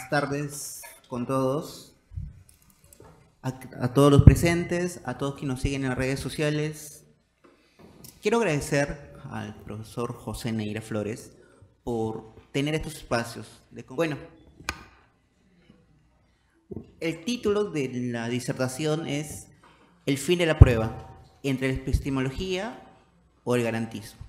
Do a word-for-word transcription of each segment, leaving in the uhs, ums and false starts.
Buenas tardes con todos, a, a todos los presentes, a todos quienes nos siguen en las redes sociales. Quiero agradecer al profesor José Neira Flores por tener estos espacios. De... Bueno, el título de la disertación es El fin de la prueba, entre la epistemología o el garantismo.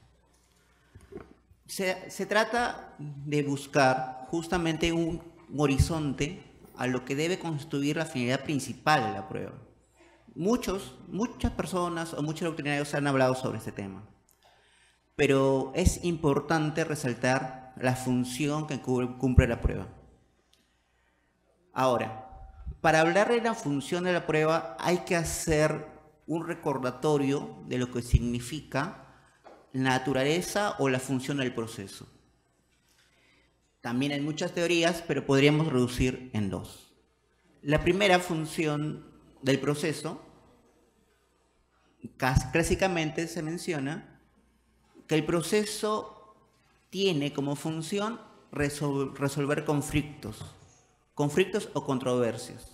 Se, se trata de buscar justamente un, un horizonte a lo que debe constituir la finalidad principal de la prueba. Muchos, muchas personas o muchos doctrinarios han hablado sobre este tema, pero es importante resaltar la función que cumple la prueba. Ahora, para hablar de la función de la prueba hay que hacer un recordatorio de lo que significa la naturaleza o la función del proceso. También hay muchas teorías, pero podríamos reducir en dos. La primera función del proceso, clásicamente se menciona que el proceso tiene como función resol- resolver conflictos, conflictos o controversias.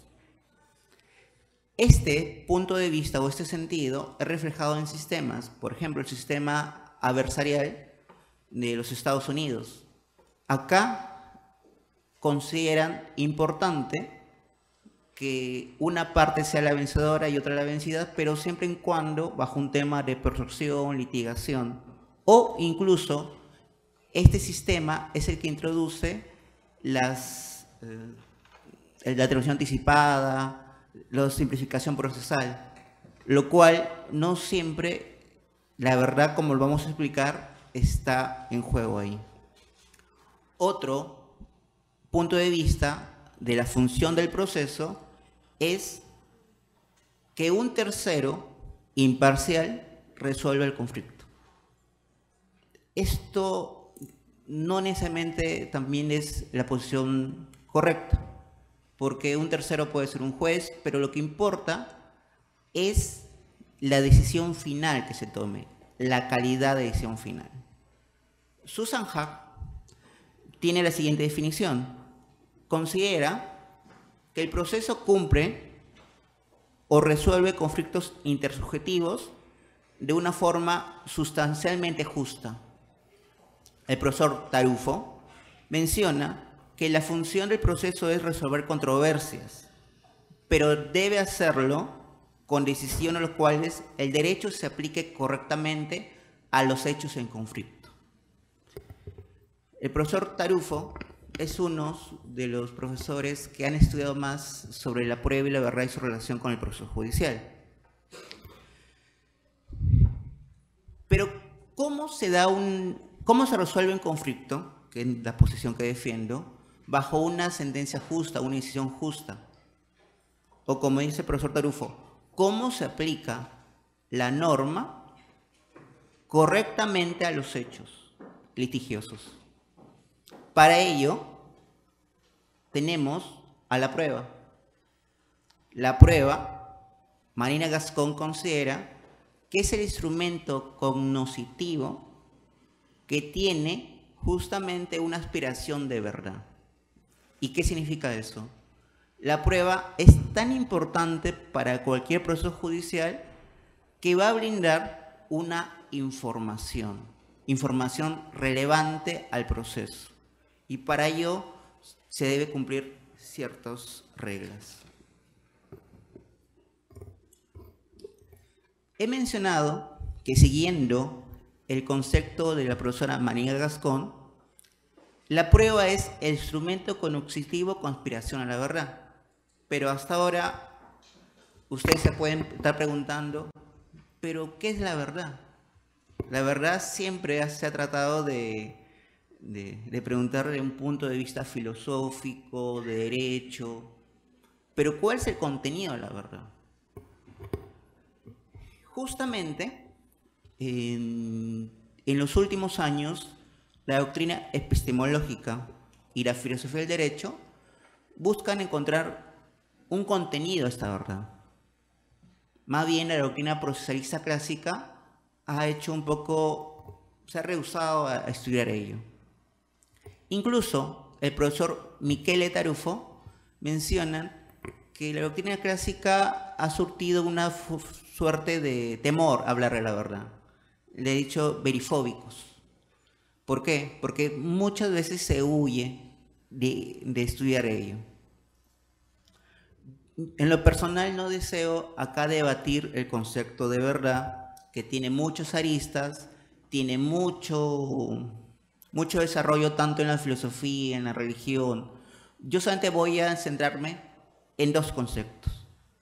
Este punto de vista o este sentido es reflejado en sistemas, por ejemplo, el sistema adversarial de los Estados Unidos. Acá consideran importante que una parte sea la vencedora y otra la vencida, pero siempre y cuando bajo un tema de persuasión, litigación, o incluso este sistema es el que introduce las, eh, la atribución anticipada, la simplificación procesal, lo cual no siempre, la verdad, como lo vamos a explicar, está en juego ahí. Otro punto de vista de la función del proceso es que un tercero imparcial resuelva el conflicto. Esto no necesariamente también es la posición correcta, porque un tercero puede ser un juez, pero lo que importa es la decisión final que se tome, la calidad de decisión final. Susan Haack tiene la siguiente definición. Considera que el proceso cumple o resuelve conflictos intersubjetivos de una forma sustancialmente justa. El profesor Tarufo menciona que la función del proceso es resolver controversias, pero debe hacerlo con decisiones en las cuales el derecho se aplique correctamente a los hechos en conflicto. El profesor Tarufo es uno de los profesores que han estudiado más sobre la prueba y la verdad y su relación con el proceso judicial. Pero, ¿cómo se da un, cómo se resuelve un conflicto, que es la posición que defiendo, bajo una sentencia justa, una decisión justa? O como dice el profesor Tarufo, ¿cómo se aplica la norma correctamente a los hechos litigiosos? Para ello, tenemos a la prueba. La prueba, Marina Gascón considera que es el instrumento cognoscitivo que tiene justamente una aspiración de verdad. ¿Y qué significa eso? La prueba es tan importante para cualquier proceso judicial que va a brindar una información, información relevante al proceso. Y para ello se debe cumplir ciertas reglas. He mencionado que siguiendo el concepto de la profesora Marina Gascón, la prueba es el instrumento cognoscitivo con aspiración a la verdad. Pero hasta ahora ustedes se pueden estar preguntando, ¿pero qué es la verdad? La verdad siempre se ha tratado de, de, de preguntar de un punto de vista filosófico, de derecho, pero ¿cuál es el contenido de la verdad? Justamente, en, en los últimos años, la doctrina epistemológica y la filosofía del derecho buscan encontrar un contenido a esta verdad. Más bien, la doctrina procesalista clásica ha hecho un poco, se ha rehusado a estudiar ello. Incluso el profesor Michele Tarufo mencionan que la doctrina clásica ha surtido una suerte de temor a hablar de la verdad. Le he dicho verifóbicos. ¿Por qué? Porque muchas veces se huye de, de estudiar ello. En lo personal no deseo acá debatir el concepto de verdad, que tiene muchos aristas, tiene mucho, mucho desarrollo tanto en la filosofía, en la religión. Yo solamente voy a centrarme en dos conceptos.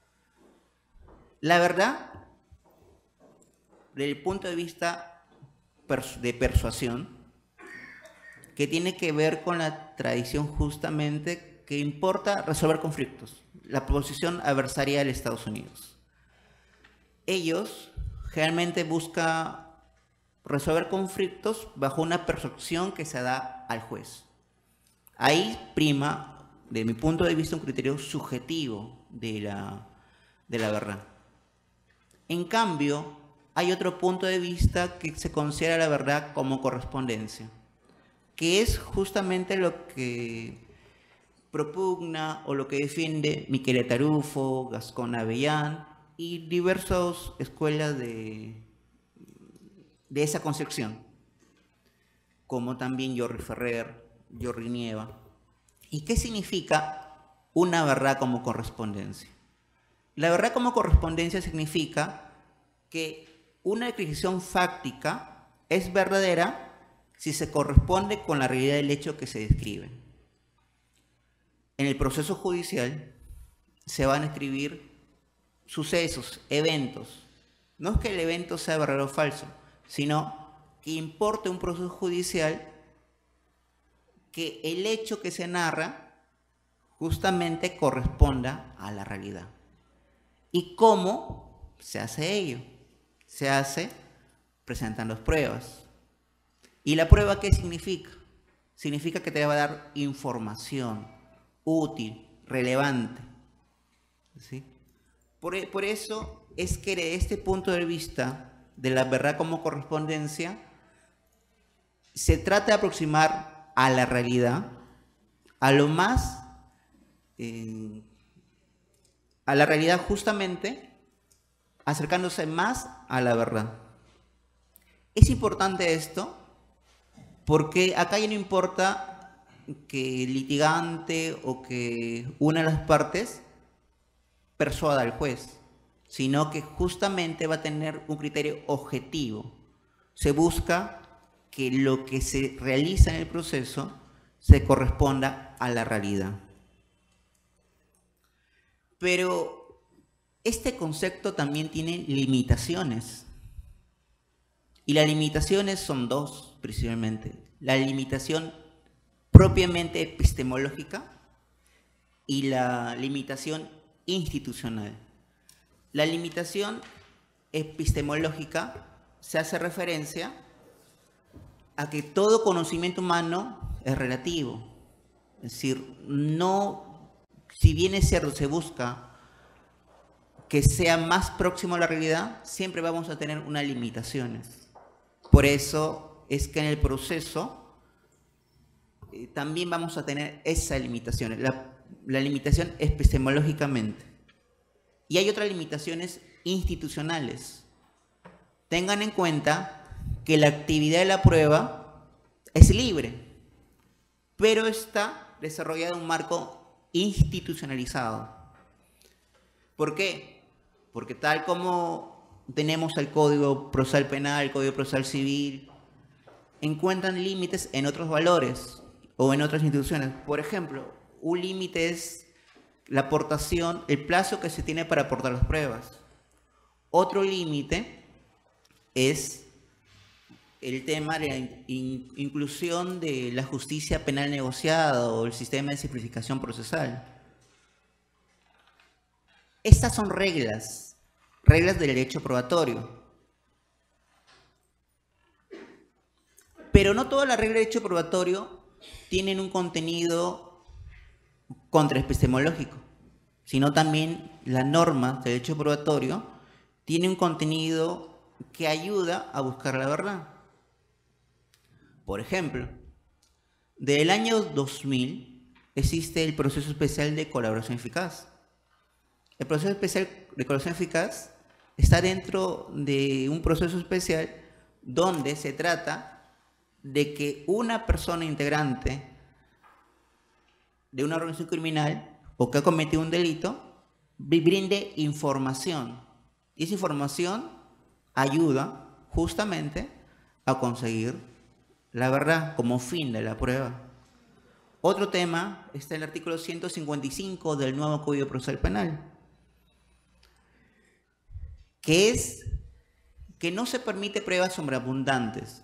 La verdad, desde el punto de vista de persuasión, que tiene que ver con la tradición justamente que importa resolver conflictos, la posición adversaria de Estados Unidos. Ellos generalmente buscan resolver conflictos bajo una percepción que se da al juez. Ahí prima, de mi punto de vista, un criterio subjetivo de la, de la verdad. En cambio, hay otro punto de vista que se considera la verdad como correspondencia, que es justamente lo que propugna o lo que defiende Michele Tarufo, Gascón Avellán y diversas escuelas de, de esa concepción, como también Jordi Ferrer, Jordi Nieva. ¿Y qué significa una verdad como correspondencia? La verdad como correspondencia significa que una descripción fáctica es verdadera si se corresponde con la realidad del hecho que se describe. En el proceso judicial se van a escribir sucesos, eventos. No es que el evento sea verdadero o falso, sino que importa un proceso judicial que el hecho que se narra justamente corresponda a la realidad. ¿Y cómo se hace ello? Se hace presentando pruebas. ¿Y la prueba qué significa? Significa que te va a dar información útil, relevante. ¿Sí? Por, por eso es que de este punto de vista de la verdad como correspondencia, se trata de aproximar a la realidad, a lo más, eh, a la realidad justamente, acercándose más a la verdad. Es importante esto porque acá ya no importa que el litigante o que una de las partes persuada al juez, sino que justamente va a tener un criterio objetivo. Se busca que lo que se realiza en el proceso se corresponda a la realidad. Pero este concepto también tiene limitaciones. Y las limitaciones son dos, principalmente. La limitación propiamente epistemológica y la limitación institucional. La limitación epistemológica se hace referencia a que todo conocimiento humano es relativo. Es decir, no, si bien es cierto, se busca que sea más próximo a la realidad, siempre vamos a tener unas limitaciones. Por eso es que en el proceso eh, también vamos a tener esas limitaciones, la, la limitación epistemológicamente. Y hay otras limitaciones institucionales. Tengan en cuenta que la actividad de la prueba es libre, pero está desarrollada en un marco institucionalizado. ¿Por qué? Porque tal como tenemos el Código Procesal Penal, el Código Procesal Civil, encuentran límites en otros valores o en otras instituciones. Por ejemplo, un límite es la aportación, el plazo que se tiene para aportar las pruebas. Otro límite es el tema de la in inclusión de la justicia penal negociada o el sistema de simplificación procesal. Estas son reglas, reglas del derecho probatorio. Pero no todas las reglas de derecho probatorio tienen un contenido contraepistemológico, sino también las normas del derecho probatorio tienen un contenido que ayuda a buscar la verdad. Por ejemplo, Desde el año dos mil existe el proceso especial de colaboración eficaz. El proceso especial de colaboración eficaz está dentro de un proceso especial donde se trata de que una persona integrante de una organización criminal o que ha cometido un delito brinde información. Y esa información ayuda justamente a conseguir la verdad como fin de la prueba. Otro tema está en el artículo ciento cincuenta y cinco del nuevo Código Procesal Penal, que es que no se permite pruebas sobreabundantes.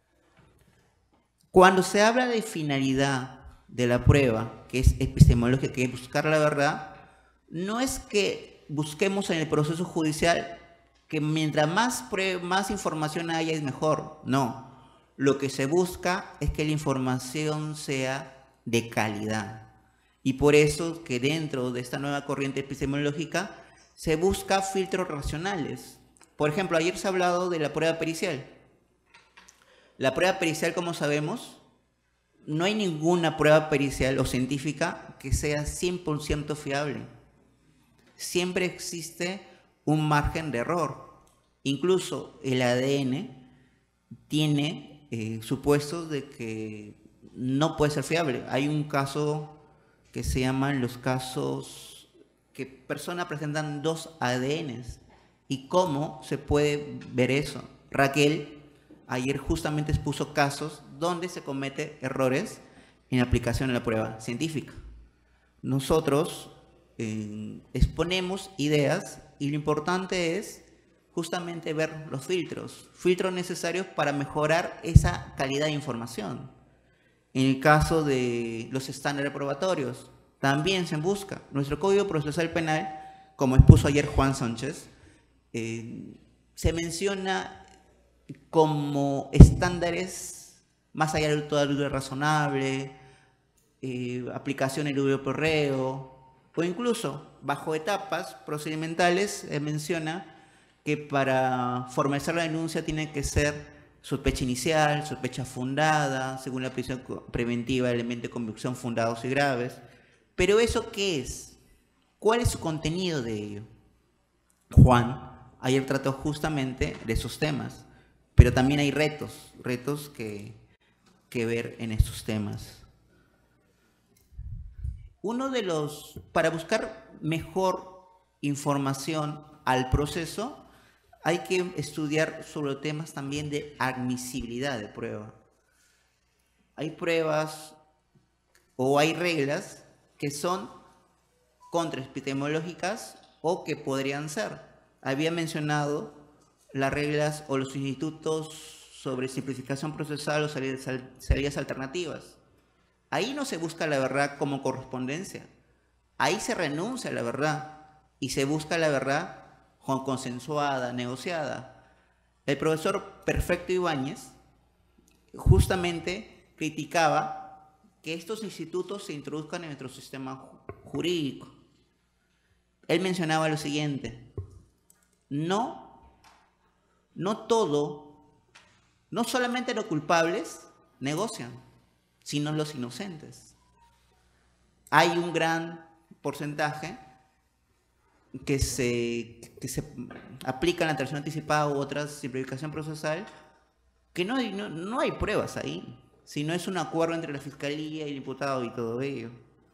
Cuando se habla de finalidad de la prueba, que es epistemológica, que es buscar la verdad, no es que busquemos en el proceso judicial que mientras más, más información haya es mejor. No, lo que se busca es que la información sea de calidad. Y por eso que dentro de esta nueva corriente epistemológica se busca filtros racionales. Por ejemplo, ayer se ha hablado de la prueba pericial. La prueba pericial, como sabemos, no hay ninguna prueba pericial o científica que sea cien por ciento fiable. Siempre existe un margen de error. Incluso el A D N tiene eh, supuestos de que no puede ser fiable. Hay un caso que se llaman los casos que personas presentan dos A D Ns. ¿Y cómo se puede ver eso? Raquel ayer justamente expuso casos donde se cometen errores en aplicación de la prueba científica. Nosotros eh, exponemos ideas y lo importante es justamente ver los filtros, filtros necesarios para mejorar esa calidad de información. En el caso de los estándares probatorios, también se busca. Nuestro Código Procesal Penal, como expuso ayer Juan Sánchez, eh, se menciona como estándares más allá del total razonable, eh, aplicación del eludio por reo, o incluso bajo etapas procedimentales eh, menciona que para formalizar la denuncia tiene que ser sospecha inicial, sospecha fundada, según la prisión preventiva, elementos de convicción fundados y graves. Pero ¿eso qué es? ¿Cuál es su contenido de ello? Juan ayer trató justamente de esos temas, pero también hay retos, retos que, que ver en estos temas. Uno de los, para buscar mejor información al proceso, hay que estudiar sobre temas también de admisibilidad de prueba. Hay pruebas o hay reglas que son contraepistemológicas o que podrían ser. Había mencionado las reglas o los institutos sobre simplificación procesal o salidas, salidas alternativas. Ahí no se busca la verdad como correspondencia. Ahí se renuncia a la verdad y se busca la verdad consensuada, negociada. El profesor Perfecto Ibáñez justamente criticaba que estos institutos se introduzcan en nuestro sistema jurídico. Él mencionaba lo siguiente: no, no todo, no solamente los culpables negocian, sino los inocentes. Hay un gran porcentaje que se, que se aplica en la atracción anticipada u otras simplificación procesal, que no hay, no, no hay pruebas ahí, sino es un acuerdo entre la fiscalía y el imputado y todo ello.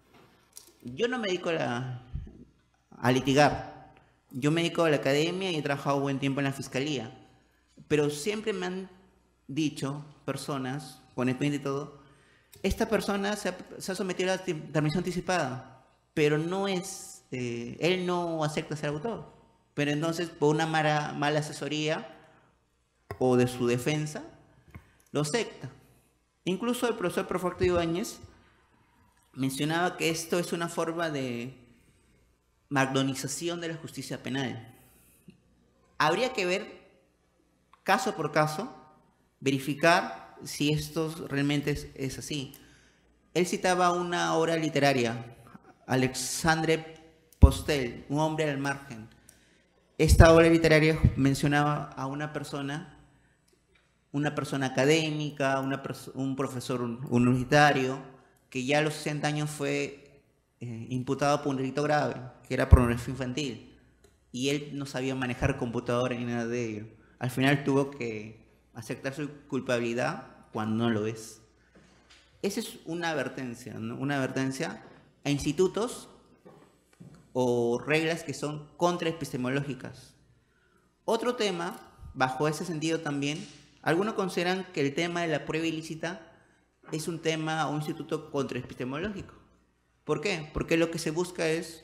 Yo no me dedico a, la, a litigar, yo me dedico a la academia y he trabajado buen tiempo en la fiscalía, pero siempre me han dicho personas, con experiencia y todo, esta persona se ha, se ha sometido a la transmisión anticipada, pero no es... Eh, él no acepta ser autor, pero entonces por una mala, mala asesoría o de su defensa lo acepta. Incluso el profesor Perfecto Ibáñez mencionaba que esto es una forma de magdonización de la justicia penal. Habría que ver caso por caso, verificar si esto realmente es, es así. Él citaba una obra literaria, Alexandre Postel, Un hombre al margen. Esta obra literaria mencionaba a una persona una persona académica, una perso un profesor universitario, que ya a los sesenta años fue eh, imputado por un delito grave, que era pornografía infantil, y él no sabía manejar computadora ni nada de ello. Al final tuvo que aceptar su culpabilidad cuando no lo es. Esa es una advertencia, ¿no? Una advertencia a institutos o reglas que son contraepistemológicas. Otro tema, bajo ese sentido también, algunos consideran que el tema de la prueba ilícita es un tema o un instituto contraepistemológico. ¿Por qué? Porque lo que se busca es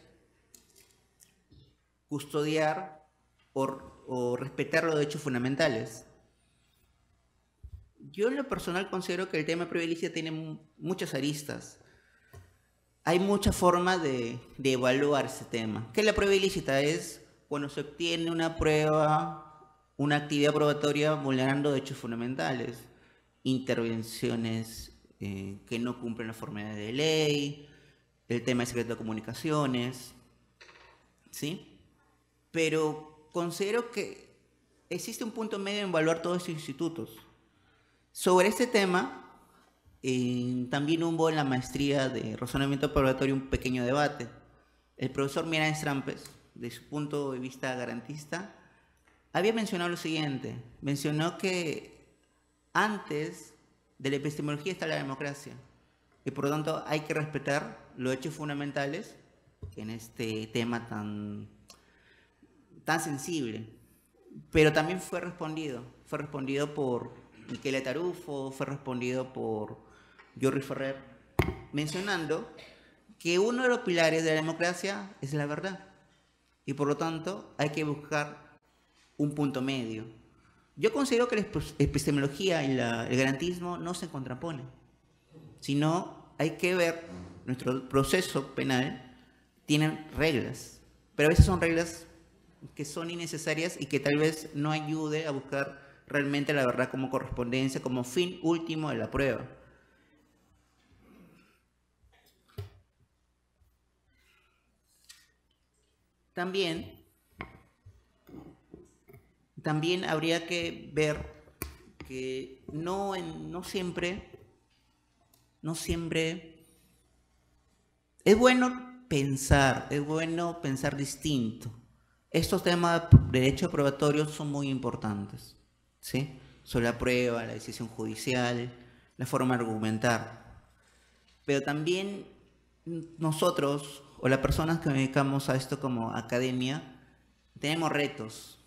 custodiar o, o respetar los derechos fundamentales. Yo en lo personal considero que el tema de prueba ilícita tiene muchas aristas. Hay muchas formas de, de evaluar ese tema. ¿Qué es la prueba ilícita? Es cuando se obtiene una prueba, una actividad probatoria vulnerando derechos fundamentales, intervenciones eh, que no cumplen la formalidad de ley, el tema de secreto de comunicaciones, ¿sí? Pero considero que existe un punto medio en evaluar todos estos institutos. Sobre este tema, eh, también hubo en la maestría de razonamiento probatorio un pequeño debate. El profesor Miranda Strampes, de su punto de vista garantista, había mencionado lo siguiente. Mencionó que antes de la epistemología está la democracia y por lo tanto hay que respetar los hechos fundamentales en este tema tan, tan sensible. Pero también fue respondido, fue respondido por Michele Tarufo, fue respondido por Jordi Ferrer, mencionando que uno de los pilares de la democracia es la verdad y por lo tanto hay que buscar un punto medio. Yo considero que la epistemología y la, el garantismo no se contraponen, sino hay que ver, nuestro proceso penal tiene reglas, pero a veces son reglas que son innecesarias y que tal vez no ayude a buscar realmente la verdad como correspondencia, como fin último de la prueba. También, también habría que ver que no, en, no siempre, no siempre, es bueno pensar, es bueno pensar distinto. Estos temas de derecho probatorio son muy importantes, ¿sí? Sobre la prueba, la decisión judicial, la forma de argumentar. Pero también nosotros, o las personas que nos dedicamos a esto como academia, tenemos retos.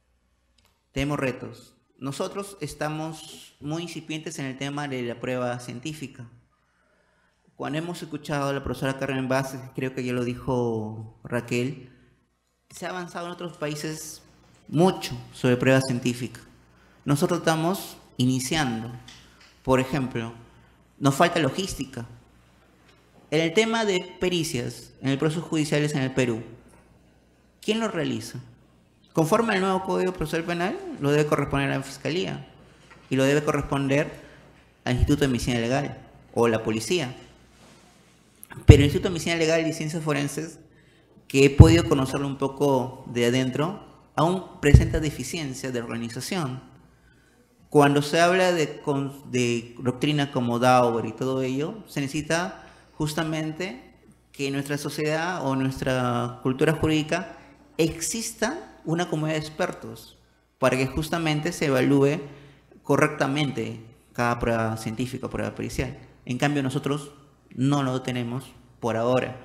Tenemos retos. Nosotros estamos muy incipientes en el tema de la prueba científica. Cuando hemos escuchado a la profesora Carmen Vázquez, creo que ya lo dijo Raquel, se ha avanzado en otros países mucho sobre prueba científica. Nosotros estamos iniciando. Por ejemplo, nos falta logística. En el tema de pericias, en el proceso judiciales en el Perú, ¿quién lo realiza? Conforme al nuevo Código Procesal Penal, lo debe corresponder a la Fiscalía y lo debe corresponder al Instituto de Medicina Legal o la Policía. Pero el Instituto de Medicina Legal y Ciencias Forenses, que he podido conocerlo un poco de adentro, aún presenta deficiencias de organización. Cuando se habla de, de doctrina como Dauber y todo ello, se necesita justamente que en nuestra sociedad o nuestra cultura jurídica exista una comunidad de expertos para que justamente se evalúe correctamente cada prueba científica, prueba pericial. En cambio nosotros no lo tenemos por ahora.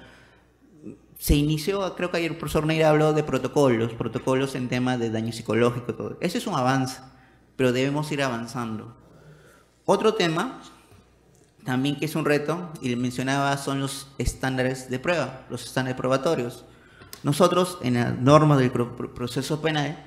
Se inició, creo que ayer el profesor Neira habló de protocolos, protocolos en tema de daño psicológico, todo. Eso es un avance, pero debemos ir avanzando. Otro tema, también que es un reto, y le mencionaba, son los estándares de prueba, los estándares probatorios. Nosotros, en las normas del proceso penal,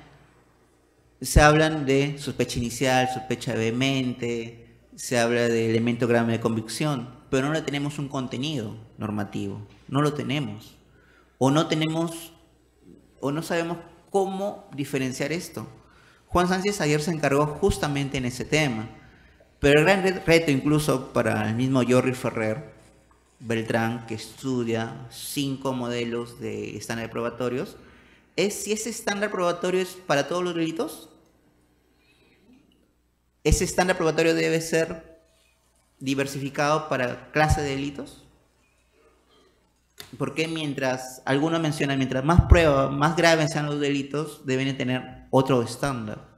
se hablan de sospecha inicial, sospecha vehemente, se habla de elemento grave de convicción, pero no le tenemos un contenido normativo, no lo tenemos. O no tenemos, o no sabemos cómo diferenciar esto. Juan Sánchez ayer se encargó justamente en ese tema, pero el gran reto incluso para el mismo Jordi Ferrer Beltrán, que estudia cinco modelos de estándares probatorios, es si ese estándar probatorio es para todos los delitos. ¿ese estándar probatorio debe ser diversificado para clase de delitos? Porque mientras, algunos mencionan, mientras más pruebas, más graves sean los delitos, deben tener otro estándar.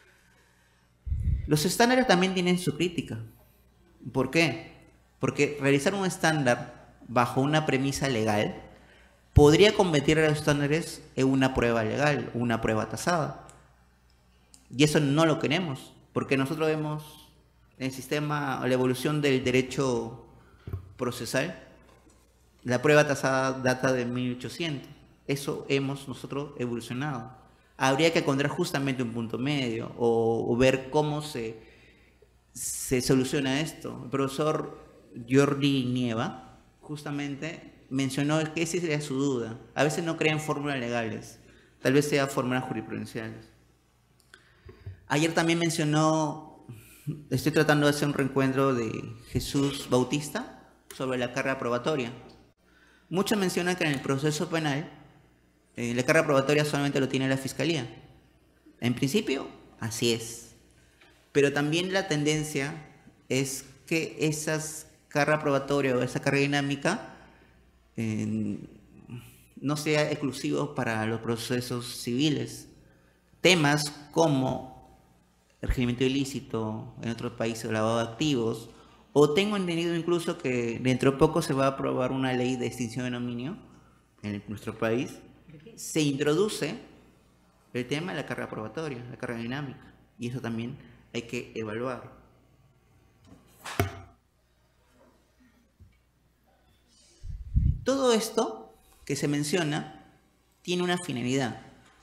Los estándares también tienen su crítica. ¿Por qué? Porque realizar un estándar bajo una premisa legal podría convertir a los estándares en una prueba legal, una prueba tasada. Y eso no lo queremos, porque nosotros vemos en el sistema, la evolución del derecho procesal. La prueba tasada data de mil ochocientos. Eso hemos nosotros evolucionado. Habría que encontrar justamente un punto medio o, o ver cómo se, se soluciona esto. El profesor Jordi Nieva justamente mencionó que esa sería su duda. A veces no crean fórmulas legales, tal vez sea fórmulas jurisprudenciales. Ayer también mencionó, estoy tratando de hacer un reencuentro de Jesús Bautista sobre la carga probatoria. Muchos mencionan que en el proceso penal eh, la carga probatoria solamente lo tiene la Fiscalía. En principio, así es. Pero también la tendencia es que esas carga probatoria o esa carga dinámica eh, no sea exclusivo para los procesos civiles. Temas como el regimiento ilícito, en otros países lavado de activos, o tengo entendido incluso que dentro de poco se va a aprobar una ley de extinción de dominio en nuestro país, se introduce el tema de la carga probatoria, la carga dinámica, y eso también hay que evaluar. Todo esto que se menciona tiene una finalidad: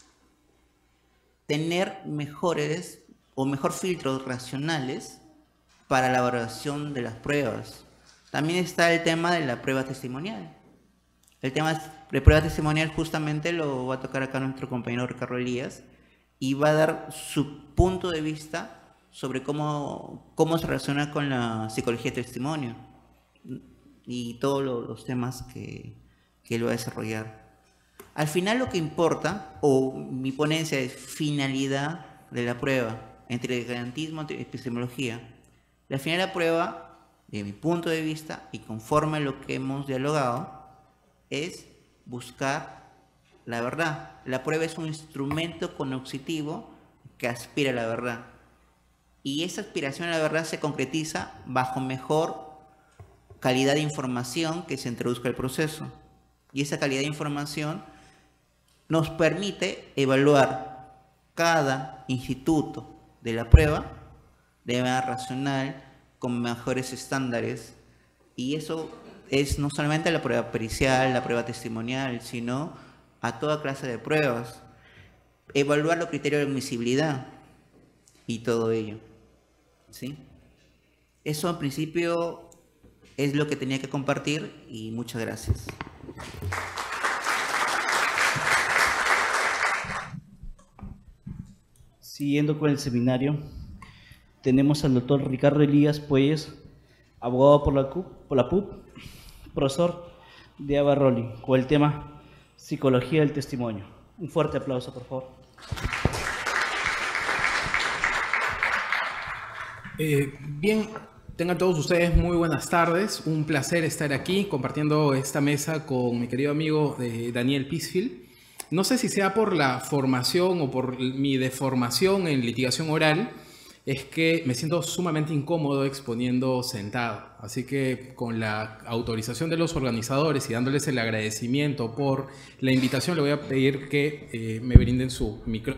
tener mejores o mejor filtros racionales para la valoración de las pruebas. También está el tema de la prueba testimonial. El tema de prueba testimonial justamente lo va a tocar acá nuestro compañero Ricardo Elías y va a dar su punto de vista sobre cómo, cómo se relaciona con la psicología de testimonio y todos los temas que, que él va a desarrollar. Al final lo que importa, o mi ponencia es finalidad de la prueba, entre garantismo y epistemología. La finalidad de la prueba, de mi punto de vista, y conforme a lo que hemos dialogado, es buscar la verdad. La prueba es un instrumento cognoscitivo que aspira a la verdad. Y esa aspiración a la verdad se concretiza bajo mejor calidad de información que se introduzca al proceso. Y esa calidad de información nos permite evaluar cada instituto de la prueba de manera racional, con mejores estándares, y eso es no solamente la prueba pericial, la prueba testimonial, sino a toda clase de pruebas. Evaluar los criterios de admisibilidad y todo ello, ¿sí? Eso en principio es lo que tenía que compartir y muchas gracias. Siguiendo con el seminario, tenemos al doctor Ricardo Elías Puelles, abogado por la, C U P, por la P U B, profesor de Ava Rolling, con el tema Psicología del Testimonio. Un fuerte aplauso, por favor. Eh, bien, tengan todos ustedes muy buenas tardes. Un placer estar aquí compartiendo esta mesa con mi querido amigo eh, Daniel Pisfield. No sé si sea por la formación o por mi deformación en litigación oral, es que me siento sumamente incómodo exponiendo sentado. Así que con la autorización de los organizadores y dándoles el agradecimiento por la invitación, le voy a pedir que eh, me brinden su micro.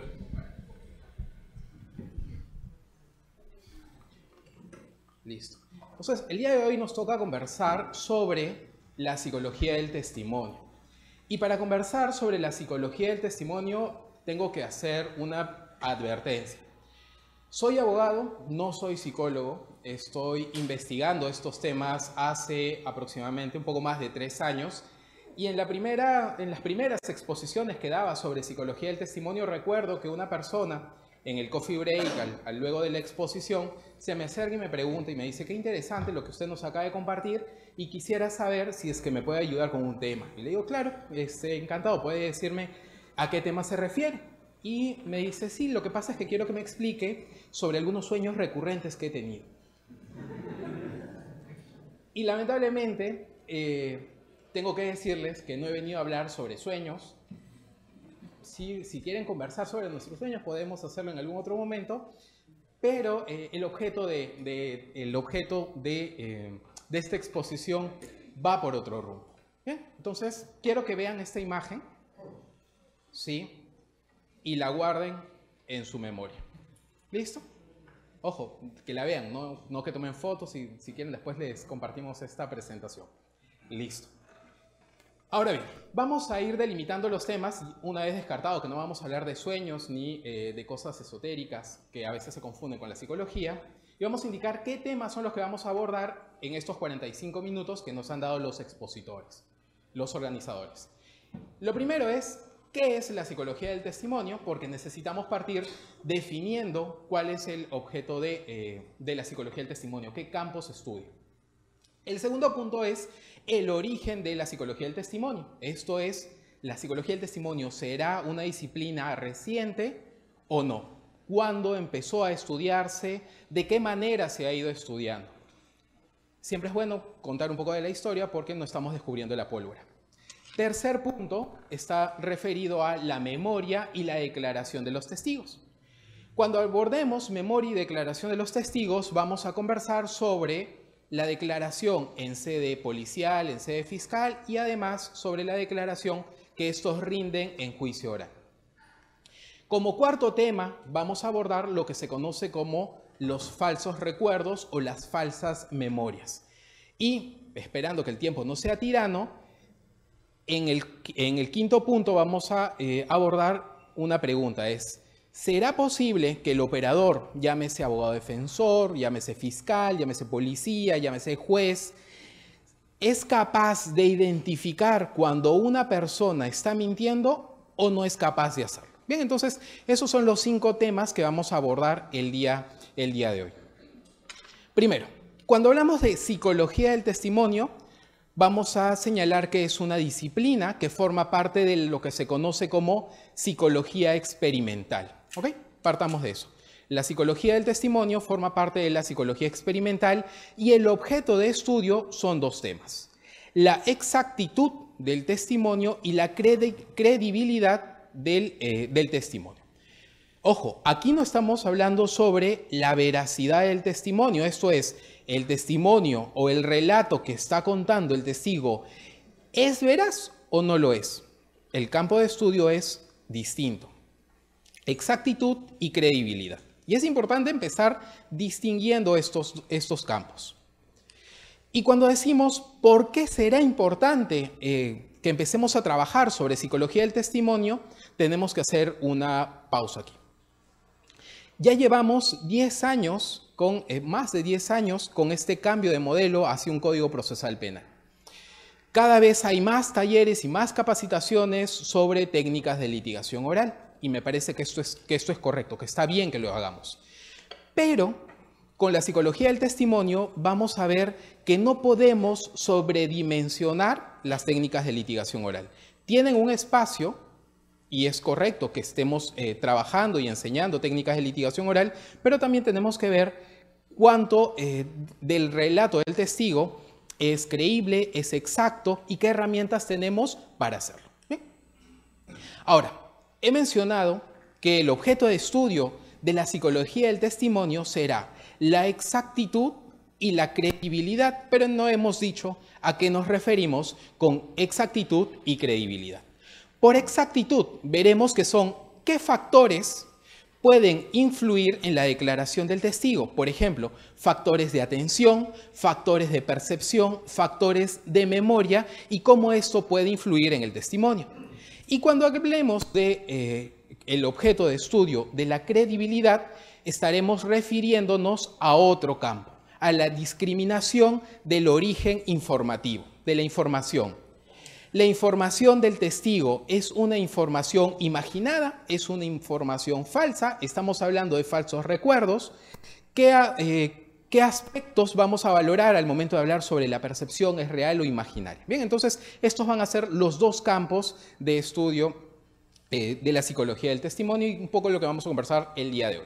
Listo. Entonces, el día de hoy nos toca conversar sobre la psicología del testimonio. Y para conversar sobre la psicología del testimonio, tengo que hacer una advertencia. Soy abogado, no soy psicólogo, estoy investigando estos temas hace aproximadamente un poco más de tres años y en, la primera, en las primeras exposiciones que daba sobre psicología del testimonio recuerdo que una persona en el coffee break, al, al luego de la exposición, se me acerca y me pregunta y me dice: qué interesante lo que usted nos acaba de compartir y quisiera saber si es que me puede ayudar con un tema. Y le digo: claro, este, encantado, puede decirme a qué tema se refiere. y me dice, sí, lo que pasa es que quiero que me explique sobre algunos sueños recurrentes que he tenido. Y lamentablemente, eh, tengo que decirles que no he venido a hablar sobre sueños. Si, si quieren conversar sobre nuestros sueños, podemos hacerlo en algún otro momento, pero eh, el objeto de, de, el objeto de, eh, de esta exposición va por otro rumbo. Bien, entonces, quiero que vean esta imagen, ¿sí? Y la guarden en su memoria. ¿Listo? Ojo, que la vean, no, no que tomen fotos y si quieren después les compartimos esta presentación. Listo. Ahora bien, vamos a ir delimitando los temas una vez descartado que no vamos a hablar de sueños ni eh, de cosas esotéricas que a veces se confunden con la psicología. Y vamos a indicar qué temas son los que vamos a abordar en estos cuarenta y cinco minutos que nos han dado los expositores, los organizadores. Lo primero es, ¿qué es la psicología del testimonio? Porque necesitamos partir definiendo cuál es el objeto de, eh, de la psicología del testimonio, qué campos estudia. El segundo punto es el origen de la psicología del testimonio. Esto es, ¿la psicología del testimonio será una disciplina reciente o no? ¿Cuándo empezó a estudiarse? ¿De qué manera se ha ido estudiando? Siempre es bueno contar un poco de la historia porque no estamos descubriendo la pólvora. Tercer punto está referido a la memoria y la declaración de los testigos. Cuando abordemos memoria y declaración de los testigos, vamos a conversar sobre la declaración en sede policial, en sede fiscal y además sobre la declaración que estos rinden en juicio oral. Como cuarto tema, vamos a abordar lo que se conoce como los falsos recuerdos o las falsas memorias. Y, esperando que el tiempo no sea tirano, en el, en el quinto punto vamos a eh, abordar una pregunta, es, ¿será posible que el operador, llámese abogado defensor, llámese fiscal, llámese policía, llámese juez, es capaz de identificar cuando una persona está mintiendo o no es capaz de hacerlo? Bien, entonces, esos son los cinco temas que vamos a abordar el día, el día de hoy. Primero, cuando hablamos de psicología del testimonio, vamos a señalar que es una disciplina que forma parte de lo que se conoce como psicología experimental. ¿Ok? Partamos de eso. La psicología del testimonio forma parte de la psicología experimental y el objeto de estudio son dos temas: la exactitud del testimonio y la credi- credibilidad del, eh, del testimonio. Ojo, aquí no estamos hablando sobre la veracidad del testimonio, esto es, el testimonio o el relato que está contando el testigo, ¿es veraz o no lo es? El campo de estudio es distinto. Exactitud y credibilidad. Y es importante empezar distinguiendo estos, estos campos. Y cuando decimos por qué será importante eh, que empecemos a trabajar sobre psicología del testimonio, tenemos que hacer una pausa aquí. Ya llevamos diez años, con, eh, más de diez años, con este cambio de modelo hacia un código procesal penal. Cada vez hay más talleres y más capacitaciones sobre técnicas de litigación oral. Y me parece que esto es, que esto es correcto, que está bien que lo hagamos. Pero con la psicología del testimonio vamos a ver que no podemos sobredimensionar las técnicas de litigación oral. Tienen un espacio, y es correcto que estemos eh, trabajando y enseñando técnicas de litigación oral, pero también tenemos que ver cuánto eh, del relato del testigo es creíble, es exacto y qué herramientas tenemos para hacerlo. ¿Bien? Ahora, he mencionado que el objeto de estudio de la psicología del testimonio será la exactitud y la credibilidad, pero no hemos dicho a qué nos referimos con exactitud y credibilidad. Por exactitud veremos que son qué factores pueden influir en la declaración del testigo. Por ejemplo, factores de atención, factores de percepción, factores de memoria y cómo esto puede influir en el testimonio. Y cuando hablemos de eh, el objeto de estudio de la credibilidad, estaremos refiriéndonos a otro campo, a la discriminación del origen informativo, de la información. La información del testigo es una información imaginada, es una información falsa, estamos hablando de falsos recuerdos. ¿Qué, eh, ¿Qué aspectos vamos a valorar al momento de hablar sobre la percepción es real o imaginaria? Bien, entonces estos van a ser los dos campos de estudio eh, de la psicología del testimonio y un poco lo que vamos a conversar el día de hoy.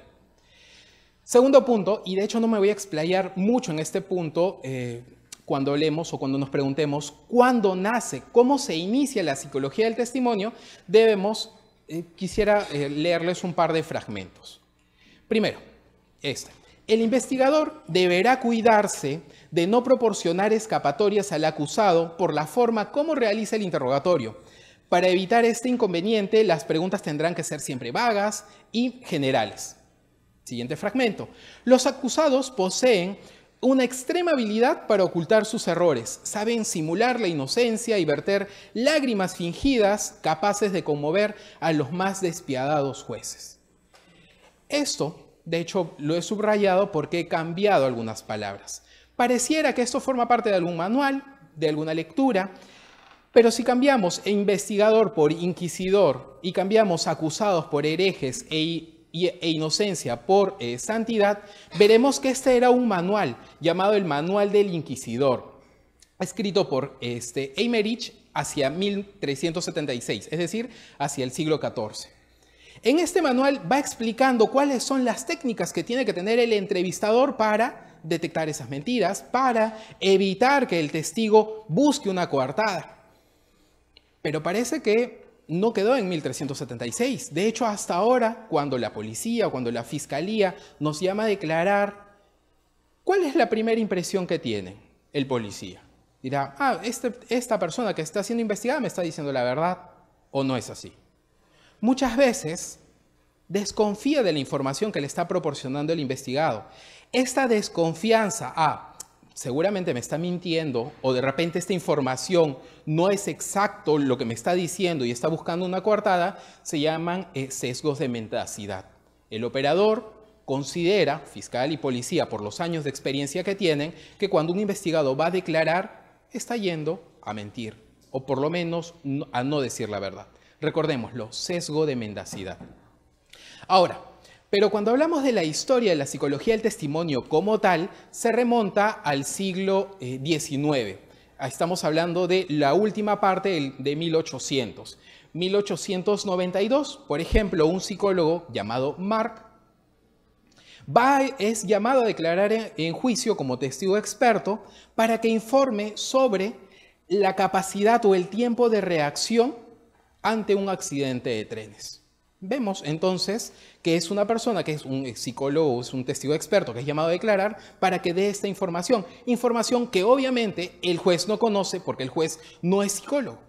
Segundo punto, y de hecho no me voy a explayar mucho en este punto eh, cuando hablemos o cuando nos preguntemos cuándo nace, cómo se inicia la psicología del testimonio, debemos, eh, quisiera eh, leerles un par de fragmentos. Primero, este. El investigador deberá cuidarse de no proporcionar escapatorias al acusado por la forma como realiza el interrogatorio. Para evitar este inconveniente, las preguntas tendrán que ser siempre vagas y generales. Siguiente fragmento. Los acusados poseen una extrema habilidad para ocultar sus errores. Saben simular la inocencia y verter lágrimas fingidas capaces de conmover a los más despiadados jueces. Esto, de hecho, lo he subrayado porque he cambiado algunas palabras. Pareciera que esto forma parte de algún manual, de alguna lectura, pero si cambiamos investigador por inquisidor y cambiamos acusados por herejes e e inocencia por eh, santidad, veremos que este era un manual llamado el Manual del Inquisidor, escrito por este, Eymerich hacia mil trescientos setenta y seis, es decir, hacia el siglo catorce. En este manual va explicando cuáles son las técnicas que tiene que tener el entrevistador para detectar esas mentiras, para evitar que el testigo busque una coartada. Pero parece que no quedó en mil trescientos setenta y seis. De hecho, hasta ahora, cuando la policía o cuando la fiscalía nos llama a declarar, ¿cuál es la primera impresión que tiene el policía? Dirá, ah, este, esta persona que está siendo investigada me está diciendo la verdad, o no es así. Muchas veces desconfía de la información que le está proporcionando el investigado. Esta desconfianza, ah, seguramente me está mintiendo, o de repente esta información no es exacto lo que me está diciendo y está buscando una coartada, se llaman eh, sesgos de mendacidad. El operador considera, fiscal y policía, por los años de experiencia que tienen, que cuando un investigado va a declarar, está yendo a mentir, o por lo menos a no decir la verdad. Recordémoslo, sesgo de mendacidad. Ahora, pero cuando hablamos de la historia de la psicología del testimonio como tal, se remonta al siglo diecinueve. Estamos hablando de la última parte de mil ochocientos. mil ochocientos noventa y dos, por ejemplo, un psicólogo llamado Mark va, es llamado a declarar en, en juicio como testigo experto para que informe sobre la capacidad o el tiempo de reacción ante un accidente de trenes. Vemos entonces que es una persona que es un psicólogo, es un testigo experto que es llamado a declarar para que dé esta información. Información que obviamente el juez no conoce porque el juez no es psicólogo.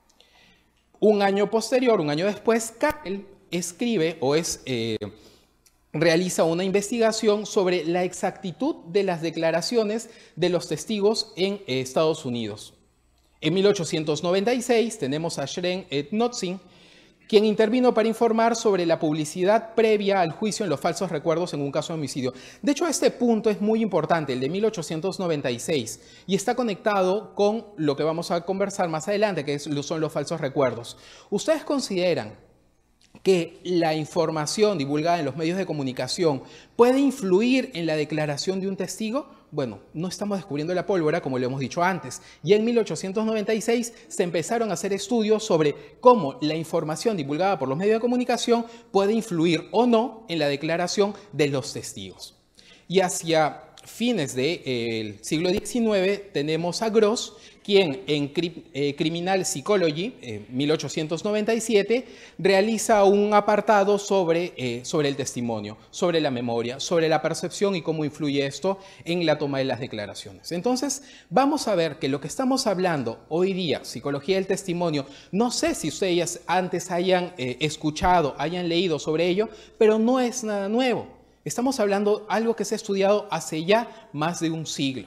Un año posterior, un año después, Campbell escribe o es, eh, realiza una investigación sobre la exactitud de las declaraciones de los testigos en eh, Estados Unidos. En mil ochocientos noventa y seis tenemos a Schren et Notzing, quien intervino para informar sobre la publicidad previa al juicio en los falsos recuerdos en un caso de homicidio. De hecho, este punto es muy importante, el de mil ochocientos noventa y seis, y está conectado con lo que vamos a conversar más adelante, que son los falsos recuerdos. ¿Ustedes consideran que la información divulgada en los medios de comunicación puede influir en la declaración de un testigo? Bueno, no estamos descubriendo la pólvora, como lo hemos dicho antes. Y en mil ochocientos noventa y seis se empezaron a hacer estudios sobre cómo la información divulgada por los medios de comunicación puede influir o no en la declaración de los testigos. Y hacia fines del eh, siglo diecinueve tenemos a Gross, quien en Cri eh, Criminal Psychology, eh, mil ochocientos noventa y siete, realiza un apartado sobre, eh, sobre el testimonio, sobre la memoria, sobre la percepción y cómo influye esto en la toma de las declaraciones. Entonces, vamos a ver que lo que estamos hablando hoy día, psicología del testimonio, no sé si ustedes antes hayan eh, escuchado, hayan leído sobre ello, pero no es nada nuevo. Estamos hablando de algo que se ha estudiado hace ya más de un siglo.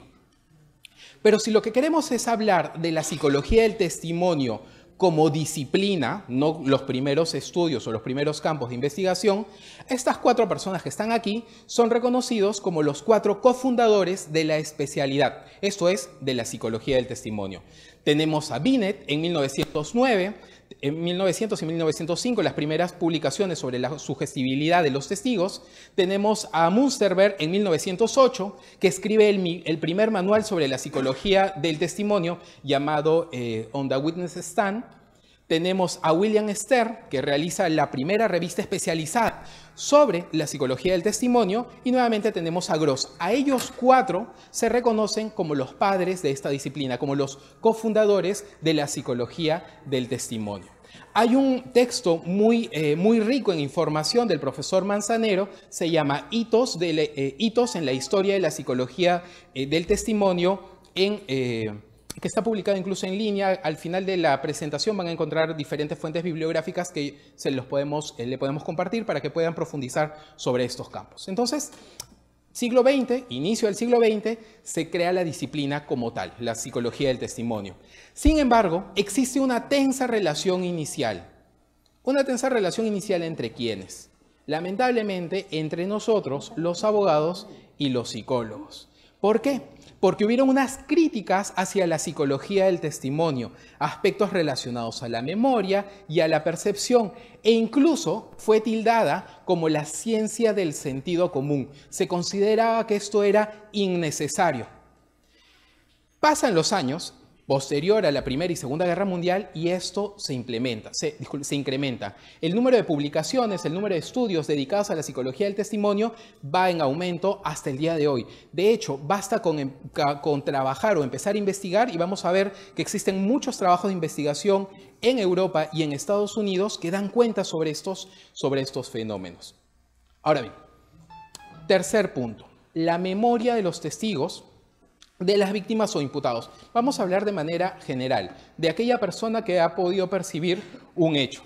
Pero si lo que queremos es hablar de la psicología del testimonio como disciplina, no los primeros estudios o los primeros campos de investigación, estas cuatro personas que están aquí son reconocidos como los cuatro cofundadores de la especialidad, esto es, de la psicología del testimonio. Tenemos a Binet en mil novecientos nueve, en mil novecientos y mil novecientos cinco, las primeras publicaciones sobre la sugestibilidad de los testigos. Tenemos a Münsterberg en mil novecientos ocho, que escribe el, el primer manual sobre la psicología del testimonio llamado eh, On the Witness Stand. Tenemos a William Stern, que realiza la primera revista especializada sobre la psicología del testimonio, y nuevamente tenemos a Gross. A ellos cuatro se reconocen como los padres de esta disciplina, como los cofundadores de la psicología del testimonio. Hay un texto muy, eh, muy rico en información del profesor Manzanero, se llama Hitos, de, eh, Hitos en la historia de la psicología eh, del testimonio, en... Eh, que está publicado incluso en línea. Al final de la presentación van a encontrar diferentes fuentes bibliográficas que se los podemos, eh, le podemos compartir para que puedan profundizar sobre estos campos. Entonces, siglo veinte, inicio del siglo veinte, se crea la disciplina como tal, la psicología del testimonio. Sin embargo, existe una tensa relación inicial. Una tensa relación inicial entre ¿quiénes? Lamentablemente, entre nosotros, los abogados y los psicólogos. ¿Por qué? Porque hubieron unas críticas hacia la psicología del testimonio, aspectos relacionados a la memoria y a la percepción, e incluso fue tildada como la ciencia del sentido común. Se consideraba que esto era innecesario. Pasan los años, posterior a la Primera y Segunda Guerra Mundial, y esto se implementa, se, disculpe, se incrementa. El número de publicaciones, el número de estudios dedicados a la psicología del testimonio va en aumento hasta el día de hoy. De hecho, basta con, con trabajar o empezar a investigar y vamos a ver que existen muchos trabajos de investigación en Europa y en Estados Unidos que dan cuenta sobre estos, sobre estos fenómenos. Ahora bien, tercer punto, la memoria de los testigos, de las víctimas o imputados. Vamos a hablar de manera general, de aquella persona que ha podido percibir un hecho.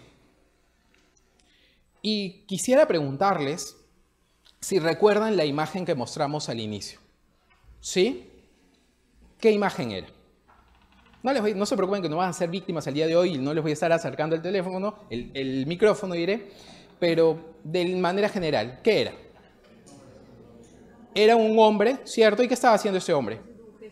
Y quisiera preguntarles si recuerdan la imagen que mostramos al inicio. ¿Sí? ¿Qué imagen era? No, les voy, no se preocupen que no van a ser víctimas el día de hoy y no les voy a estar acercando el teléfono, el, el micrófono diré, pero de manera general, ¿qué era? Era un hombre, ¿cierto? ¿Y qué estaba haciendo ese hombre?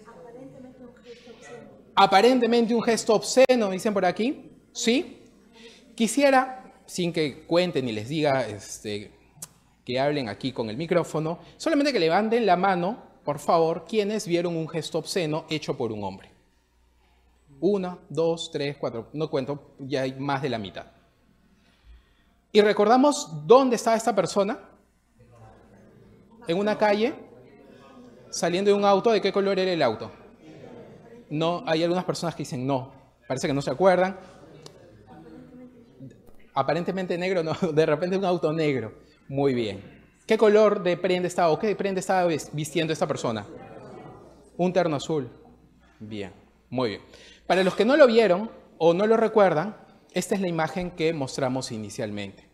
Aparentemente un gesto obsceno, dicen por aquí, ¿sí? Quisiera, sin que cuenten y les diga este, que hablen aquí con el micrófono, solamente que levanten la mano, por favor, quienes vieron un gesto obsceno hecho por un hombre. Una, dos, tres, cuatro, no cuento, ya hay más de la mitad. ¿Y recordamos dónde estaba esta persona? En una calle, saliendo de un auto. ¿De qué color era el auto? No, hay algunas personas que dicen no, parece que no se acuerdan. Aparentemente negro, no, de repente un auto negro. Muy bien. ¿Qué color de prenda estaba o qué prenda estaba vistiendo esta persona? Un terno azul. Bien, muy bien. Para los que no lo vieron o no lo recuerdan, esta es la imagen que mostramos inicialmente.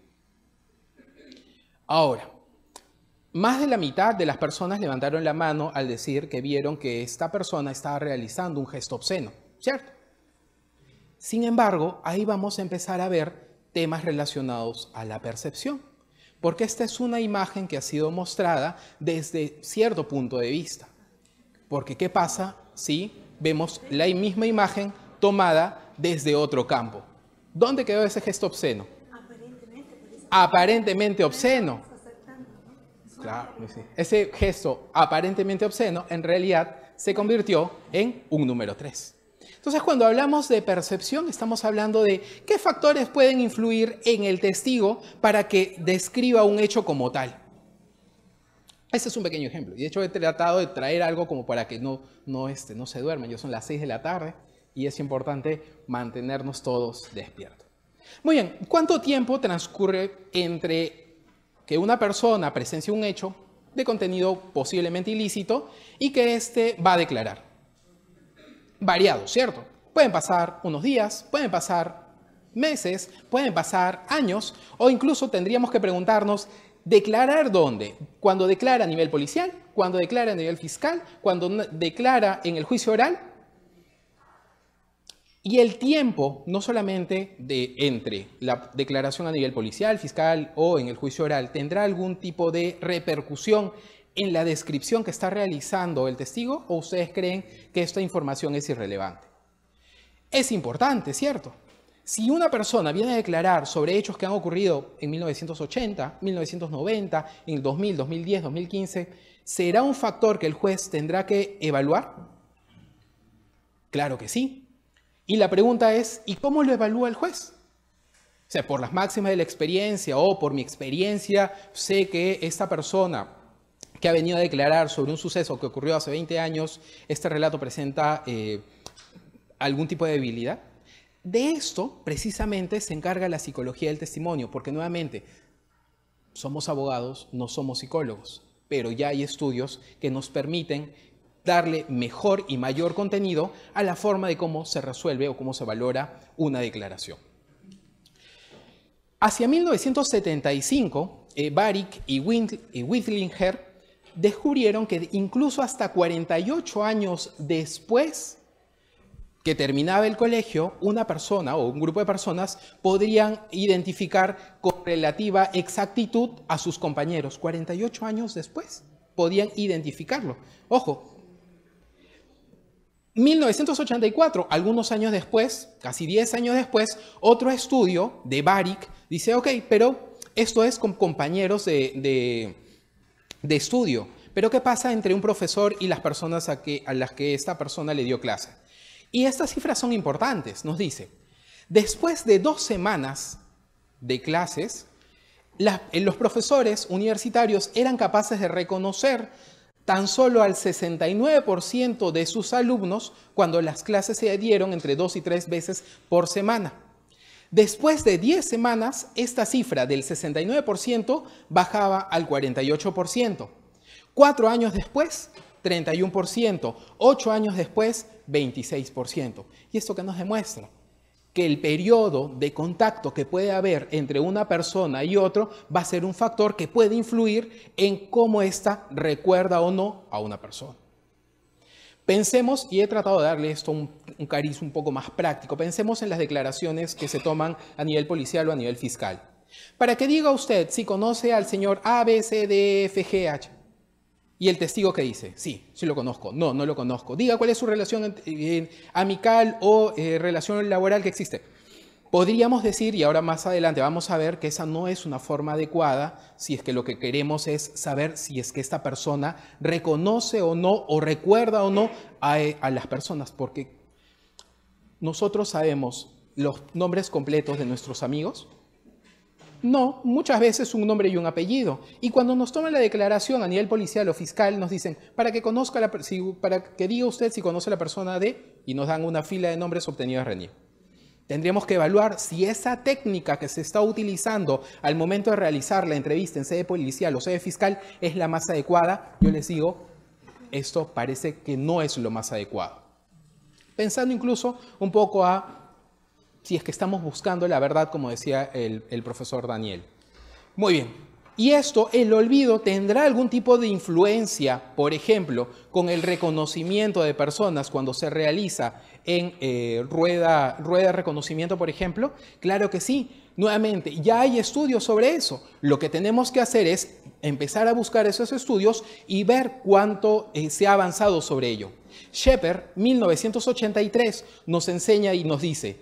Ahora, más de la mitad de las personas levantaron la mano al decir que vieron que esta persona estaba realizando un gesto obsceno, ¿cierto? Sin embargo, ahí vamos a empezar a ver temas relacionados a la percepción, porque esta es una imagen que ha sido mostrada desde cierto punto de vista. Porque ¿qué pasa si vemos la misma imagen tomada desde otro campo? ¿Dónde quedó ese gesto obsceno? Aparentemente, Aparentemente obsceno. Claro, sí. Ese gesto aparentemente obsceno en realidad se convirtió en un número tres. Entonces, cuando hablamos de percepción, estamos hablando de qué factores pueden influir en el testigo para que describa un hecho como tal. Ese es un pequeño ejemplo. Y de hecho he tratado de traer algo como para que no, no, este, no se duerman. Ya son las seis de la tarde y es importante mantenernos todos despiertos. Muy bien, ¿cuánto tiempo transcurre entre que una persona presencia un hecho de contenido posiblemente ilícito y que éste va a declarar? Variado, ¿cierto? Pueden pasar unos días, pueden pasar meses, pueden pasar años, o incluso tendríamos que preguntarnos, ¿declarar dónde? ¿Cuando declara a nivel policial? ¿Cuando declara a nivel fiscal? ¿Cuando declara en el juicio oral? Y el tiempo, no solamente de entre la declaración a nivel policial, fiscal o en el juicio oral, ¿tendrá algún tipo de repercusión en la descripción que está realizando el testigo? ¿O ustedes creen que esta información es irrelevante? Es importante, ¿cierto? Si una persona viene a declarar sobre hechos que han ocurrido en mil novecientos ochenta, mil novecientos noventa, en el dos mil, dos mil diez, dos mil quince, ¿será un factor que el juez tendrá que evaluar? Claro que sí. Y la pregunta es, ¿y cómo lo evalúa el juez? O sea, por las máximas de la experiencia o por mi experiencia, sé que esta persona que ha venido a declarar sobre un suceso que ocurrió hace veinte años, este relato presenta eh, algún tipo de debilidad. De esto, precisamente, se encarga la psicología del testimonio, porque nuevamente, somos abogados, no somos psicólogos, pero ya hay estudios que nos permiten darle mejor y mayor contenido a la forma de cómo se resuelve o cómo se valora una declaración. Hacia mil novecientos setenta y cinco, eh, Varick y, y Whitlinger descubrieron que incluso hasta cuarenta y ocho años después que terminaba el colegio, una persona o un grupo de personas podrían identificar con relativa exactitud a sus compañeros. cuarenta y ocho años después podían identificarlo. Ojo, mil novecientos ochenta y cuatro, algunos años después, casi diez años después, otro estudio de Varick dice, ok, pero esto es con compañeros de, de, de estudio. Pero ¿qué pasa entre un profesor y las personas a, que, a las que esta persona le dio clase? Y estas cifras son importantes, nos dice. Después de dos semanas de clases, la, los profesores universitarios eran capaces de reconocer tan solo al sesenta y nueve por ciento de sus alumnos cuando las clases se dieron entre dos y tres veces por semana. Después de diez semanas, esta cifra del sesenta y nueve por ciento bajaba al cuarenta y ocho por ciento. Cuatro años después, treinta y uno por ciento. Ocho años después, veintiséis por ciento. ¿Y esto qué nos demuestra? Que el periodo de contacto que puede haber entre una persona y otro va a ser un factor que puede influir en cómo ésta recuerda o no a una persona. Pensemos, y he tratado de darle esto un, un cariz un poco más práctico, pensemos en las declaraciones que se toman a nivel policial o a nivel fiscal. Para que diga usted si conoce al señor A, B, C, D, F, G, H. Y el testigo que dice, sí, sí lo conozco, no, no lo conozco. Diga cuál es su relación eh, amical o eh, relación laboral que existe. Podríamos decir, y ahora más adelante vamos a ver que esa no es una forma adecuada si es que lo que queremos es saber si es que esta persona reconoce o no o recuerda o no a, a las personas, porque nosotros sabemos los nombres completos de nuestros amigos. No, muchas veces un nombre y un apellido. Y cuando nos toman la declaración a nivel policial o fiscal, nos dicen, para que conozca la, si, para que diga usted si conoce a la persona de, y nos dan una fila de nombres obtenidos de RENIEC. Tendríamos que evaluar si esa técnica que se está utilizando al momento de realizar la entrevista en sede policial o sede fiscal es la más adecuada. Yo les digo, esto parece que no es lo más adecuado. Pensando incluso un poco a si es que estamos buscando la verdad, como decía el, el profesor Daniel. Muy bien. Y esto, el olvido, ¿tendrá algún tipo de influencia, por ejemplo, con el reconocimiento de personas cuando se realiza en eh, rueda, rueda de reconocimiento, por ejemplo? Claro que sí. Nuevamente, ya hay estudios sobre eso. Lo que tenemos que hacer es empezar a buscar esos estudios y ver cuánto eh, se ha avanzado sobre ello. Shepard, mil novecientos ochenta y tres, nos enseña y nos dice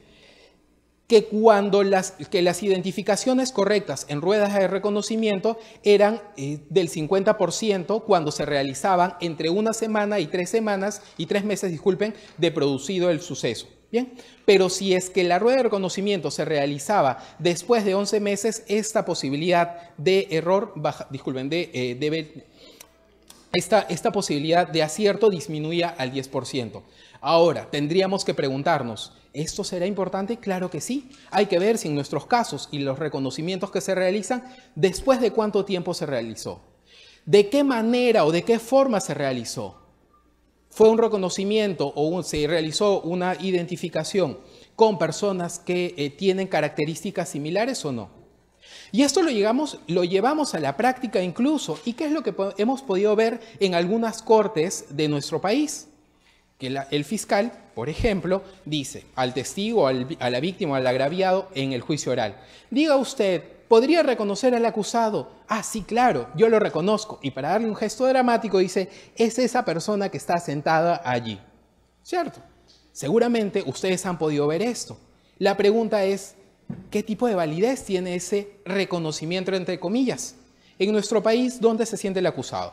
que cuando las, que las identificaciones correctas en ruedas de reconocimiento eran eh, del cincuenta por ciento cuando se realizaban entre una semana y tres semanas y tres meses, disculpen, de producido el suceso. Bien, pero si es que la rueda de reconocimiento se realizaba después de once meses, esta posibilidad de error, baja, disculpen, de, eh, de esta, esta posibilidad de acierto disminuía al diez por ciento. Ahora, tendríamos que preguntarnos, ¿esto será importante? Claro que sí. Hay que ver si en nuestros casos y los reconocimientos que se realizan, después de cuánto tiempo se realizó. ¿De qué manera o de qué forma se realizó? ¿Fue un reconocimiento o un, se realizó una identificación con personas que eh, tienen características similares o no? Y esto lo, llegamos, lo llevamos a la práctica incluso. ¿Y qué es lo que po- hemos podido ver en algunas cortes de nuestro país? Que la, el fiscal, por ejemplo, dice al testigo, al, a la víctima, al agraviado en el juicio oral, diga usted, ¿podría reconocer al acusado? Ah, sí, claro, yo lo reconozco. Y para darle un gesto dramático dice, es esa persona que está sentada allí. ¿Cierto? Seguramente ustedes han podido ver esto. La pregunta es, ¿qué tipo de validez tiene ese reconocimiento entre comillas? En nuestro país, ¿dónde se siente el acusado?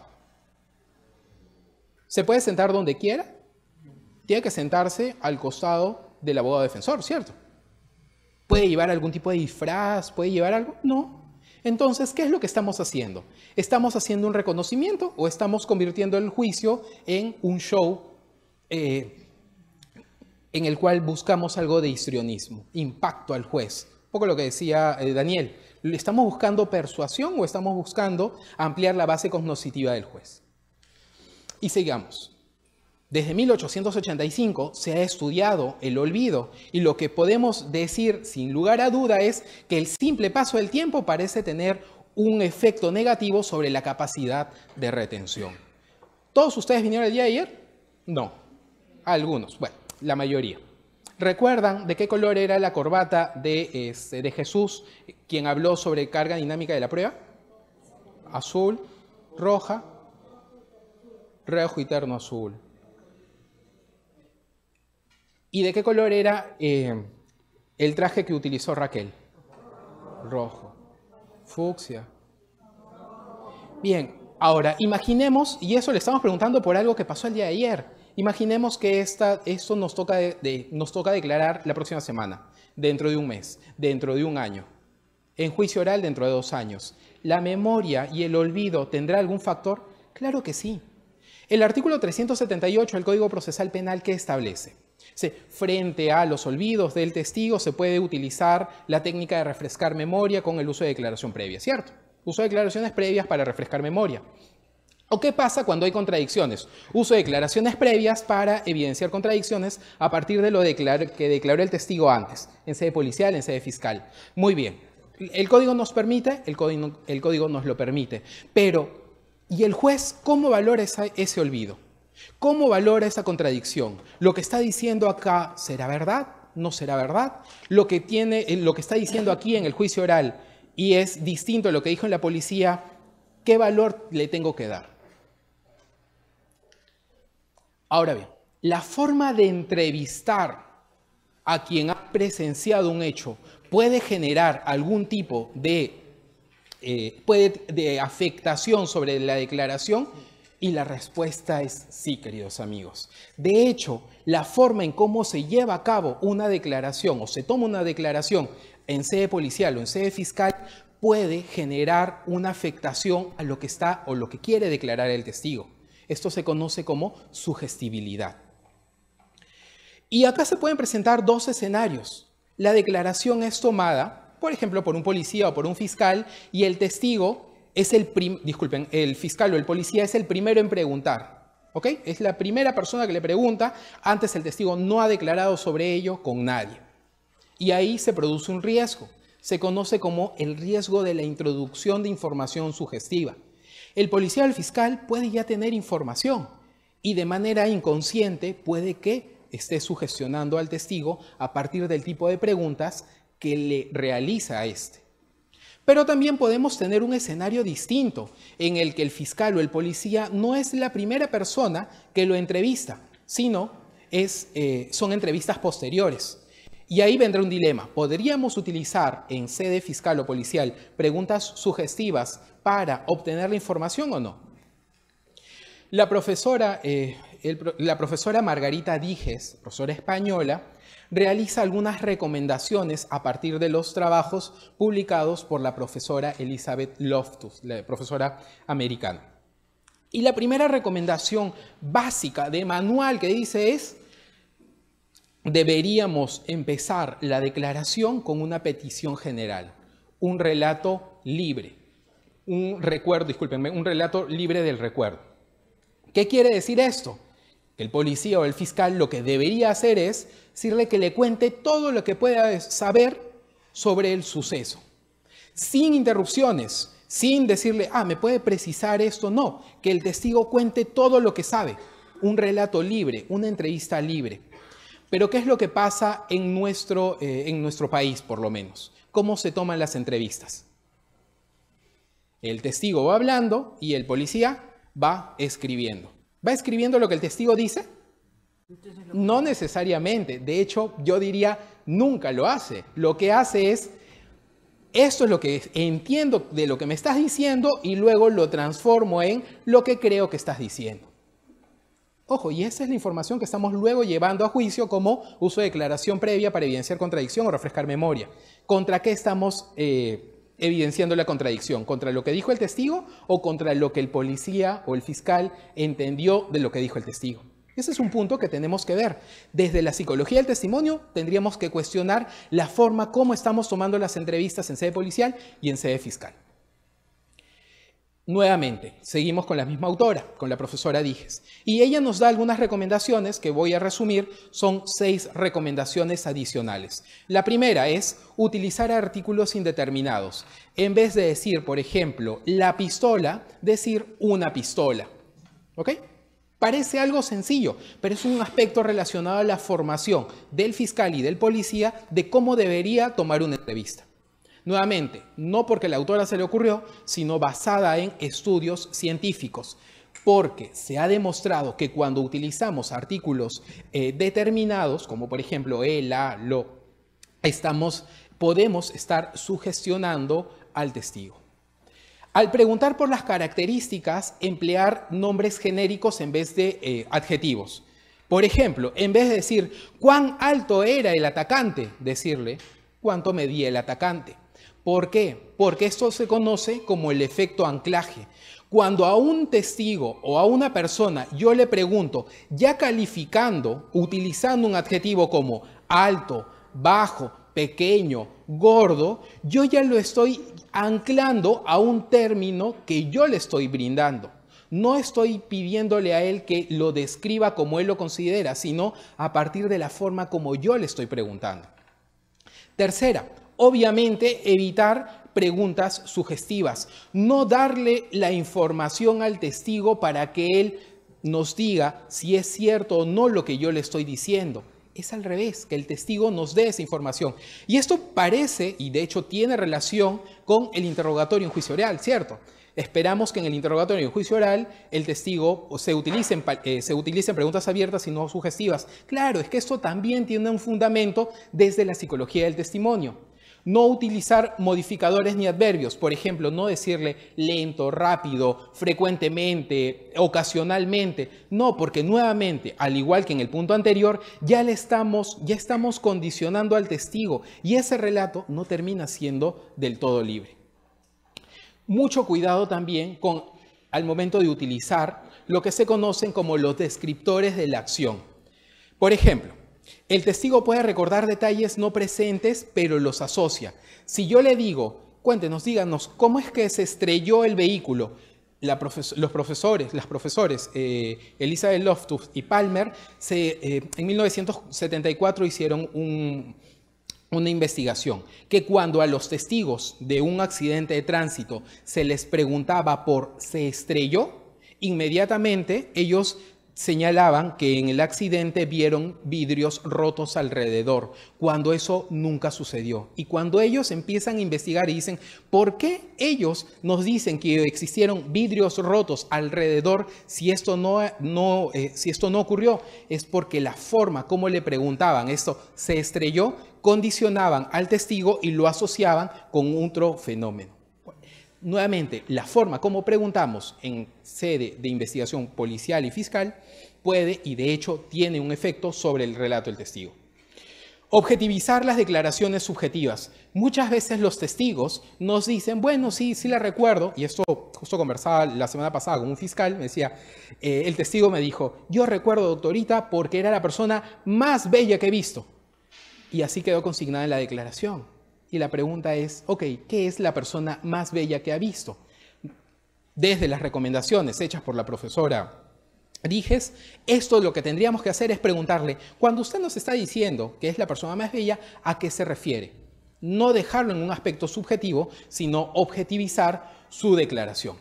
¿Se puede sentar donde quiera? Tiene que sentarse al costado del abogado defensor, ¿cierto? ¿Puede llevar algún tipo de disfraz? ¿Puede llevar algo? No. Entonces, ¿qué es lo que estamos haciendo? ¿Estamos haciendo un reconocimiento o estamos convirtiendo el juicio en un show eh, en el cual buscamos algo de histrionismo, impacto al juez? Un poco lo que decía eh, Daniel. ¿Estamos buscando persuasión o estamos buscando ampliar la base cognoscitiva del juez? Y sigamos. Desde mil ochocientos ochenta y cinco se ha estudiado el olvido y lo que podemos decir sin lugar a duda es que el simple paso del tiempo parece tener un efecto negativo sobre la capacidad de retención. ¿Todos ustedes vinieron el día de ayer? No. Algunos. Bueno, la mayoría. ¿Recuerdan de qué color era la corbata de, este, de Jesús, quien habló sobre carga dinámica de la prueba? Azul, roja, rojo y terno azul. ¿Y de qué color era eh, el traje que utilizó Raquel? Rojo. Fucsia. Bien, ahora imaginemos, y eso le estamos preguntando por algo que pasó el día de ayer, imaginemos que esta, esto nos toca, de, de, nos toca declarar la próxima semana, dentro de un mes, dentro de un año, en juicio oral dentro de dos años. ¿La memoria y el olvido tendrá algún factor? Claro que sí. El artículo trescientos setenta y ocho del Código Procesal Penal, ¿qué establece? Frente a los olvidos del testigo se puede utilizar la técnica de refrescar memoria con el uso de declaración previa, ¿cierto? Uso de declaraciones previas para refrescar memoria. ¿O qué pasa cuando hay contradicciones? Uso de declaraciones previas para evidenciar contradicciones a partir de lo declar- que declaró el testigo antes, en sede policial, en sede fiscal. Muy bien. El código nos permite, el código, el código nos lo permite, pero ¿y el juez cómo valora esa, ese olvido? ¿Cómo valora esa contradicción? ¿Lo que está diciendo acá será verdad? ¿No será verdad? Lo que, tiene, lo que está diciendo aquí en el juicio oral y es distinto a lo que dijo en la policía, ¿qué valor le tengo que dar? Ahora bien, la forma de entrevistar a quien ha presenciado un hecho puede generar algún tipo de, eh, puede, de afectación sobre la declaración. Y la respuesta es sí, queridos amigos. De hecho, la forma en cómo se lleva a cabo una declaración o se toma una declaración en sede policial o en sede fiscal puede generar una afectación a lo que está o lo que quiere declarar el testigo. Esto se conoce como sugestibilidad. Y acá se pueden presentar dos escenarios. La declaración es tomada, por ejemplo, por un policía o por un fiscal y el testigo es el, prim disculpen, el fiscal o el policía es el primero en preguntar, ¿ok? Es la primera persona que le pregunta, antes el testigo no ha declarado sobre ello con nadie. Y ahí se produce un riesgo, se conoce como el riesgo de la introducción de información sugestiva. El policía o el fiscal puede ya tener información y de manera inconsciente puede que esté sugestionando al testigo a partir del tipo de preguntas que le realiza a este. Pero también podemos tener un escenario distinto en el que el fiscal o el policía no es la primera persona que lo entrevista, sino es, eh, son entrevistas posteriores. Y ahí vendrá un dilema. ¿Podríamos utilizar en sede fiscal o policial preguntas sugestivas para obtener la información o no? La profesora, eh, el, la profesora Margarita Dijes, profesora española, realiza algunas recomendaciones a partir de los trabajos publicados por la profesora Elizabeth Loftus, la profesora americana. Y la primera recomendación básica de manual que dice es: deberíamos empezar la declaración con una petición general, un relato libre, un recuerdo, discúlpenme, un relato libre del recuerdo. ¿Qué quiere decir esto? Que el policía o el fiscal lo que debería hacer es decirle que le cuente todo lo que pueda saber sobre el suceso, sin interrupciones, sin decirle, ah, ¿me puede precisar esto? No, que el testigo cuente todo lo que sabe, un relato libre, una entrevista libre. Pero ¿qué es lo que pasa en nuestro, eh, en nuestro país, por lo menos? ¿Cómo se toman las entrevistas? El testigo va hablando y el policía va escribiendo. ¿Va escribiendo lo que el testigo dice? No necesariamente. De hecho, yo diría, nunca lo hace. Lo que hace es, esto es lo que entiendo de lo que me estás diciendo y luego lo transformo en lo que creo que estás diciendo. Ojo, y esa es la información que estamos luego llevando a juicio como uso de declaración previa para evidenciar contradicción o refrescar memoria. ¿Contra qué estamos eh, evidenciando la contradicción? ¿Contra lo que dijo el testigo o contra lo que el policía o el fiscal entendió de lo que dijo el testigo? Ese es un punto que tenemos que ver. Desde la psicología del testimonio tendríamos que cuestionar la forma como estamos tomando las entrevistas en sede policial y en sede fiscal. Nuevamente, seguimos con la misma autora, con la profesora Dijes, y ella nos da algunas recomendaciones que voy a resumir. Son seis recomendaciones adicionales. La primera es utilizar artículos indeterminados. En vez de decir, por ejemplo, la pistola, decir una pistola. ¿Ok? Parece algo sencillo, pero es un aspecto relacionado a la formación del fiscal y del policía de cómo debería tomar una entrevista. Nuevamente, no porque a la autora se le ocurrió, sino basada en estudios científicos, porque se ha demostrado que cuando utilizamos artículos eh, determinados, como por ejemplo el, la, lo, estamos, podemos estar sugestionando al testigo. Al preguntar por las características, emplear nombres genéricos en vez de eh, adjetivos. Por ejemplo, en vez de decir cuán alto era el atacante, decirle cuánto medía el atacante. ¿Por qué? Porque esto se conoce como el efecto anclaje. Cuando a un testigo o a una persona yo le pregunto, ya calificando, utilizando un adjetivo como alto, bajo, pequeño, gordo, yo ya lo estoy anclando a un término que yo le estoy brindando. No estoy pidiéndole a él que lo describa como él lo considera, sino a partir de la forma como yo le estoy preguntando. Tercera, obviamente evitar preguntas sugestivas. No darle la información al testigo para que él nos diga si es cierto o no lo que yo le estoy diciendo. Es al revés, que el testigo nos dé esa información. Y esto parece, y de hecho tiene relación con el interrogatorio en juicio oral, ¿cierto? Esperamos que en el interrogatorio en juicio oral el testigo se utilicen, eh, se utilicen preguntas abiertas y no sugestivas. Claro, es que esto también tiene un fundamento desde la psicología del testimonio. No utilizar modificadores ni adverbios. Por ejemplo, no decirle lento, rápido, frecuentemente, ocasionalmente. No, porque nuevamente, al igual que en el punto anterior, ya le estamos, ya estamos condicionando al testigo y ese relato no termina siendo del todo libre. Mucho cuidado también con, al momento de utilizar lo que se conocen como los descriptores de la acción. Por ejemplo, el testigo puede recordar detalles no presentes, pero los asocia. Si yo le digo, cuéntenos, díganos, ¿cómo es que se estrelló el vehículo? La profes los profesores, las profesores eh, Elizabeth Loftus y Palmer, se, eh, en mil novecientos setenta y cuatro hicieron un, una investigación, que cuando a los testigos de un accidente de tránsito se les preguntaba por ¿se estrelló?, inmediatamente ellos señalaban que en el accidente vieron vidrios rotos alrededor, cuando eso nunca sucedió. Y cuando ellos empiezan a investigar y dicen, ¿por qué ellos nos dicen que existieron vidrios rotos alrededor si esto no, no, eh, si esto no ocurrió? Es porque la forma como le preguntaban, esto se estrelló, condicionaban al testigo y lo asociaban con otro fenómeno. Nuevamente, la forma como preguntamos en sede de investigación policial y fiscal puede y de hecho tiene un efecto sobre el relato del testigo. Objetivizar las declaraciones subjetivas. Muchas veces los testigos nos dicen, bueno, sí, sí la recuerdo, y esto justo conversaba la semana pasada con un fiscal, me decía, eh, el testigo me dijo, yo recuerdo, doctorita, porque era la persona más bella que he visto. Y así quedó consignada en la declaración. Y la pregunta es, ok, ¿qué es la persona más bella que ha visto? Desde las recomendaciones hechas por la profesora Dijes, esto lo que tendríamos que hacer es preguntarle, cuando usted nos está diciendo que es la persona más bella, ¿a qué se refiere? No dejarlo en un aspecto subjetivo, sino objetivizar su declaración.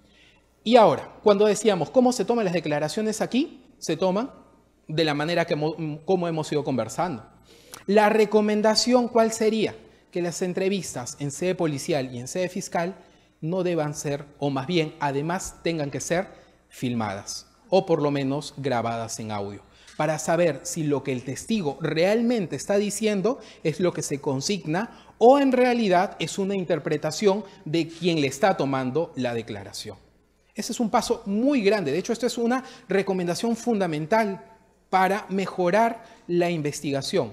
Y ahora, cuando decíamos cómo se toman las declaraciones aquí, se toman de la manera que como hemos ido conversando. La recomendación, ¿cuál sería? Que las entrevistas en sede policial y en sede fiscal no deban ser, o más bien, además tengan que ser filmadas o por lo menos grabadas en audio, para saber si lo que el testigo realmente está diciendo es lo que se consigna o en realidad es una interpretación de quien le está tomando la declaración. Ese es un paso muy grande. De hecho, esto es una recomendación fundamental para mejorar la investigación.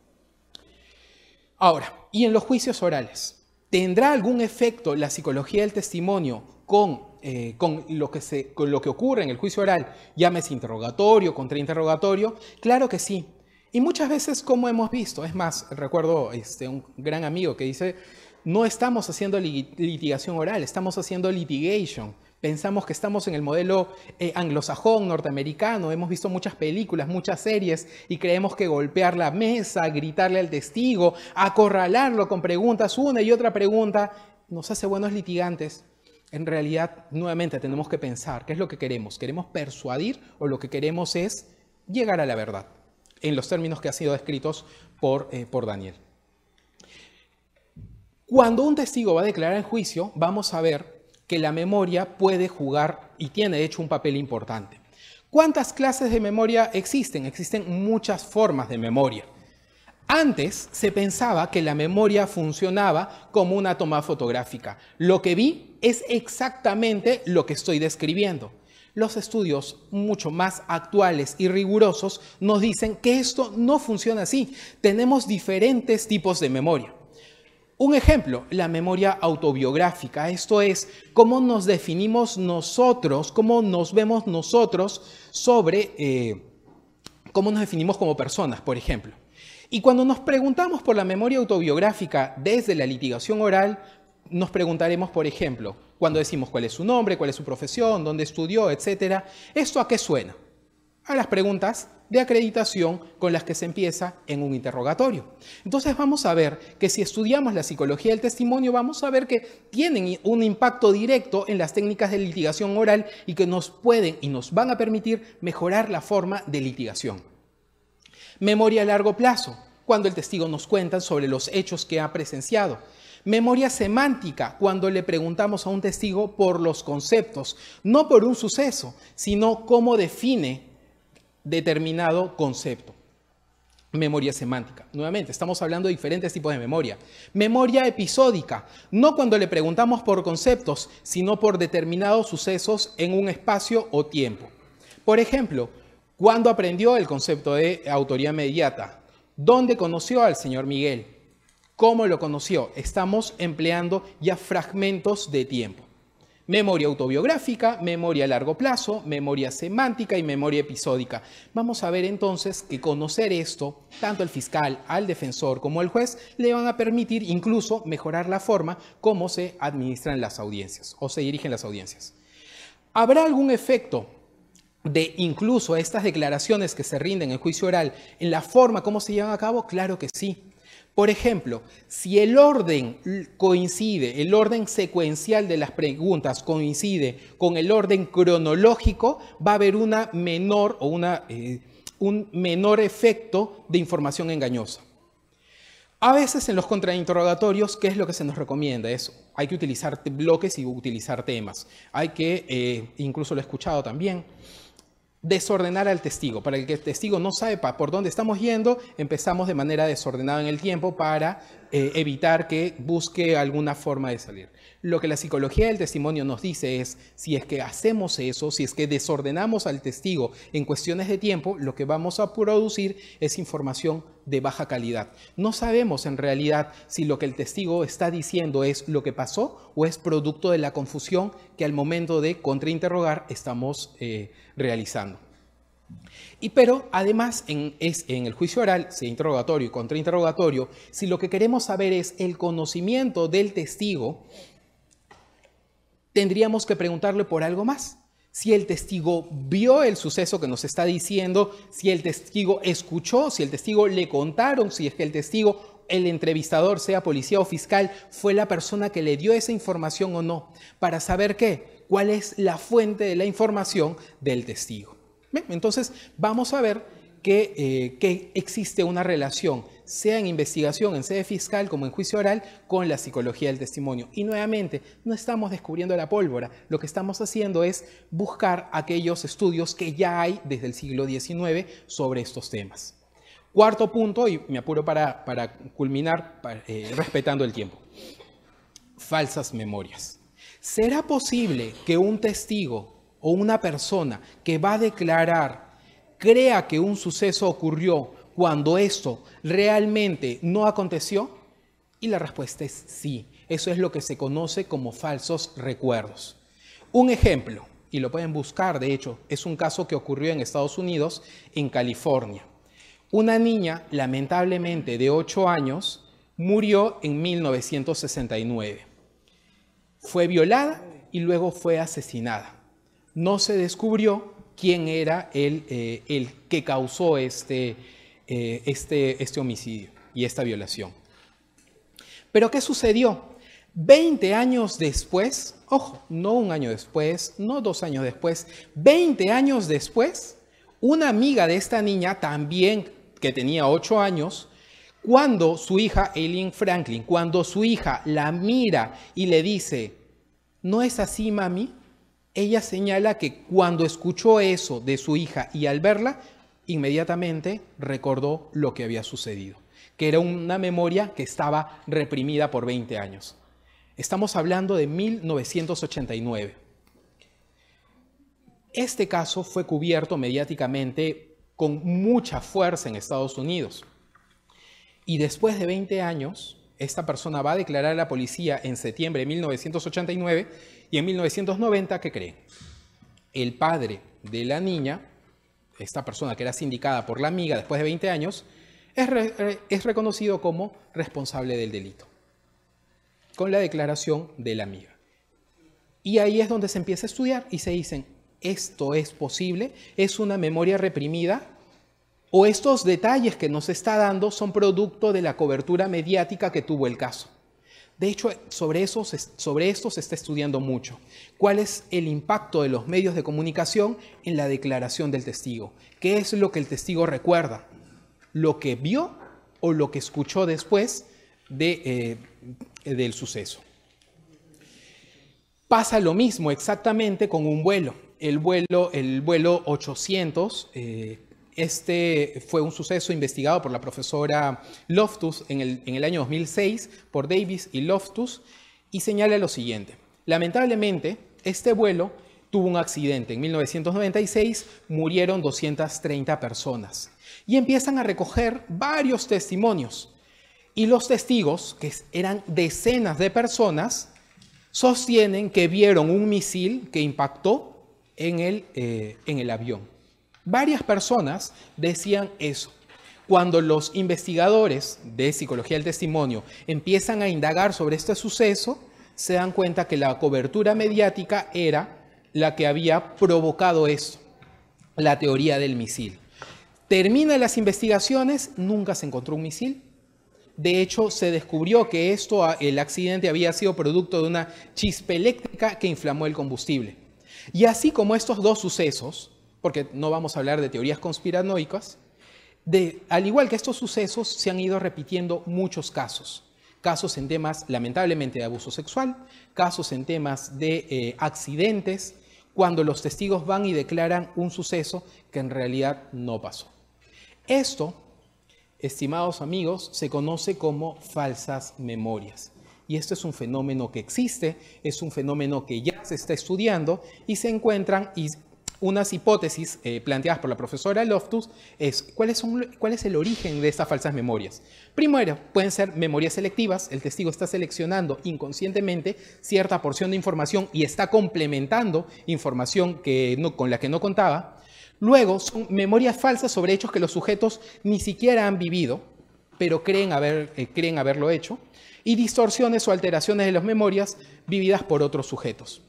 Ahora, y en los juicios orales, ¿tendrá algún efecto la psicología del testimonio con, eh, con, lo que se, con lo que ocurre en el juicio oral? Llámese interrogatorio, contrainterrogatorio. Claro que sí. Y muchas veces, como hemos visto, es más, recuerdo este, un gran amigo que dice, no estamos haciendo litigación oral, estamos haciendo litigation. Pensamos que estamos en el modelo eh, anglosajón, norteamericano, hemos visto muchas películas, muchas series y creemos que golpear la mesa, gritarle al testigo, acorralarlo con preguntas, una y otra pregunta, nos hace buenos litigantes. En realidad, nuevamente tenemos que pensar, ¿qué es lo que queremos? ¿Queremos persuadir o lo que queremos es llegar a la verdad? En los términos que han sido descritos por, eh, por Daniel. Cuando un testigo va a declarar en juicio, vamos a ver que la memoria puede jugar y tiene de hecho un papel importante. ¿Cuántas clases de memoria existen? Existen muchas formas de memoria. Antes se pensaba que la memoria funcionaba como una toma fotográfica. Lo que vi es exactamente lo que estoy describiendo. Los estudios mucho más actuales y rigurosos nos dicen que esto no funciona así. Tenemos diferentes tipos de memoria. Un ejemplo, la memoria autobiográfica. Esto es cómo nos definimos nosotros, cómo nos vemos nosotros sobre eh, cómo nos definimos como personas, por ejemplo. Y cuando nos preguntamos por la memoria autobiográfica desde la litigación oral, nos preguntaremos, por ejemplo, cuando decimos cuál es su nombre, cuál es su profesión, dónde estudió, etcétera. ¿Esto a qué suena? A las preguntas de acreditación con las que se empieza en un interrogatorio. Entonces vamos a ver que si estudiamos la psicología del testimonio, vamos a ver que tienen un impacto directo en las técnicas de litigación oral y que nos pueden y nos van a permitir mejorar la forma de litigación. Memoria a largo plazo, cuando el testigo nos cuenta sobre los hechos que ha presenciado. Memoria semántica, cuando le preguntamos a un testigo por los conceptos, no por un suceso, sino cómo define determinado concepto. Memoria semántica. Nuevamente, estamos hablando de diferentes tipos de memoria. Memoria episódica, no cuando le preguntamos por conceptos, sino por determinados sucesos en un espacio o tiempo. Por ejemplo, ¿cuándo aprendió el concepto de autoría inmediata? ¿Dónde conoció al señor Miguel? ¿Cómo lo conoció? Estamos empleando ya fragmentos de tiempo. Memoria autobiográfica, memoria a largo plazo, memoria semántica y memoria episódica. Vamos a ver entonces que conocer esto, tanto el fiscal, al defensor como el juez, le van a permitir incluso mejorar la forma como se administran las audiencias o se dirigen las audiencias. ¿Habrá algún efecto de incluso estas declaraciones que se rinden en juicio oral en la forma como se llevan a cabo? Claro que sí. Por ejemplo, si el orden coincide, el orden secuencial de las preguntas coincide con el orden cronológico, va a haber una menor o una, eh, un menor efecto de información engañosa. A veces en los contrainterrogatorios, ¿qué es lo que se nos recomienda? Es, hay que utilizar bloques y utilizar temas. Hay que, eh, incluso lo he escuchado también, desordenar al testigo. Para que el testigo no sepa por dónde estamos yendo, empezamos de manera desordenada en el tiempo para eh, evitar que busque alguna forma de salir. Lo que la psicología del testimonio nos dice es, si es que hacemos eso, si es que desordenamos al testigo en cuestiones de tiempo, lo que vamos a producir es información de baja calidad. No sabemos en realidad si lo que el testigo está diciendo es lo que pasó o es producto de la confusión que al momento de contrainterrogar estamos eh, realizando. Y pero además en, es, en el juicio oral, sea interrogatorio y contrainterrogatorio, si lo que queremos saber es el conocimiento del testigo, tendríamos que preguntarle por algo más. Si el testigo vio el suceso que nos está diciendo, si el testigo escuchó, si el testigo le contaron, si es que el testigo, el entrevistador, sea policía o fiscal, fue la persona que le dio esa información o no, para saber qué, cuál es la fuente de la información del testigo. Bien, entonces vamos a ver que, eh, que existe una relación, sea en investigación, en sede fiscal, como en juicio oral, con la psicología del testimonio. Y nuevamente, no estamos descubriendo la pólvora, lo que estamos haciendo es buscar aquellos estudios que ya hay desde el siglo diecinueve sobre estos temas. Cuarto punto, y me apuro para, para culminar para, eh, respetando el tiempo. Falsas memorias. ¿Será posible que un testigo o una persona que va a declarar crea que un suceso ocurrió cuando esto realmente no aconteció? Y la respuesta es sí. Eso es lo que se conoce como falsos recuerdos. Un ejemplo, y lo pueden buscar, de hecho, es un caso que ocurrió en Estados Unidos, en California. Una niña, lamentablemente de ocho años, murió en mil novecientos sesenta y nueve. Fue violada y luego fue asesinada. No se descubrió quién era el, eh, el que causó este, eh, este, este homicidio y esta violación. ¿Pero qué sucedió? veinte años después, ojo, no un año después, no dos años después, veinte años después, una amiga de esta niña, también que tenía ocho años, cuando su hija, Aileen Franklin, cuando su hija la mira y le dice, ¿no es así, mami? Ella señala que cuando escuchó eso de su hija y al verla, inmediatamente recordó lo que había sucedido, que era una memoria que estaba reprimida por veinte años. Estamos hablando de mil novecientos ochenta y nueve. Este caso fue cubierto mediáticamente con mucha fuerza en Estados Unidos. Y después de veinte años, esta persona va a declarar a la policía en septiembre de mil novecientos ochenta y nueve y en mil novecientos noventa, ¿qué creen? El padre de la niña, esta persona que era sindicada por la amiga después de veinte años, es, re, es reconocido como responsable del delito, con la declaración de la amiga. Y ahí es donde se empieza a estudiar y se dicen, ¿esto es posible? ¿Es una memoria reprimida? ¿O estos detalles que nos está dando son producto de la cobertura mediática que tuvo el caso? De hecho, sobre, eso, sobre esto se está estudiando mucho. ¿Cuál es el impacto de los medios de comunicación en la declaración del testigo? ¿Qué es lo que el testigo recuerda? ¿Lo que vio o lo que escuchó después de, eh, del suceso? Pasa lo mismo exactamente con un vuelo. El vuelo, el vuelo ochocientos, eh, este fue un suceso investigado por la profesora Loftus en el, en el año dos mil seis, por Davis y Loftus, y señala lo siguiente. Lamentablemente, este vuelo tuvo un accidente. En mil novecientos noventa y seis murieron doscientas treinta personas. Y empiezan a recoger varios testimonios. Y los testigos, que eran decenas de personas, sostienen que vieron un misil que impactó en el, eh, en el avión. Varias personas decían eso. Cuando los investigadores de psicología del testimonio empiezan a indagar sobre este suceso, se dan cuenta que la cobertura mediática era la que había provocado esto, la teoría del misil. Terminan las investigaciones, nunca se encontró un misil. De hecho, se descubrió que esto, el accidente había sido producto de una chispa eléctrica que inflamó el combustible. Y así como estos dos sucesos, porque no vamos a hablar de teorías conspiranoicas, de, al igual que estos sucesos, se han ido repitiendo muchos casos. Casos en temas, lamentablemente, de abuso sexual, casos en temas de eh, accidentes, cuando los testigos van y declaran un suceso que en realidad no pasó. Esto, estimados amigos, se conoce como falsas memorias. Y esto es un fenómeno que existe, es un fenómeno que ya se está estudiando y se encuentran y unas hipótesis eh, planteadas por la profesora Loftus es ¿cuáles son, cuál es el origen de estas falsas memorias. Primero, pueden ser memorias selectivas. El testigo está seleccionando inconscientemente cierta porción de información y está complementando información que no, con la que no contaba. Luego, son memorias falsas sobre hechos que los sujetos ni siquiera han vivido, pero creen, haber, eh, creen haberlo hecho. Y distorsiones o alteraciones de las memorias vividas por otros sujetos.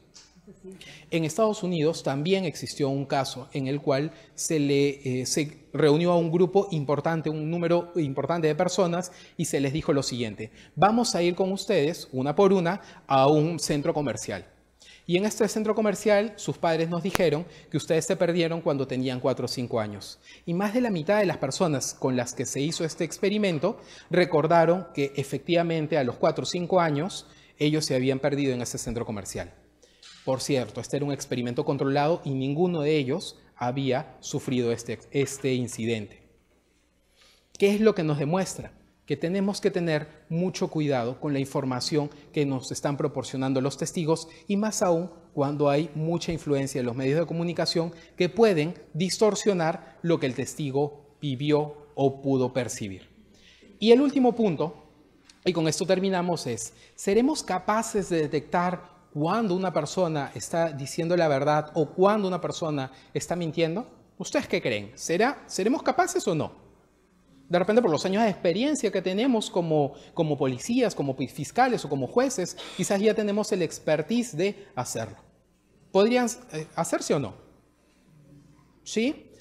En Estados Unidos también existió un caso en el cual se, le, eh, se reunió a un grupo importante, un número importante de personas y se les dijo lo siguiente: vamos a ir con ustedes, una por una, a un centro comercial. Y en este centro comercial sus padres nos dijeron que ustedes se perdieron cuando tenían cuatro o cinco años. Y más de la mitad de las personas con las que se hizo este experimento recordaron que efectivamente a los cuatro o cinco años ellos se habían perdido en ese centro comercial. Por cierto, este era un experimento controlado y ninguno de ellos había sufrido este, este incidente. ¿Qué es lo que nos demuestra? que tenemos que tener mucho cuidado con la información que nos están proporcionando los testigos y más aún cuando hay mucha influencia de los medios de comunicación que pueden distorsionar lo que el testigo vivió o pudo percibir. Y el último punto, y con esto terminamos, es, ¿seremos capaces de detectar cuando una persona está diciendo la verdad o cuando una persona está mintiendo? ¿Ustedes qué creen? ¿Será, ¿Seremos capaces o no? De repente, por los años de experiencia que tenemos como, como policías, como fiscales o como jueces, quizás ya tenemos el expertise de hacerlo. ¿Podrían eh, hacerse o no? ¿Sí?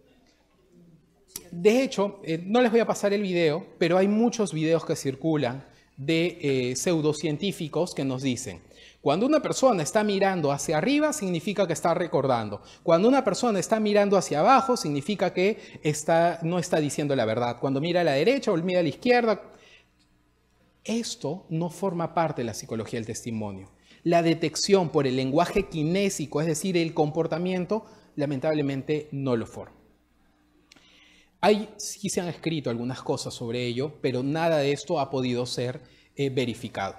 De hecho, eh, no les voy a pasar el video, pero hay muchos videos que circulan de eh, pseudocientíficos que nos dicen: cuando una persona está mirando hacia arriba, significa que está recordando. Cuando una persona está mirando hacia abajo, significa que está, no está diciendo la verdad. Cuando mira a la derecha o mira a la izquierda. Esto no forma parte de la psicología del testimonio. La detección por el lenguaje kinésico, es decir, el comportamiento, lamentablemente no lo forma. Hay, sí se han escrito algunas cosas sobre ello, pero nada de esto ha podido ser eh, verificado.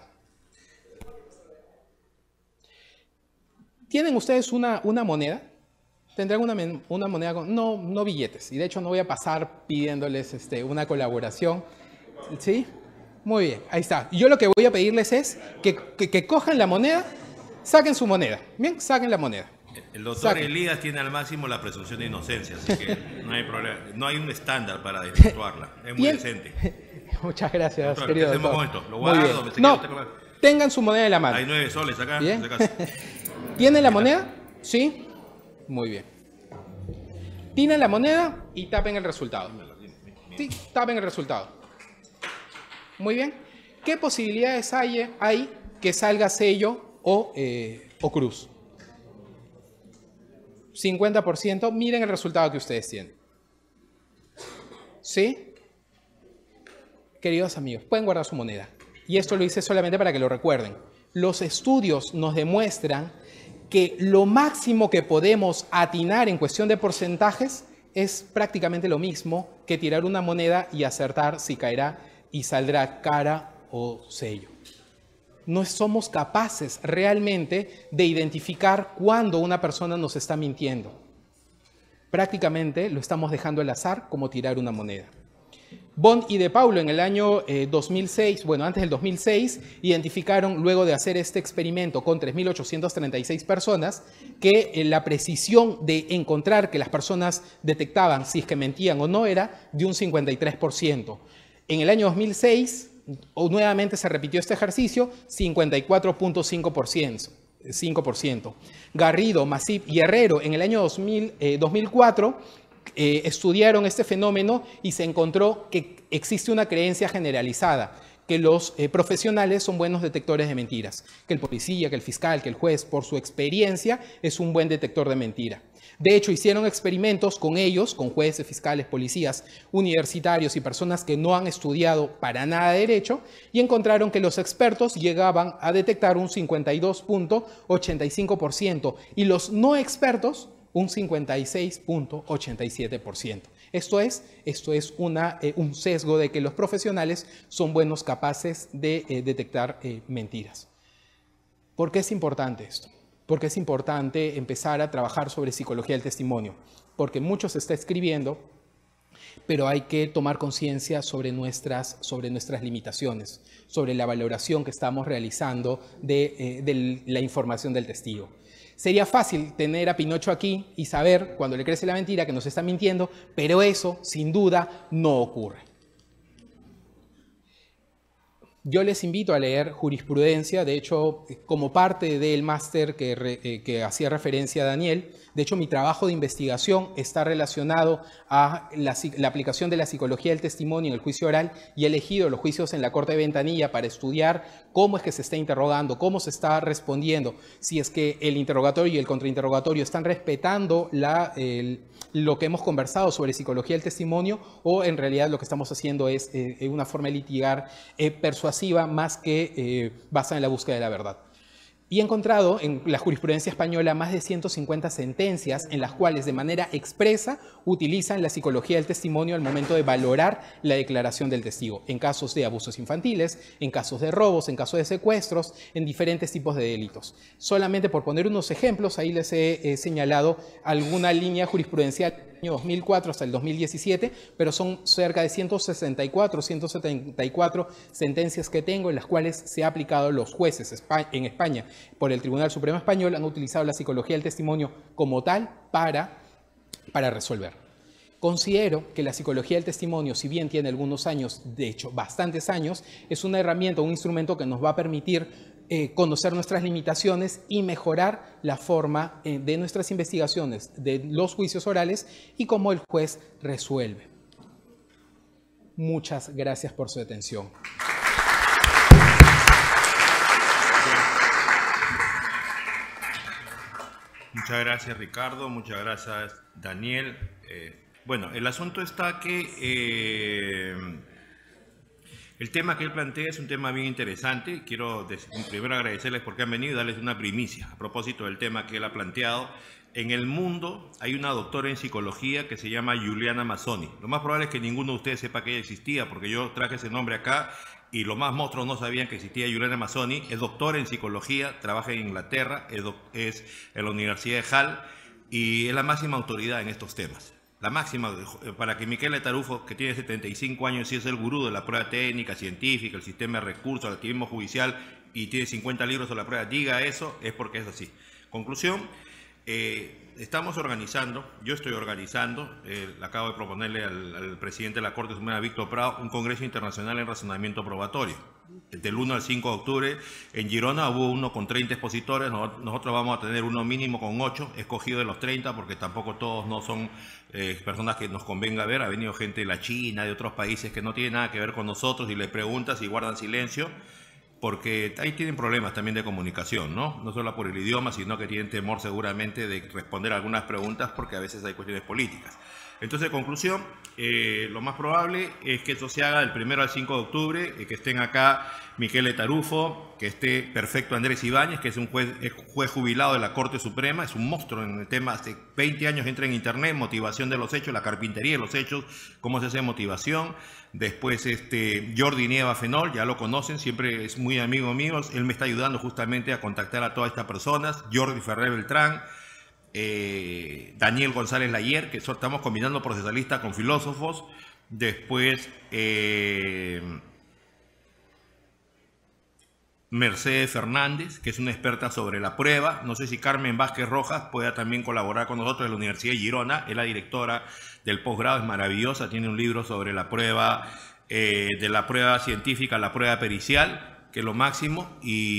¿Tienen ustedes una, una moneda? ¿Tendrán una, una moneda con...? No, no billetes. Y de hecho no voy a pasar pidiéndoles este, una colaboración. ¿Sí? Muy bien, ahí está. Yo lo que voy a pedirles es que, que, que cojan la moneda, saquen su moneda. Bien, saquen la moneda. El doctor Saquen. Elías tiene al máximo la presunción de inocencia, así que no hay problema. No hay un estándar para desvirtuarla. Es muy Bien. decente. Muchas gracias, Doctor, ¿qué querido hacemos doctor. con esto? ¿Lo Muy bien. guardo? ¿Me se No, queda usted con- tengan su moneda en la mano. Hay nueve soles acá. Bien. por si acaso. ¿Tienen la moneda? Sí. Muy bien. Tienen la moneda y tapen el resultado. Sí, tapen el resultado. Muy bien. ¿Qué posibilidades hay, hay que salga sello o, eh, o cruz? cincuenta por ciento. Miren el resultado que ustedes tienen. ¿Sí? Queridos amigos, pueden guardar su moneda. Y esto lo hice solamente para que lo recuerden. Los estudios nos demuestran que lo máximo que podemos atinar en cuestión de porcentajes es prácticamente lo mismo que tirar una moneda y acertar si caerá y saldrá cara o sello. No somos capaces realmente de identificar cuándo una persona nos está mintiendo. Prácticamente lo estamos dejando al azar, como tirar una moneda. Bond y De Paulo en el año eh, dos mil seis, bueno, antes del dos mil seis, identificaron, luego de hacer este experimento con tres mil ochocientas treinta y seis personas, que eh, la precisión de encontrar que las personas detectaban si es que mentían o no era de un cincuenta y tres por ciento. En el año dos mil seis, o nuevamente se repitió este ejercicio, cincuenta y cuatro punto cinco por ciento. cinco por ciento. Garrido, Masip y Herrero en el año dos mil, eh, dos mil cuatro eh, estudiaron este fenómeno y se encontró que existe una creencia generalizada, que los eh, profesionales son buenos detectores de mentiras, que el policía, que el fiscal, que el juez, por su experiencia, es un buen detector de mentira. De hecho, hicieron experimentos con ellos, con jueces, fiscales, policías, universitarios y personas que no han estudiado para nada derecho, y encontraron que los expertos llegaban a detectar un cincuenta y dos punto ochenta y cinco por ciento y los no expertos un cincuenta y seis punto ochenta y siete por ciento. Esto es, esto es una, eh, un sesgo de que los profesionales son buenos, capaces de eh, detectar eh, mentiras. ¿Por qué es importante esto? Porque es importante empezar a trabajar sobre psicología del testimonio, porque mucho se está escribiendo, pero hay que tomar conciencia sobre nuestras, sobre nuestras limitaciones, sobre la valoración que estamos realizando de, eh, de la información del testigo. Sería fácil tener a Pinocho aquí y saber cuando le crece la mentira que nos está mintiendo, pero eso, sin duda, no ocurre. Yo les invito a leer jurisprudencia, de hecho, como parte del máster que, re, eh, que hacía referencia a Daniel, de hecho, mi trabajo de investigación está relacionado a la, la aplicación de la psicología del testimonio en el juicio oral y he elegido los juicios en la Corte de Ventanilla para estudiar cómo es que se está interrogando, cómo se está respondiendo, si es que el interrogatorio y el contrainterrogatorio están respetando la, el, lo que hemos conversado sobre psicología del testimonio o en realidad lo que estamos haciendo es eh, una forma de litigar eh, persuasiva más que eh, basada en la búsqueda de la verdad. Y he encontrado en la jurisprudencia española más de ciento cincuenta sentencias en las cuales de manera expresa utilizan la psicología del testimonio al momento de valorar la declaración del testigo, en casos de abusos infantiles, en casos de robos, en casos de secuestros, en diferentes tipos de delitos. Solamente por poner unos ejemplos, ahí les he, he señalado alguna línea jurisprudencial del año dos mil cuatro hasta el dos mil diecisiete, pero son cerca de ciento sesenta y cuatro, ciento setenta y cuatro sentencias que tengo en las cuales se ha aplicado los jueces en España por el Tribunal Supremo Español, han utilizado la psicología del testimonio como tal para, para resolver. Considero que la psicología del testimonio, si bien tiene algunos años, de hecho bastantes años, es una herramienta, un instrumento que nos va a permitir eh, conocer nuestras limitaciones y mejorar la forma eh, de nuestras investigaciones, de los juicios orales y cómo el juez resuelve. Muchas gracias por su atención. Muchas gracias, Ricardo. Muchas gracias, Daniel. Eh, bueno, el asunto está que eh, el tema que él plantea es un tema bien interesante. Quiero primero agradecerles porque han venido y darles una primicia a propósito del tema que él ha planteado. En el mundo hay una doctora en psicología que se llama Giuliana Mazzoni. Lo más probable es que ninguno de ustedes sepa que ella existía, porque yo traje ese nombre acá y los más monstruos no sabían que existía Giuliana Mazzoni. Es doctora en psicología, trabaja en Inglaterra, es, es en la Universidad de Hull y es la máxima autoridad en estos temas. La máxima, para que Michele Tarufo, que tiene setenta y cinco años y es el gurú de la prueba técnica, científica, el sistema de recursos, el activismo judicial y tiene cincuenta libros sobre la prueba, diga eso, es porque es así. Conclusión. Eh, estamos organizando, yo estoy organizando, eh, acabo de proponerle al, al presidente de la Corte Suprema, Víctor Prado, un congreso internacional en razonamiento probatorio. Del uno al cinco de octubre en Girona hubo uno con treinta expositores, nosotros vamos a tener uno mínimo con ocho, escogido de los treinta porque tampoco todos no son eh, personas que nos convenga ver. Ha venido gente de la China, de otros países que no tienen nada que ver con nosotros y les preguntas y guardan silencio. Porque ahí tienen problemas también de comunicación, ¿no? No solo por el idioma, sino que tienen temor seguramente de responder algunas preguntas porque a veces hay cuestiones políticas. Entonces, conclusión, eh, lo más probable es que eso se haga del primero al cinco de octubre, eh, que estén acá Michele Tarufo, que esté Perfecto Andrés Ibáñez, que es un juez, es juez jubilado de la Corte Suprema, es un monstruo en el tema, hace veinte años entra en internet, motivación de los hechos, la carpintería de los hechos, cómo se hace motivación. Después este, Jordi Nieva Fenol, ya lo conocen, siempre es muy amigo mío, él me está ayudando justamente a contactar a todas estas personas. Jordi Ferrer Beltrán, eh, Daniel González Layer, que estamos combinando procesalistas con filósofos. Después eh, Mercedes Fernández, que es una experta sobre la prueba. No sé si Carmen Vázquez Rojas pueda también colaborar con nosotros en la Universidad de Girona, es la directora del posgrado, es maravillosa, tiene un libro sobre la prueba, eh, de la prueba científica, la prueba pericial, que es lo máximo,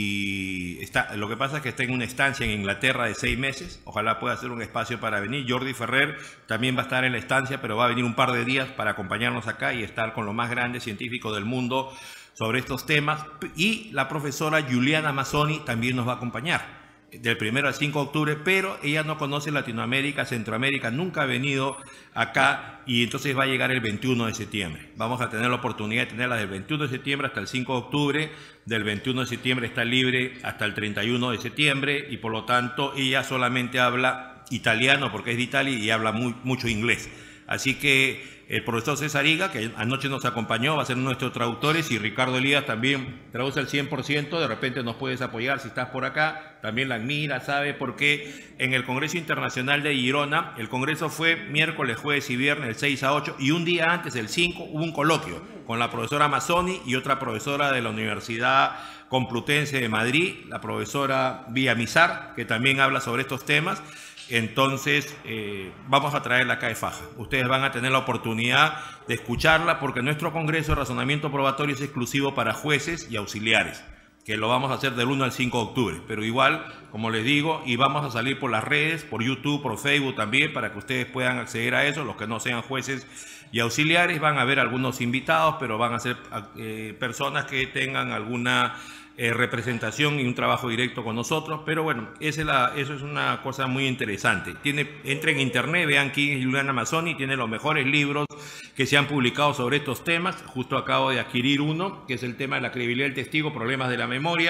y está, lo que pasa es que está en una estancia en Inglaterra de seis meses, ojalá pueda hacer un espacio para venir. Jordi Ferrer también va a estar en la estancia, pero va a venir un par de días para acompañarnos acá y estar con los más grandes científicos del mundo sobre estos temas, y la profesora Giuliana Mazzoni también nos va a acompañar del primero al cinco de octubre, pero ella no conoce Latinoamérica, Centroamérica, nunca ha venido acá y entonces va a llegar el veintiuno de septiembre. Vamos a tener la oportunidad de tenerla del veintiuno de septiembre hasta el cinco de octubre, del veintiuno de septiembre está libre hasta el treinta y uno de septiembre y por lo tanto ella solamente habla italiano porque es de Italia y habla muy, mucho inglés. Así que el profesor César Higa, que anoche nos acompañó, va a ser nuestro traductor, y Ricardo Elías también traduce al cien por ciento, de repente nos puedes apoyar si estás por acá, también la admira, sabe, porque en el Congreso Internacional de Girona, el Congreso fue miércoles, jueves y viernes, el seis a ocho, y un día antes, el cinco, hubo un coloquio con la profesora Mazzoni y otra profesora de la Universidad Complutense de Madrid, la profesora Villamizar, que también habla sobre estos temas. Entonces, eh, vamos a traerla acá de faja. Ustedes van a tener la oportunidad de escucharla porque nuestro Congreso de Razonamiento Probatorio es exclusivo para jueces y auxiliares, que lo vamos a hacer del uno al cinco de octubre. Pero igual, como les digo, y vamos a salir por las redes, por YouTube, por Facebook también, para que ustedes puedan acceder a eso. Los que no sean jueces y auxiliares, van a haber algunos invitados, pero van a ser eh, personas que tengan alguna Eh, representación y un trabajo directo con nosotros, pero bueno, esa es la, eso es una cosa muy interesante. Tiene, entren en internet, vean quién es Giuliana Mazzoni, tiene los mejores libros que se han publicado sobre estos temas. Justo acabo de adquirir uno, que es el tema de la credibilidad del testigo, problemas de la memoria,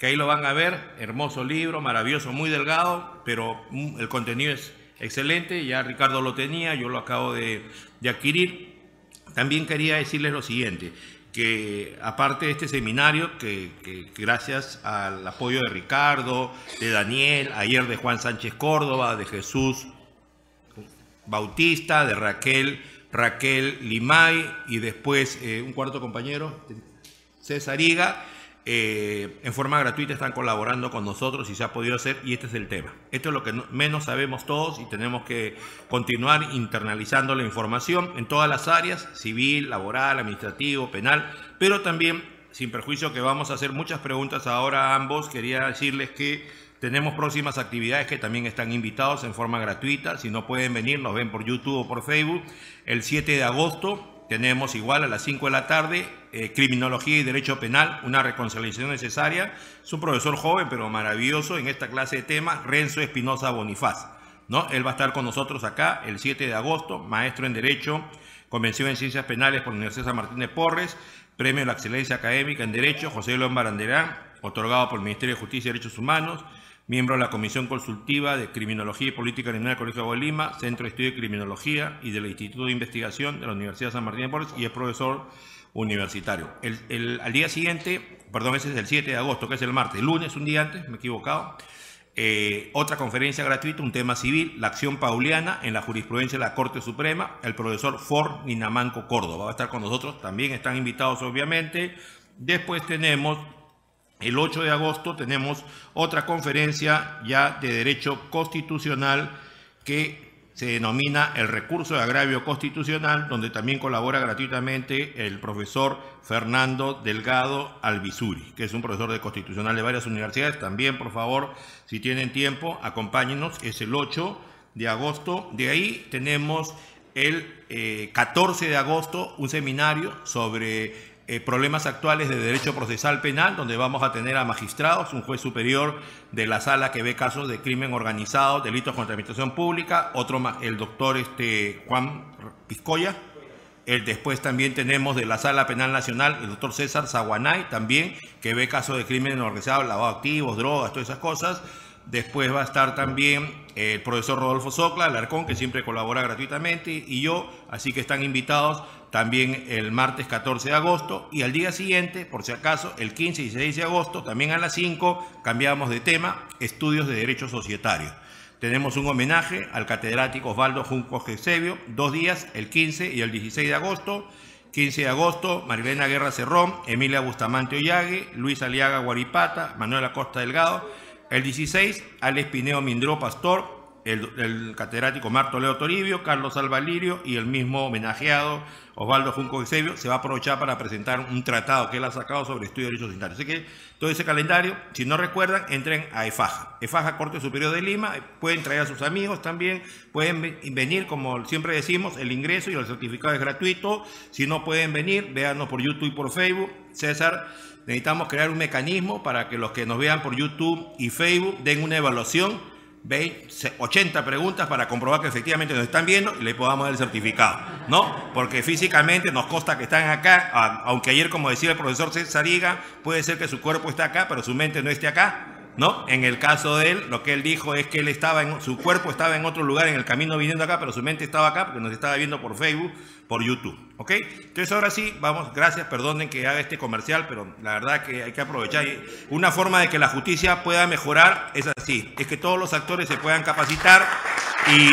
que ahí lo van a ver. Hermoso libro, maravilloso, muy delgado, pero el contenido es excelente. Ya Ricardo lo tenía, yo lo acabo de, de adquirir. También quería decirles lo siguiente, que aparte de este seminario, que, que, que gracias al apoyo de Ricardo, de Daniel, ayer de Juan Sánchez Córdoba, de Jesús Bautista, de Raquel, Raquel Limay y después eh, un cuarto compañero, César Higa, eh, en forma gratuita están colaborando con nosotros y se ha podido hacer, y este es el tema. Esto es lo que no, menos sabemos todos y tenemos que continuar internalizando la información en todas las áreas, civil, laboral, administrativo, penal, pero también, sin perjuicio que vamos a hacer muchas preguntas ahora a ambos, quería decirles que tenemos próximas actividades que también están invitados en forma gratuita. Si no pueden venir, nos ven por YouTube o por Facebook. El siete de agosto tenemos igual a las cinco de la tarde, eh, Criminología y Derecho Penal, una reconciliación necesaria. Es un profesor joven pero maravilloso en esta clase de temas, Renzo Espinosa Bonifaz, ¿no? Él va a estar con nosotros acá el siete de agosto, maestro en Derecho, convención en Ciencias Penales por la Universidad San Martín de Porres, premio a la excelencia académica en Derecho, José León Baranderán, otorgado por el Ministerio de Justicia y Derechos Humanos, miembro de la Comisión Consultiva de Criminología y Política Criminal del Colegio de Lima, Centro de Estudio de Criminología y del Instituto de Investigación de la Universidad San Martín de Porres, y es profesor universitario. El, el, al día siguiente, perdón, ese es el siete de agosto, que es el martes, el lunes, un día antes, me he equivocado, eh, otra conferencia gratuita, un tema civil, la acción pauliana en la jurisprudencia de la Corte Suprema, el profesor Ford Ninamanco Córdoba va a estar con nosotros, también están invitados obviamente. Después tenemos el ocho de agosto, tenemos otra conferencia ya de Derecho Constitucional que se denomina el recurso de agravio constitucional, donde también colabora gratuitamente el profesor Fernando Delgado Albizuri, que es un profesor de constitucional de varias universidades. También, por favor, si tienen tiempo, acompáñenos, es el ocho de agosto. De ahí tenemos el eh, catorce de agosto un seminario sobre Eh, problemas actuales de derecho procesal penal, donde vamos a tener a magistrados, un juez superior de la sala que ve casos de crimen organizado, delitos contra la administración pública, otro el doctor este, Juan Piscoya. El, después también tenemos de la Sala Penal Nacional el doctor César Zaguanay, también, que ve casos de crimen organizado, lavado de activos, drogas, todas esas cosas. Después va a estar también el profesor Rodolfo Socla, Alarcón, que siempre colabora gratuitamente, y yo, así que están invitados también el martes catorce de agosto, y al día siguiente, por si acaso, el quince y dieciséis de agosto, también a las cinco, cambiamos de tema, estudios de derecho societario. Tenemos un homenaje al catedrático Osvaldo Junco Eusebio, dos días, el quince y el dieciséis de agosto. quince de agosto, Marilena Guerra Cerrón, Emilia Bustamante Ollague, Luis Aliaga Guaripata, Manuel Acosta Delgado. El dieciséis, Alex Pineo Mindró Pastor, el, el catedrático Marto Leo Toribio, Carlos Alba Lirio y el mismo homenajeado Osvaldo Junco Eusebio. Se va a aprovechar para presentar un tratado que él ha sacado sobre estudio de derechos societarios. Así que todo ese calendario, si no recuerdan, entren a EFAJA. EFAJA Corte Superior de Lima, pueden traer a sus amigos también, pueden venir, como siempre decimos, el ingreso y el certificado es gratuito. Si no pueden venir, véanos por YouTube y por Facebook. César, necesitamos crear un mecanismo para que los que nos vean por YouTube y Facebook den una evaluación, ochenta preguntas para comprobar que efectivamente nos están viendo y le podamos dar el certificado, ¿no? Porque físicamente nos consta que están acá, aunque ayer, como decía el profesor César Higa, puede ser que su cuerpo esté acá, pero su mente no esté acá, ¿no? En el caso de él, lo que él dijo es que él estaba en, su cuerpo estaba en otro lugar en el camino viniendo acá, pero su mente estaba acá porque nos estaba viendo por Facebook, por YouTube, ¿ok? Entonces ahora sí, vamos, gracias, perdonen que haga este comercial, pero la verdad que hay que aprovechar. Una forma de que la justicia pueda mejorar es así, es que todos los actores se puedan capacitar y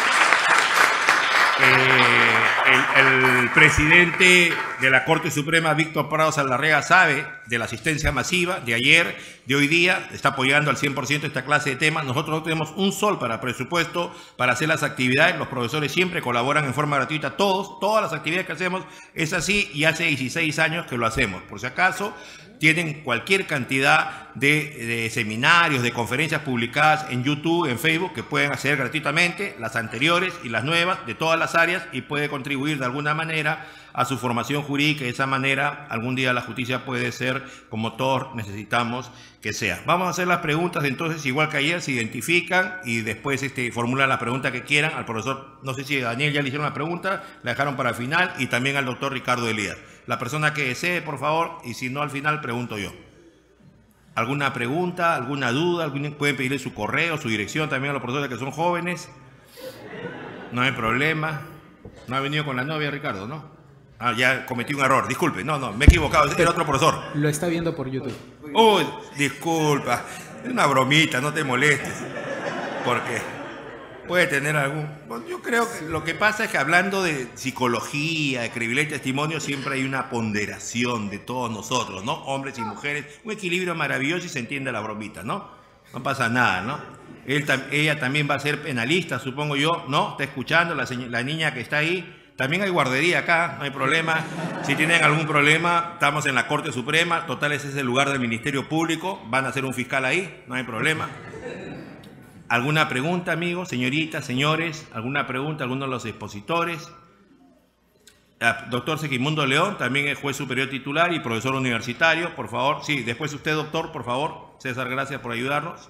eh, el, el presidente de la Corte Suprema, Víctor Prado Saldarriaga, sabe de la asistencia masiva de ayer, de hoy día, está apoyando al cien por ciento esta clase de temas. Nosotros no tenemos un sol para presupuesto para hacer las actividades, los profesores siempre colaboran en forma gratuita, todos, todas las actividades que hacemos es así, y hace dieciséis años que lo hacemos. Por si acaso, tienen cualquier cantidad de, de seminarios, de conferencias publicadas en YouTube, en Facebook, que pueden hacer gratuitamente, las anteriores y las nuevas, de todas las áreas, y puede contribuir de alguna manera a su formación jurídica. De esa manera, algún día la justicia puede ser como todos necesitamos que sea. Vamos a hacer las preguntas entonces, igual que ayer, se identifican y después este, formulan la pregunta que quieran. Al profesor, no sé si a Daniel ya le hicieron la pregunta, la dejaron para el final, y también al doctor Ricardo Elías. La persona que desee, por favor, y si no al final, pregunto yo. ¿Alguna pregunta, alguna duda? ¿Alguien pueden pedirle su correo, su dirección también a los profesores que son jóvenes? No hay problema. No ha venido con la novia, Ricardo, ¿no? Ah, ya cometí un error. Disculpe. No, no, me he equivocado. Era otro profesor. Lo está viendo por YouTube. Uy, disculpa. Es una bromita, no te molestes. Porque puede tener algún... Bueno, yo creo que lo que pasa es que hablando de psicología, de escribir el testimonio, siempre hay una ponderación de todos nosotros, ¿no? Hombres y mujeres. Un equilibrio maravilloso y se entiende la bromita, ¿no? No pasa nada, ¿no? Él, ella también va a ser penalista, supongo yo, ¿no? Está escuchando, la, la niña que está ahí. También hay guardería acá, no hay problema. Si tienen algún problema, estamos en la Corte Suprema. Total, ese es el lugar del Ministerio Público. Van a hacer un fiscal ahí, no hay problema. ¿Alguna pregunta, amigos, señoritas, señores? ¿Alguna pregunta, alguno de los expositores? Ah, doctor Segismundo León, también es juez superior titular y profesor universitario, por favor. Sí, después usted, doctor, por favor. César, gracias por ayudarnos.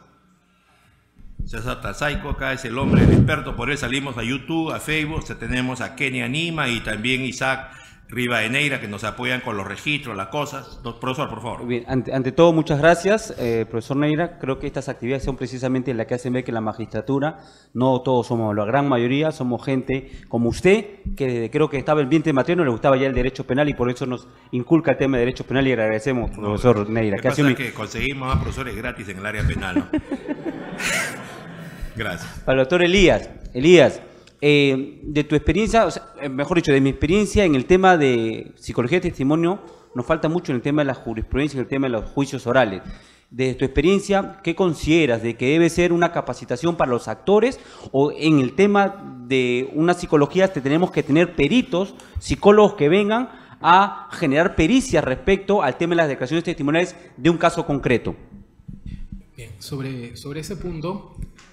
César Tazaico, acá es el hombre, el experto, por él salimos a YouTube, a Facebook, tenemos a Kenny Anima y también Isaac Rivadeneira que nos apoyan con los registros, las cosas. Profesor, por favor. Bien, ante, ante todo, muchas gracias, eh, profesor Neira. Creo que estas actividades son precisamente las que hacen ver que la magistratura, no todos somos, la gran mayoría, somos gente como usted, que desde creo que estaba el vientre materno le gustaba ya el derecho penal y por eso nos inculca el tema de derecho penal y le agradecemos, profesor no, Neira. Lo que que pasa hace es un... que conseguimos más profesores gratis en el área penal, ¿no? Gracias. Para el doctor Elías, Elías, eh, de tu experiencia, o sea, mejor dicho, de mi experiencia en el tema de psicología de testimonio, nos falta mucho en el tema de la jurisprudencia, en el tema de los juicios orales. Desde tu experiencia, ¿qué consideras de que debe ser una capacitación para los actores o en el tema de una psicología te tenemos que tener peritos, psicólogos que vengan a generar pericias respecto al tema de las declaraciones testimoniales de un caso concreto? Bien, sobre, sobre ese punto,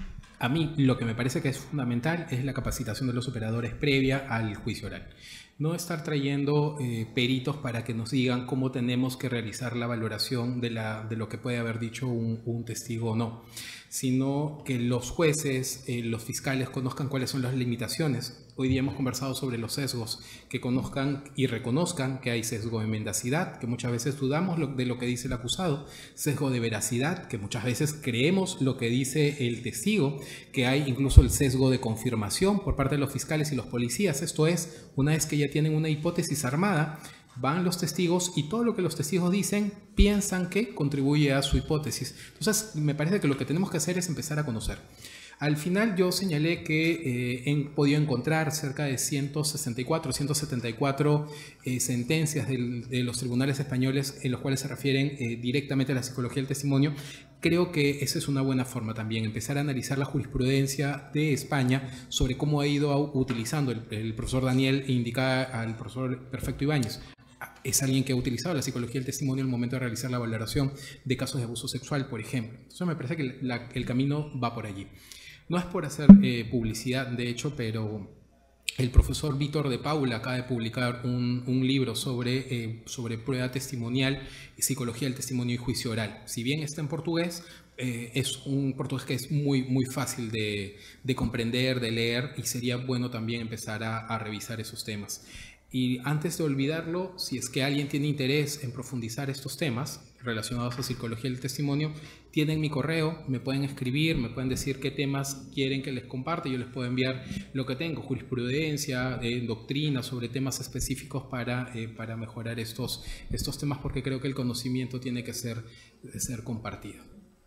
a mí lo que me parece que es fundamental es la capacitación de los operadores previa al juicio oral. No estar trayendo eh, peritos para que nos digan cómo tenemos que realizar la valoración de, la, de lo que puede haber dicho un, un testigo o no, sino que los jueces, eh, los fiscales conozcan cuáles son las limitaciones. Hoy día hemos conversado sobre los sesgos, que conozcan y reconozcan que hay sesgo de mendacidad, que muchas veces dudamos lo, de lo que dice el acusado, sesgo de veracidad, que muchas veces creemos lo que dice el testigo, que hay incluso el sesgo de confirmación por parte de los fiscales y los policías. Esto es, una vez que ya tienen una hipótesis armada, van los testigos y todo lo que los testigos dicen piensan que contribuye a su hipótesis. Entonces, me parece que lo que tenemos que hacer es empezar a conocer. Al final yo señalé que eh, he podido encontrar cerca de ciento sesenta y cuatro, ciento setenta y cuatro eh, sentencias del, de los tribunales españoles en los cuales se refieren eh, directamente a la psicología del testimonio. Creo que esa es una buena forma también, empezar a analizar la jurisprudencia de España sobre cómo ha ido utilizando el, el profesor Daniel e indica al profesor Perfecto Ibáñez. Es alguien que ha utilizado la psicología del testimonio en el momento de realizar la valoración de casos de abuso sexual, por ejemplo. Entonces me parece que la, el camino va por allí. No es por hacer eh, publicidad, de hecho, pero el profesor Víctor de Paula acaba de publicar un, un libro sobre, eh, sobre prueba testimonial, psicología del testimonio y juicio oral. Si bien está en portugués, eh, es un portugués que es muy, muy fácil de, de comprender, de leer, y sería bueno también empezar a, a revisar esos temas. Y antes de olvidarlo, si es que alguien tiene interés en profundizar estos temas relacionados a psicología del testimonio, tienen mi correo, me pueden escribir, me pueden decir qué temas quieren que les comparte, yo les puedo enviar lo que tengo, jurisprudencia, eh, doctrina sobre temas específicos para, eh, para mejorar estos, estos temas, porque creo que el conocimiento tiene que ser, ser compartido.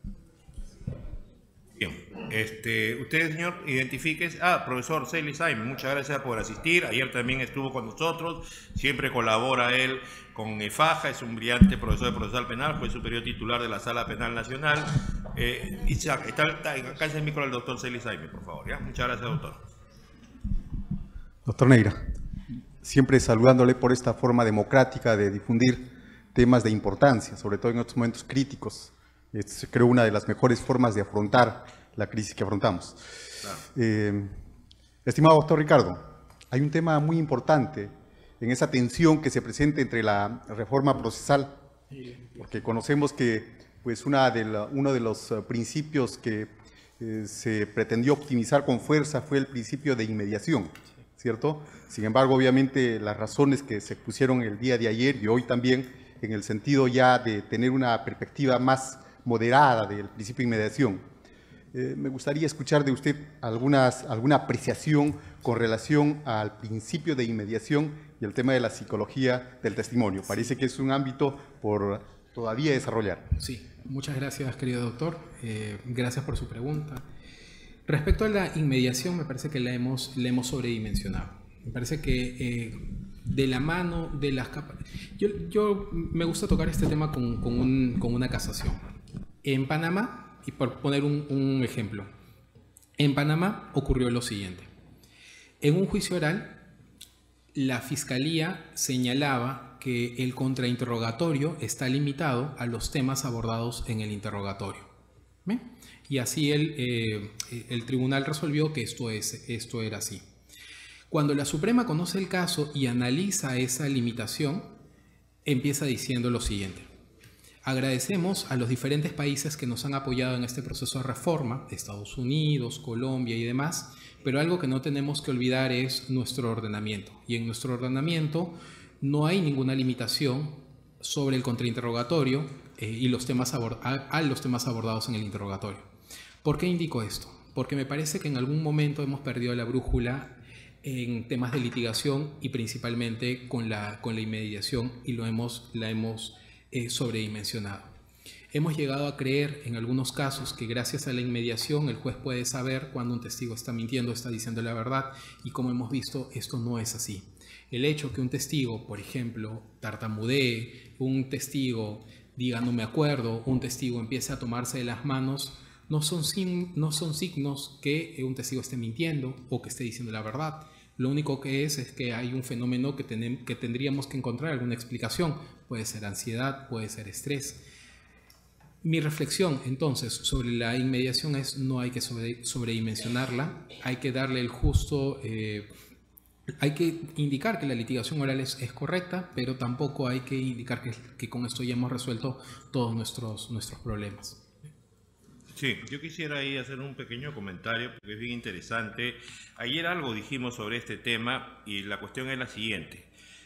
Bien, este, usted, señor, identifíquese. Ah, profesor Celi Simon, muchas gracias por asistir. Ayer también estuvo con nosotros, siempre colabora él con EFAJA, es un brillante profesor de procesal penal, fue superior titular de la Sala Penal Nacional. Eh, Isaac, está, está, acá es el micro del doctor Celi Simon, por favor. ¿ya? Muchas gracias, doctor. Doctor Neira, siempre saludándole por esta forma democrática de difundir temas de importancia, sobre todo en estos momentos críticos. Es, creo, una de las mejores formas de afrontar la crisis que afrontamos. Claro. Eh, estimado doctor Ricardo, hay un tema muy importante en esa tensión que se presenta entre la reforma procesal, porque conocemos que pues, una de la, uno de los uh, principios que eh, se pretendió optimizar con fuerza fue el principio de inmediación, ¿cierto? Sin embargo, obviamente, las razones que se pusieron el día de ayer y hoy también, en el sentido ya de tener una perspectiva más moderada del principio de inmediación. Eh, me gustaría escuchar de usted algunas, alguna apreciación con relación al principio de inmediación y el tema de la psicología del testimonio. Parece que es un ámbito por todavía desarrollar. Sí, muchas gracias, querido doctor. Eh, gracias por su pregunta. Respecto a la inmediación, me parece que la hemos, la hemos sobredimensionado. Me parece que eh, de la mano de las capas... Yo, yo me gusta tocar este tema con, con, un, con una casación. En Panamá, y por poner un, un ejemplo, en Panamá ocurrió lo siguiente. En un juicio oral, la Fiscalía señalaba que el contrainterrogatorio está limitado a los temas abordados en el interrogatorio. ¿Ve? Y así el, eh, el tribunal resolvió que esto, es, esto era así. Cuando la Suprema conoce el caso y analiza esa limitación, empieza diciendo lo siguiente. Agradecemos a los diferentes países que nos han apoyado en este proceso de reforma, Estados Unidos, Colombia y demás, pero algo que no tenemos que olvidar es nuestro ordenamiento. Y en nuestro ordenamiento no hay ninguna limitación sobre el contrainterrogatorio eh, y los temas a, a los temas abordados en el interrogatorio. ¿Por qué indico esto? Porque me parece que en algún momento hemos perdido la brújula en temas de litigación y principalmente con la, con la inmediación y lo hemos, la hemos eh, sobredimensionado. Hemos llegado a creer en algunos casos que gracias a la inmediación el juez puede saber cuando un testigo está mintiendo, está diciendo la verdad y como hemos visto esto no es así. El hecho que un testigo, por ejemplo, tartamudee, un testigo diga no me acuerdo, un testigo empiece a tomarse de las manos, no son, sin, no son signos que un testigo esté mintiendo o que esté diciendo la verdad. Lo único que es es que hay un fenómeno que, ten, que tendríamos que encontrar alguna explicación. Puede ser ansiedad, puede ser estrés. Mi reflexión entonces sobre la inmediación es no hay que sobre, sobredimensionarla, hay que darle el justo... Eh, Hay que indicar que la litigación oral es, es correcta, pero tampoco hay que indicar que, que con esto ya hemos resuelto todos nuestros, nuestros problemas. Sí, yo quisiera ahí hacer un pequeño comentario porque es bien interesante. Ayer algo dijimos sobre este tema y la cuestión es la siguiente.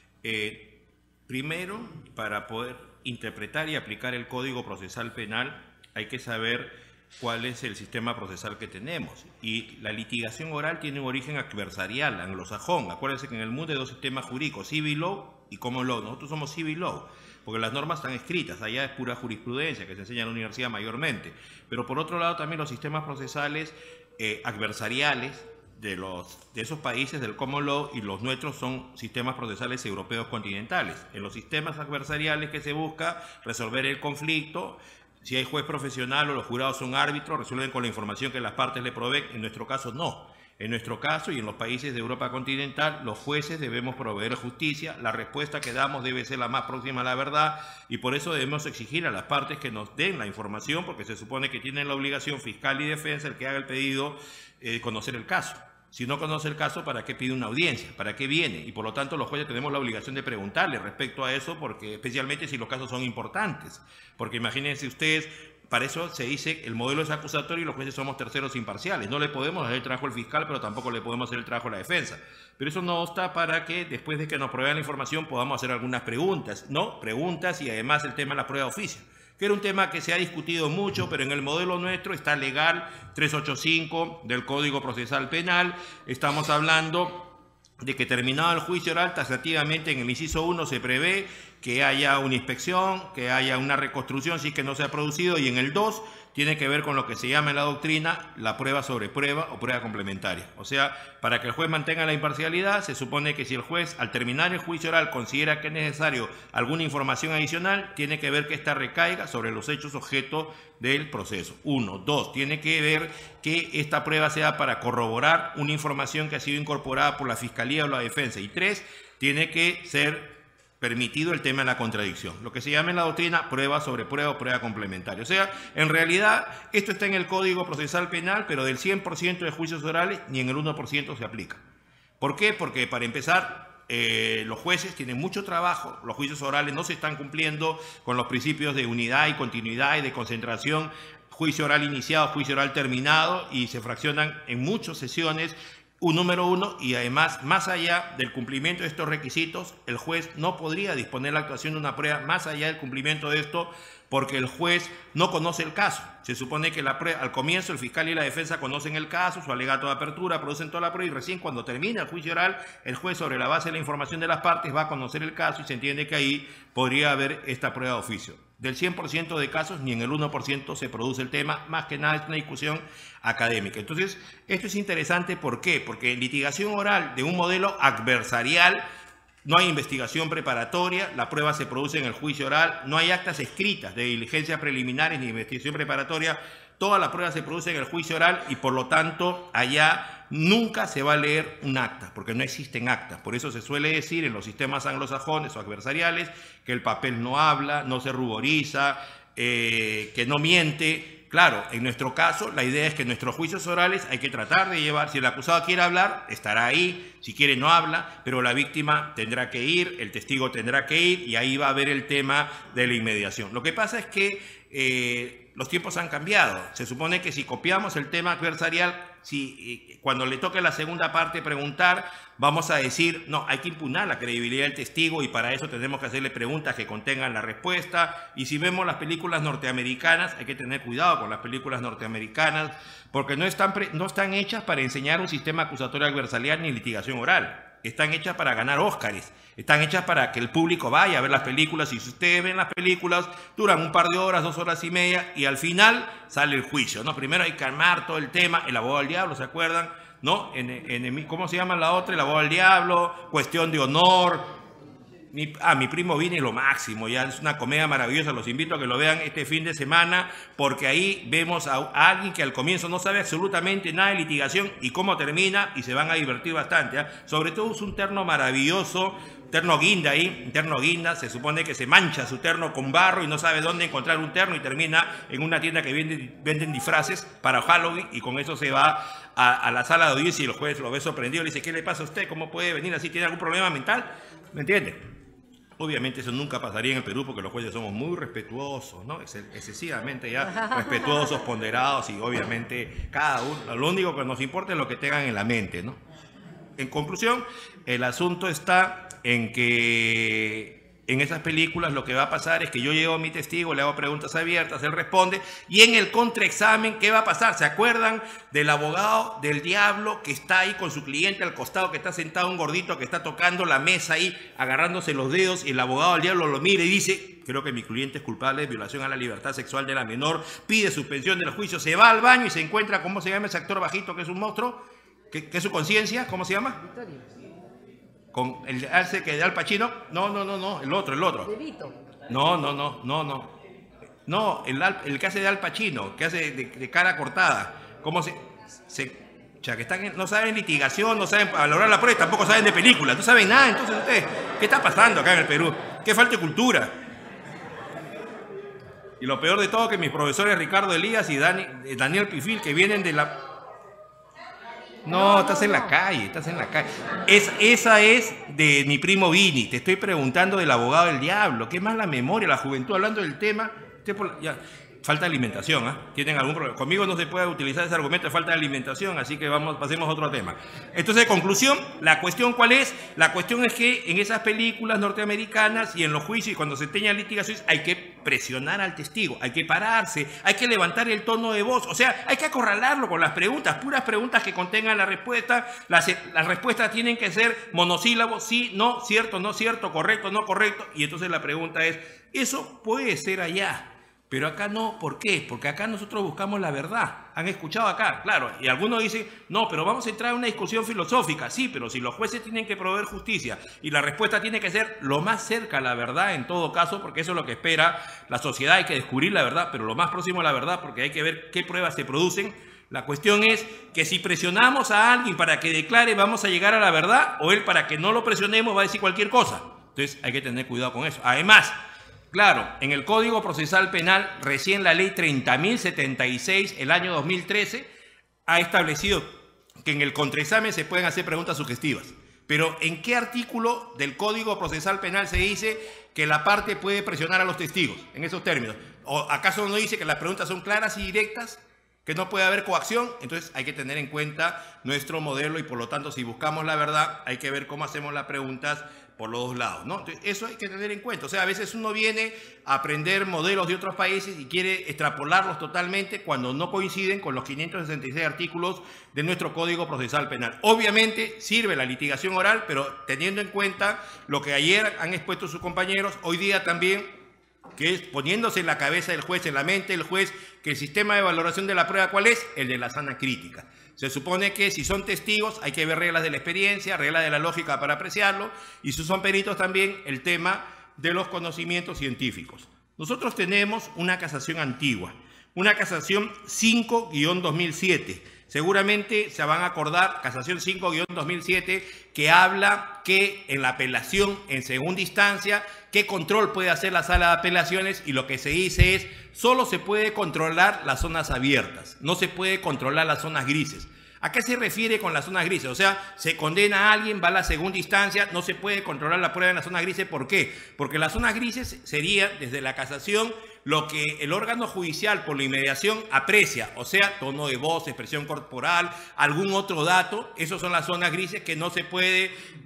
Eh, primero, para poder interpretar y aplicar el Código Procesal Penal hay que saber cuál es el sistema procesal que tenemos. Y la litigación oral tiene un origen adversarial, anglosajón. Acuérdense que en el mundo hay dos sistemas jurídicos, civil law y common law. Nosotros somos civil law, porque las normas están escritas, allá es pura jurisprudencia que se enseña en la universidad mayormente. Pero por otro lado también los sistemas procesales eh, adversariales de, los, de esos países del common law y los nuestros son sistemas procesales europeos continentales. En los sistemas adversariales que se busca resolver el conflicto. Si hay juez profesional o los jurados son árbitros, resuelven con la información que las partes le proveen. En nuestro caso, no. En nuestro caso y en los países de Europa continental, los jueces debemos proveer justicia. La respuesta que damos debe ser la más próxima a la verdad y por eso debemos exigir a las partes que nos den la información, porque se supone que tienen la obligación fiscal y defensa, el que haga el pedido, eh, conocer el caso. Si no conoce el caso, ¿para qué pide una audiencia? ¿Para qué viene? Y por lo tanto los jueces tenemos la obligación de preguntarle respecto a eso, porque especialmente si los casos son importantes. Porque imagínense ustedes, para eso se dice el modelo es acusatorio y los jueces somos terceros imparciales. No le podemos hacer el trabajo al fiscal, pero tampoco le podemos hacer el trabajo a la defensa. Pero eso no está para que después de que nos proveen la información podamos hacer algunas preguntas, ¿no? Preguntas y además el tema de la prueba de oficio, que era un tema que se ha discutido mucho, pero en el modelo nuestro está legal, trescientos ochenta y cinco del Código Procesal Penal. Estamos hablando de que terminado el juicio oral, taxativamente en el inciso uno se prevé que haya una inspección, que haya una reconstrucción si es que no se ha producido, y en el dos tiene que ver con lo que se llama en la doctrina la prueba sobre prueba o prueba complementaria. O sea, para que el juez mantenga la imparcialidad, se supone que si el juez al terminar el juicio oral considera que es necesario alguna información adicional, tiene que ver que ésta recaiga sobre los hechos objeto del proceso. Uno. Dos. Tiene que ver que esta prueba sea para corroborar una información que ha sido incorporada por la Fiscalía o la Defensa. Y tres. Tiene que ser permitido el tema de la contradicción, lo que se llama en la doctrina prueba sobre prueba o prueba complementaria. O sea, en realidad esto está en el Código Procesal Penal, pero del cien por ciento de juicios orales ni en el uno por ciento se aplica. ¿Por qué? Porque para empezar, eh, los jueces tienen mucho trabajo, los juicios orales no se están cumpliendo con los principios de unidad y continuidad y de concentración, juicio oral iniciado, juicio oral terminado, y se fraccionan en muchas sesiones un número uno, y además, más allá del cumplimiento de estos requisitos, el juez no podría disponer la actuación de una prueba más allá del cumplimiento de esto, porque el juez no conoce el caso. Se supone que la prueba, al comienzo el fiscal y la defensa conocen el caso, su alegato de apertura, producen toda la prueba, y recién cuando termina el juicio oral, el juez, sobre la base de la información de las partes, va a conocer el caso y se entiende que ahí podría haber esta prueba de oficio. Del cien por ciento de casos, ni en el uno por ciento se produce el tema, más que nada es una discusión académica. Entonces, esto es interesante, ¿por qué? Porque en litigación oral de un modelo adversarial no hay investigación preparatoria, la prueba se produce en el juicio oral, no hay actas escritas de diligencias preliminares ni investigación preparatoria, toda la prueba se produce en el juicio oral y por lo tanto allá nunca se va a leer un acta, porque no existen actas. Por eso se suele decir en los sistemas anglosajones o adversariales que el papel no habla, no se ruboriza, eh, que no miente. Claro, en nuestro caso, la idea es que en nuestros juicios orales hay que tratar de llevar, si el acusado quiere hablar, estará ahí, si quiere no habla, pero la víctima tendrá que ir, el testigo tendrá que ir, y ahí va a haber el tema de la inmediación. Lo que pasa es que eh, los tiempos han cambiado. Se supone que si copiamos el tema adversarial, si eh, cuando le toque la segunda parte preguntar, vamos a decir, no, hay que impugnar la credibilidad del testigo y para eso tenemos que hacerle preguntas que contengan la respuesta. Y si vemos las películas norteamericanas, hay que tener cuidado con las películas norteamericanas, porque no están, no están hechas para enseñar un sistema acusatorio adversarial ni litigación oral. Están hechas para ganar Óscares, están hechas para que el público vaya a ver las películas, y si ustedes ven las películas, duran un par de horas, dos horas y media, y al final sale el juicio, ¿no? Primero hay que armar todo el tema, el abogado del diablo, ¿se acuerdan? ¿No? En, en, ¿Cómo se llama la otra? El abogado del diablo, cuestión de honor. Mi, ah, mi primo Vini es lo máximo, ya es una comedia maravillosa, los invito a que lo vean este fin de semana, porque ahí vemos a, a alguien que al comienzo no sabe absolutamente nada de litigación y cómo termina, y se van a divertir bastante, ¿eh? Sobre todo es un terno maravilloso, terno guinda ahí, un terno guinda, se supone que se mancha su terno con barro y no sabe dónde encontrar un terno y termina en una tienda que vende, venden disfraces para Halloween, y con eso se va a, a la sala de audiencia y el juez lo ve sorprendido, le dice, ¿qué le pasa a usted? ¿Cómo puede venir así? ¿Tiene algún problema mental? ¿Me entiende? Obviamente eso nunca pasaría en el Perú porque los jueces somos muy respetuosos, ¿no? Excesivamente ya respetuosos, ponderados, y obviamente cada uno, lo único que nos importa es lo que tengan en la mente, ¿no? En conclusión, el asunto está en que en esas películas lo que va a pasar es que yo llevo a mi testigo, le hago preguntas abiertas, él responde, y en el contraexamen, ¿qué va a pasar? ¿Se acuerdan del abogado del diablo que está ahí con su cliente al costado, que está sentado un gordito que está tocando la mesa ahí, agarrándose los dedos, y el abogado del diablo lo mira y dice, creo que mi cliente es culpable de violación a la libertad sexual de la menor, pide suspensión del juicio, se va al baño y se encuentra, ¿cómo se llama ese actor bajito que es un monstruo? ¿Qué, qué es su conciencia? ¿Cómo se llama? Victoria. Con el hace que de Al Pacino, no, no, no, no, el otro, el otro. No, no, no, no, no. No, el, el que hace de Al Pacino, que hace de, de cara cortada. ¿Cómo se...? se o sea, que están en, no saben litigación, no saben valorar la prueba y tampoco saben de películas. No saben nada, entonces ustedes, ¿qué está pasando acá en el Perú? ¿Qué falta de cultura? Y lo peor de todo que mis profesores Ricardo Elías y Dani, Daniel Pifil, que vienen de la... No, estás en la calle, estás en la calle. Es, esa es de mi primo Vini. Te estoy preguntando del abogado del diablo. ¿Qué más la memoria, la juventud? Hablando del tema, por, ya, falta de alimentación, ¿eh? ¿Tienen algún problema? Conmigo no se puede utilizar ese argumento de falta de alimentación, así que vamos, pasemos a otro tema. Entonces, conclusión, ¿la cuestión cuál es? La cuestión es que en esas películas norteamericanas y en los juicios y cuando se tengan litigaciones hay que presionar al testigo, hay que pararse, hay que levantar el tono de voz, o sea, hay que acorralarlo con las preguntas, puras preguntas que contengan la respuesta. Las, las respuestas tienen que ser monosílabos, sí, no, cierto, no cierto, correcto, no correcto, y entonces la pregunta es, eso puede ser allá, pero acá no. ¿Por qué? Porque acá nosotros buscamos la verdad. Han escuchado acá, claro, y algunos dicen, no, pero vamos a entrar en una discusión filosófica. Sí, pero si los jueces tienen que proveer justicia y la respuesta tiene que ser lo más cerca a la verdad en todo caso, porque eso es lo que espera la sociedad, hay que descubrir la verdad, pero lo más próximo a la verdad, porque hay que ver qué pruebas se producen. La cuestión es que si presionamos a alguien para que declare, vamos a llegar a la verdad, o él para que no lo presionemos va a decir cualquier cosa. Entonces hay que tener cuidado con eso. Además, claro, en el Código Procesal Penal, recién la ley treinta mil setenta y seis, el año dos mil trece, ha establecido que en el contraexamen se pueden hacer preguntas sugestivas. Pero ¿en qué artículo del Código Procesal Penal se dice que la parte puede presionar a los testigos en esos términos? ¿O acaso no dice que las preguntas son claras y directas? que no puede haber coacción, entonces hay que tener en cuenta nuestro modelo y por lo tanto si buscamos la verdad hay que ver cómo hacemos las preguntas por los dos lados, ¿no? Entonces, eso hay que tener en cuenta. O sea, a veces uno viene a aprender modelos de otros países y quiere extrapolarlos totalmente cuando no coinciden con los quinientos sesenta y seis artículos de nuestro Código Procesal Penal. Obviamente sirve la litigación oral, pero teniendo en cuenta lo que ayer han expuesto sus compañeros, hoy día también, que es poniéndose en la cabeza del juez, en la mente del juez, que el sistema de valoración de la prueba, ¿cuál es? El de la sana crítica. Se supone que si son testigos hay que ver reglas de la experiencia, reglas de la lógica para apreciarlo, y si son peritos también el tema de los conocimientos científicos. Nosotros tenemos una casación antigua, una casación cinco guión dos mil siete. Seguramente se van a acordar, casación cinco guión dos mil siete, que habla que en la apelación en segunda instancia, qué control puede hacer la sala de apelaciones, y lo que se dice es, solo se puede controlar las zonas abiertas, no se puede controlar las zonas grises. ¿A qué se refiere con las zonas grises? O sea, se condena a alguien, va a la segunda instancia, no se puede controlar la prueba en las zonas grises. ¿Por qué? Porque las zonas grises sería, desde la casación, lo que el órgano judicial por la inmediación aprecia, o sea, tono de voz, expresión corporal, algún otro dato. Esas son las zonas grises que no se puede,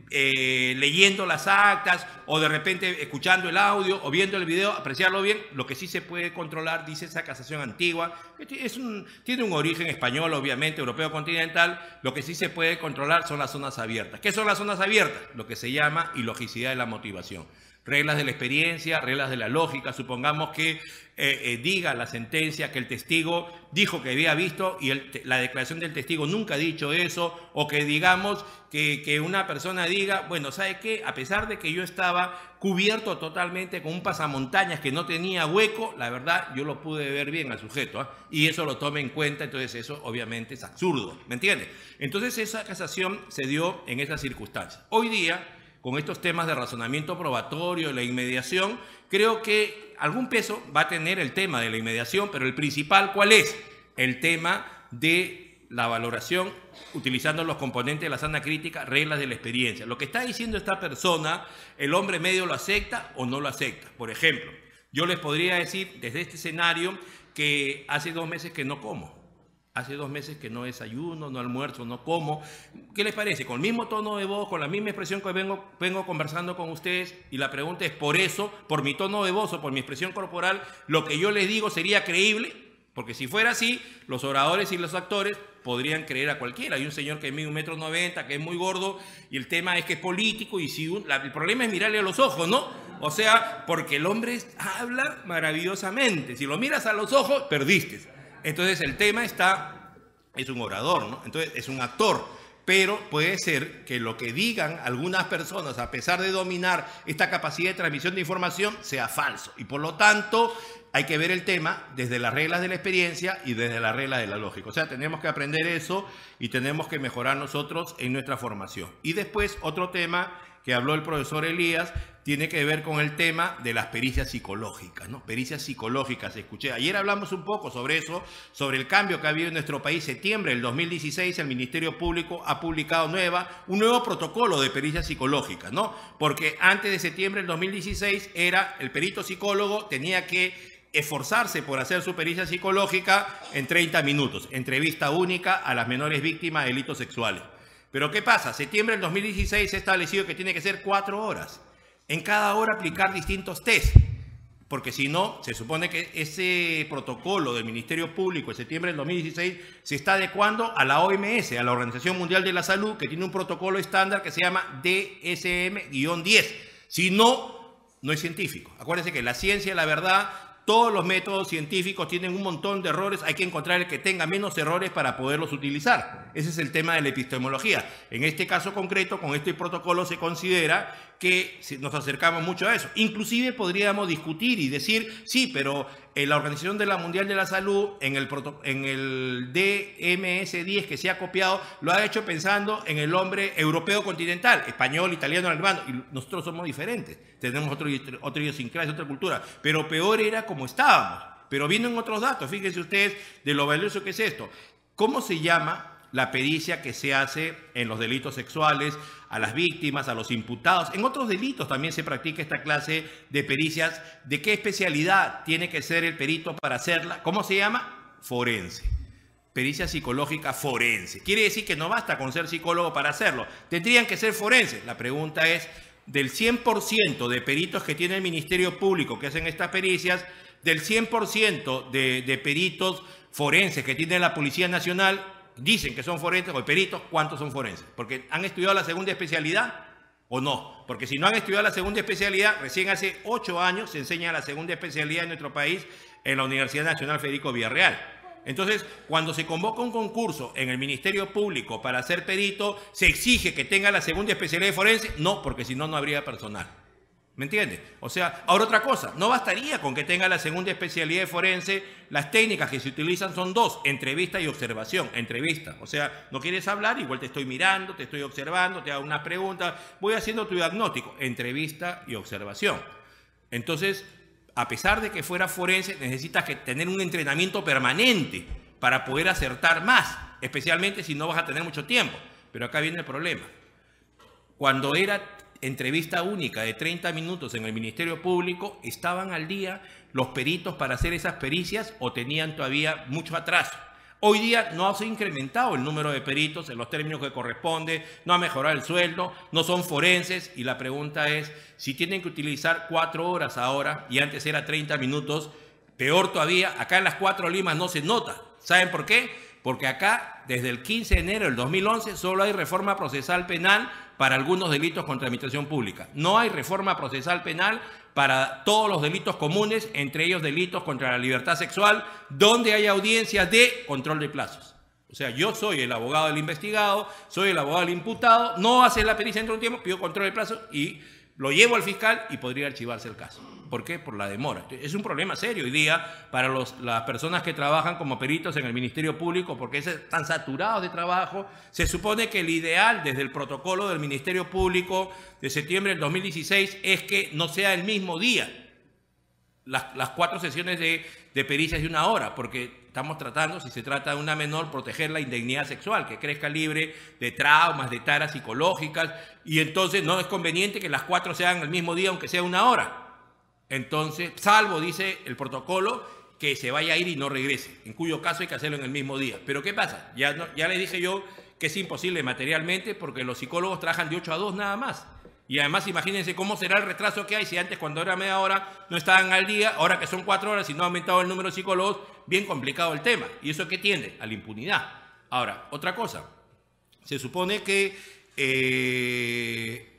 eh, leyendo las actas o de repente escuchando el audio o viendo el video, apreciarlo bien. Lo que sí se puede controlar, dice esa casación antigua, es un, tiene un origen español, obviamente, europeo continental. Lo que sí se puede controlar son las zonas abiertas. ¿Qué son las zonas abiertas? Lo que se llama ilogicidad de la motivación. Reglas de la experiencia, reglas de la lógica. Supongamos que eh, eh, diga la sentencia que el testigo dijo que había visto y el, la declaración del testigo nunca ha dicho eso, o que digamos que, que una persona diga, bueno, ¿sabe qué? A pesar de que yo estaba cubierto totalmente con un pasamontañas que no tenía hueco, la verdad yo lo pude ver bien al sujeto, ¿eh? Y eso lo tome en cuenta, entonces eso obviamente es absurdo, ¿me entiende? Entonces esa casación se dio en esas circunstancias. Hoy día, con estos temas de razonamiento probatorio, la inmediación, creo que algún peso va a tener el tema de la inmediación, pero el principal, ¿cuál es? El tema de la valoración utilizando los componentes de la sana crítica, reglas de la experiencia. Lo que está diciendo esta persona, el hombre medio lo acepta o no lo acepta. Por ejemplo, yo les podría decir desde este escenario que hace dos meses que no como. Hace dos meses que no desayuno, no almuerzo, no como. ¿Qué les parece? Con el mismo tono de voz, con la misma expresión que vengo, vengo conversando con ustedes, y la pregunta es, por eso, por mi tono de voz o por mi expresión corporal, lo que yo les digo sería creíble, porque si fuera así, los oradores y los actores podrían creer a cualquiera. Hay un señor que mide un metro noventa, que es muy gordo, y el tema es que es político, y si un, la, el problema es mirarle a los ojos, ¿no? O sea, porque el hombre habla maravillosamente. Si lo miras a los ojos, perdiste. Entonces el tema está, es un orador, ¿no? Entonces es un actor, pero puede ser que lo que digan algunas personas, a pesar de dominar esta capacidad de transmisión de información, sea falso. Y por lo tanto hay que ver el tema desde las reglas de la experiencia y desde las reglas de la lógica. O sea, tenemos que aprender eso y tenemos que mejorar nosotros en nuestra formación. Y después otro tema que habló el profesor Elías, tiene que ver con el tema de las pericias psicológicas, ¿no? Pericias psicológicas, escuché. Ayer hablamos un poco sobre eso, sobre el cambio que ha habido en nuestro país. Septiembre del dos mil dieciséis, el Ministerio Público ha publicado nueva, un nuevo protocolo de pericias psicológicas, ¿no? Porque antes de septiembre del dos mil dieciséis era el perito psicólogo, tenía que esforzarse por hacer su pericia psicológica en treinta minutos, entrevista única a las menores víctimas de delitos sexuales. Pero ¿qué pasa? Septiembre del dos mil dieciséis se ha establecido que tiene que ser cuatro horas. En cada hora aplicar distintos test, porque si no, se supone que ese protocolo del Ministerio Público de septiembre del dos mil dieciséis se está adecuando a la O M S, a la Organización Mundial de la Salud, que tiene un protocolo estándar que se llama D S M diez. Si no, no es científico. Acuérdense que la ciencia, la verdad, todos los métodos científicos tienen un montón de errores, hay que encontrar el que tenga menos errores para poderlos utilizar. Ese es el tema de la epistemología. En este caso concreto, con este protocolo se considera que nos acercamos mucho a eso. Inclusive podríamos discutir y decir, sí, pero en la Organización de la Mundial de la Salud, en el, en el D M S diez que se ha copiado, lo ha hecho pensando en el hombre europeo continental, español, italiano, alemán, y nosotros somos diferentes, tenemos otro, otro idiosincrasia, otra cultura, pero peor era como estábamos. Pero vienen otros datos, fíjense ustedes de lo valioso que es esto. ¿Cómo se llama la pericia que se hace en los delitos sexuales, a las víctimas, a los imputados? En otros delitos también se practica esta clase de pericias. ¿De qué especialidad tiene que ser el perito para hacerla? ¿Cómo se llama? Forense. pericia psicológica forense. Quiere decir que no basta con ser psicólogo para hacerlo. Tendrían que ser forenses. La pregunta es, del cien por ciento de peritos que tiene el Ministerio Público que hacen estas pericias, del cien por ciento de, de peritos forenses que tiene la Policía Nacional, dicen que son forenses o peritos, ¿cuántos son forenses? Porque han estudiado la segunda especialidad o no. Porque si no han estudiado la segunda especialidad, recién hace ocho años se enseña la segunda especialidad en nuestro país en la Universidad Nacional Federico Villarreal. Entonces, cuando se convoca un concurso en el Ministerio Público para ser perito, ¿se exige que tenga la segunda especialidad de forense? No, porque si no, no habría personal. ¿Me entiendes? O sea, ahora otra cosa, no bastaría con que tenga la segunda especialidad de forense. Las técnicas que se utilizan son dos, entrevista y observación. Entrevista, o sea, no quieres hablar, igual te estoy mirando, te estoy observando, te hago unas preguntas, voy haciendo tu diagnóstico. Entrevista y observación. Entonces, a pesar de que fuera forense, necesitas que tener un entrenamiento permanente para poder acertar más, especialmente si no vas a tener mucho tiempo. Pero acá viene el problema. Cuando era entrevista única de treinta minutos en el Ministerio Público, ¿estaban al día los peritos para hacer esas pericias o tenían todavía mucho atraso? Hoy día no se ha incrementado el número de peritos en los términos que corresponde, no ha mejorado el sueldo, no son forenses, y la pregunta es, si tienen que utilizar cuatro horas ahora, y antes era treinta minutos, peor todavía, acá en las Cuatro Limas no se nota. ¿Saben por qué? Porque acá, desde el quince de enero del dos mil once, solo hay reforma procesal penal para algunos delitos contra la administración pública. No hay reforma procesal penal para todos los delitos comunes, entre ellos delitos contra la libertad sexual, donde hay audiencias de control de plazos. O sea, yo soy el abogado del investigado, soy el abogado del imputado, no hace la pericia dentro de un tiempo, pido control de plazos y lo llevo al fiscal y podría archivarse el caso. ¿Por qué? Por la demora. Es un problema serio hoy día para los, las personas que trabajan como peritos en el Ministerio Público, porque están saturados de trabajo. Se supone que el ideal desde el protocolo del Ministerio Público de septiembre del dos mil dieciséis es que no sea el mismo día las, las cuatro sesiones de, de pericias de una hora, porque estamos tratando, si se trata de una menor, proteger la indignidad sexual, que crezca libre de traumas, de taras psicológicas, y entonces no es conveniente que las cuatro sean el mismo día, aunque sea una hora. Entonces, salvo, dice el protocolo, que se vaya a ir y no regrese, en cuyo caso hay que hacerlo en el mismo día. Pero ¿qué pasa? Ya, no, ya les dije yo que es imposible materialmente porque los psicólogos trabajan de ocho a dos nada más. Y además imagínense cómo será el retraso que hay si antes cuando era media hora no estaban al día, ahora que son cuatro horas y no ha aumentado el número de psicólogos, bien complicado el tema. ¿Y eso qué tiende? A la impunidad. Ahora, otra cosa, se supone que eh,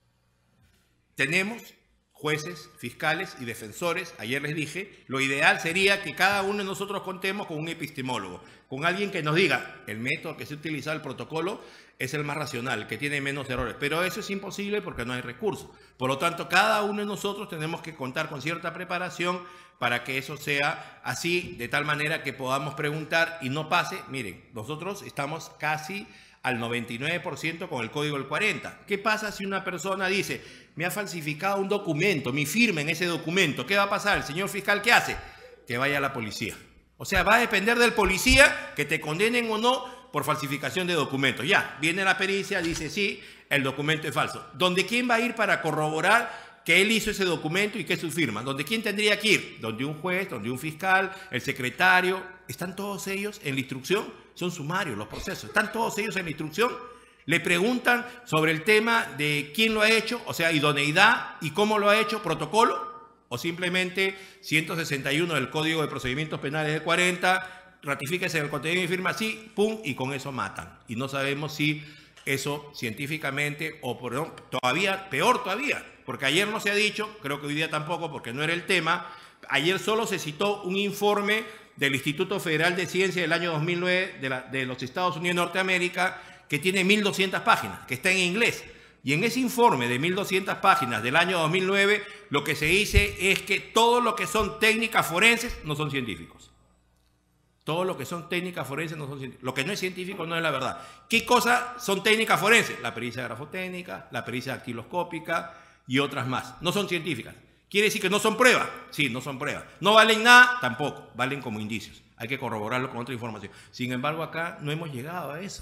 tenemos jueces, fiscales y defensores. Ayer les dije, lo ideal sería que cada uno de nosotros contemos con un epistemólogo, con alguien que nos diga el método que se utiliza, el protocolo, es el más racional, que tiene menos errores. Pero eso es imposible porque no hay recursos. Por lo tanto, cada uno de nosotros tenemos que contar con cierta preparación para que eso sea así, de tal manera que podamos preguntar y no pase. Miren, nosotros estamos casi al noventa y nueve por ciento con el código del cuarenta. ¿Qué pasa si una persona dice, me ha falsificado un documento, mi firma en ese documento? ¿Qué va a pasar? El señor fiscal, ¿qué hace? Que vaya a la policía. O sea, va a depender del policía que te condenen o no por falsificación de documentos. Ya, viene la pericia, dice sí, el documento es falso. ¿Dónde quién va a ir para corroborar que él hizo ese documento y que es su firma? ¿Dónde quién tendría que ir? Donde un juez, donde un fiscal, el secretario. ¿Están todos ellos en la instrucción? Son sumarios los procesos. ¿Están todos ellos en la instrucción? Le preguntan sobre el tema de quién lo ha hecho, o sea, idoneidad y cómo lo ha hecho, protocolo, o simplemente ciento sesenta y uno del Código de Procedimientos Penales de cuarenta, ratifíquese el contenido y firma así, pum, y con eso matan. Y no sabemos si eso científicamente, o perdón, todavía, peor todavía, porque ayer no se ha dicho, creo que hoy día tampoco, porque no era el tema. Ayer solo se citó un informe del Instituto Federal de Ciencia del año dos mil nueve de, la, de los Estados Unidos de Norteamérica, que tiene mil doscientas páginas, que está en inglés. Y en ese informe de mil doscientas páginas del año dos mil nueve, lo que se dice es que todo lo que son técnicas forenses no son científicos. Todo lo que son técnicas forenses no son científicos. Lo que no es científico no es la verdad. ¿Qué cosas son técnicas forenses? La pericia grafotécnica, la pericia dactiloscópica y otras más. No son científicas. ¿Quiere decir que no son pruebas? Sí, no son pruebas. ¿No valen nada? Tampoco. Valen como indicios. Hay que corroborarlo con otra información. Sin embargo, acá no hemos llegado a eso.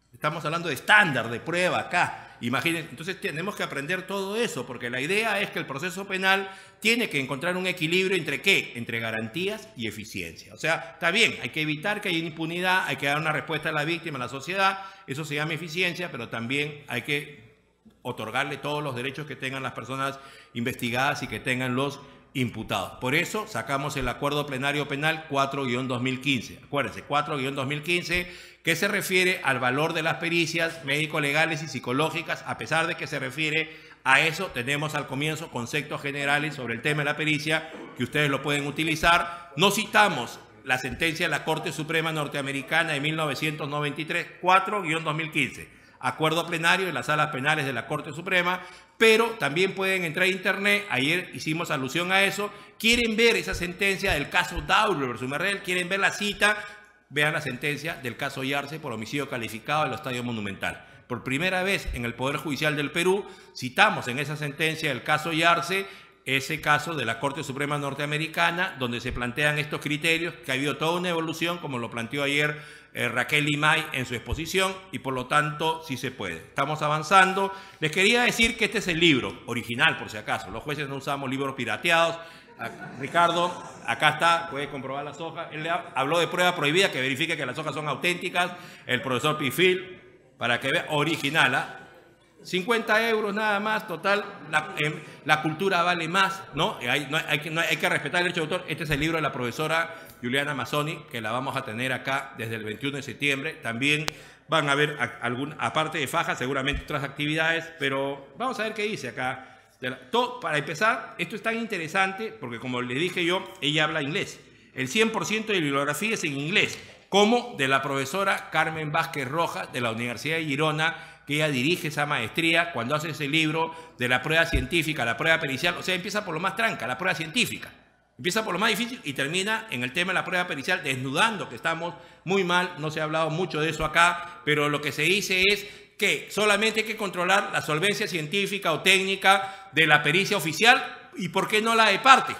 Estamos hablando de estándar de prueba acá. Imaginen, entonces tenemos que aprender todo eso, porque la idea es que el proceso penal tiene que encontrar un equilibrio entre ¿qué? Entre garantías y eficiencia. O sea, está bien, hay que evitar que haya impunidad, hay que dar una respuesta a la víctima, a la sociedad, eso se llama eficiencia, pero también hay que otorgarle todos los derechos que tengan las personas investigadas y que tengan los imputados. Por eso sacamos el Acuerdo Plenario Penal cuatro guión dos mil quince. Acuérdense, cuatro guión dos mil quince, que se refiere al valor de las pericias médico-legales y psicológicas. A pesar de que se refiere a eso, tenemos al comienzo conceptos generales sobre el tema de la pericia que ustedes lo pueden utilizar. No citamos la sentencia de la Corte Suprema Norteamericana de mil novecientos noventa y tres, cuatro guión dos mil quince. Acuerdo plenario en las salas penales de la Corte Suprema, pero también pueden entrar a internet, ayer hicimos alusión a eso, quieren ver esa sentencia del caso Dauro versus Merrell, quieren ver la cita, vean la sentencia del caso Yarse por homicidio calificado en el Estadio Monumental. Por primera vez en el Poder Judicial del Perú, citamos en esa sentencia del caso Yarse, ese caso de la Corte Suprema Norteamericana, donde se plantean estos criterios, que ha habido toda una evolución, como lo planteó ayer eh, Raquel Limay en su exposición, y por lo tanto sí se puede. Estamos avanzando. Les quería decir que este es el libro original, por si acaso. Los jueces no usamos libros pirateados. A, Ricardo, acá está, puede comprobar las hojas. Él le ha, habló de prueba prohibida, que verifique que las hojas son auténticas. El profesor Pifil, para que vea, original, ¿ah? cincuenta euros nada más, total, la, eh, la cultura vale más, ¿no? Hay, no, hay, que, no hay que respetar el derecho de autor. Este es el libro de la profesora Juliana Mazzoni, que la vamos a tener acá desde el veintiuno de septiembre. También van a ver, a, algún, aparte de faja, seguramente otras actividades, pero vamos a ver qué dice acá. De la, todo, para empezar, esto es tan interesante, porque como les dije yo, ella habla inglés. El cien por ciento de bibliografía es en inglés, como de la profesora Carmen Vázquez Rojas, de la Universidad de Girona, que ella dirige esa maestría cuando hace ese libro de la prueba científica, la prueba pericial. O sea, empieza por lo más tranca, la prueba científica. Empieza por lo más difícil y termina en el tema de la prueba pericial, desnudando que estamos muy mal. No se ha hablado mucho de eso acá, pero lo que se dice es que solamente hay que controlar la solvencia científica o técnica de la pericia oficial, y por qué no la de parte.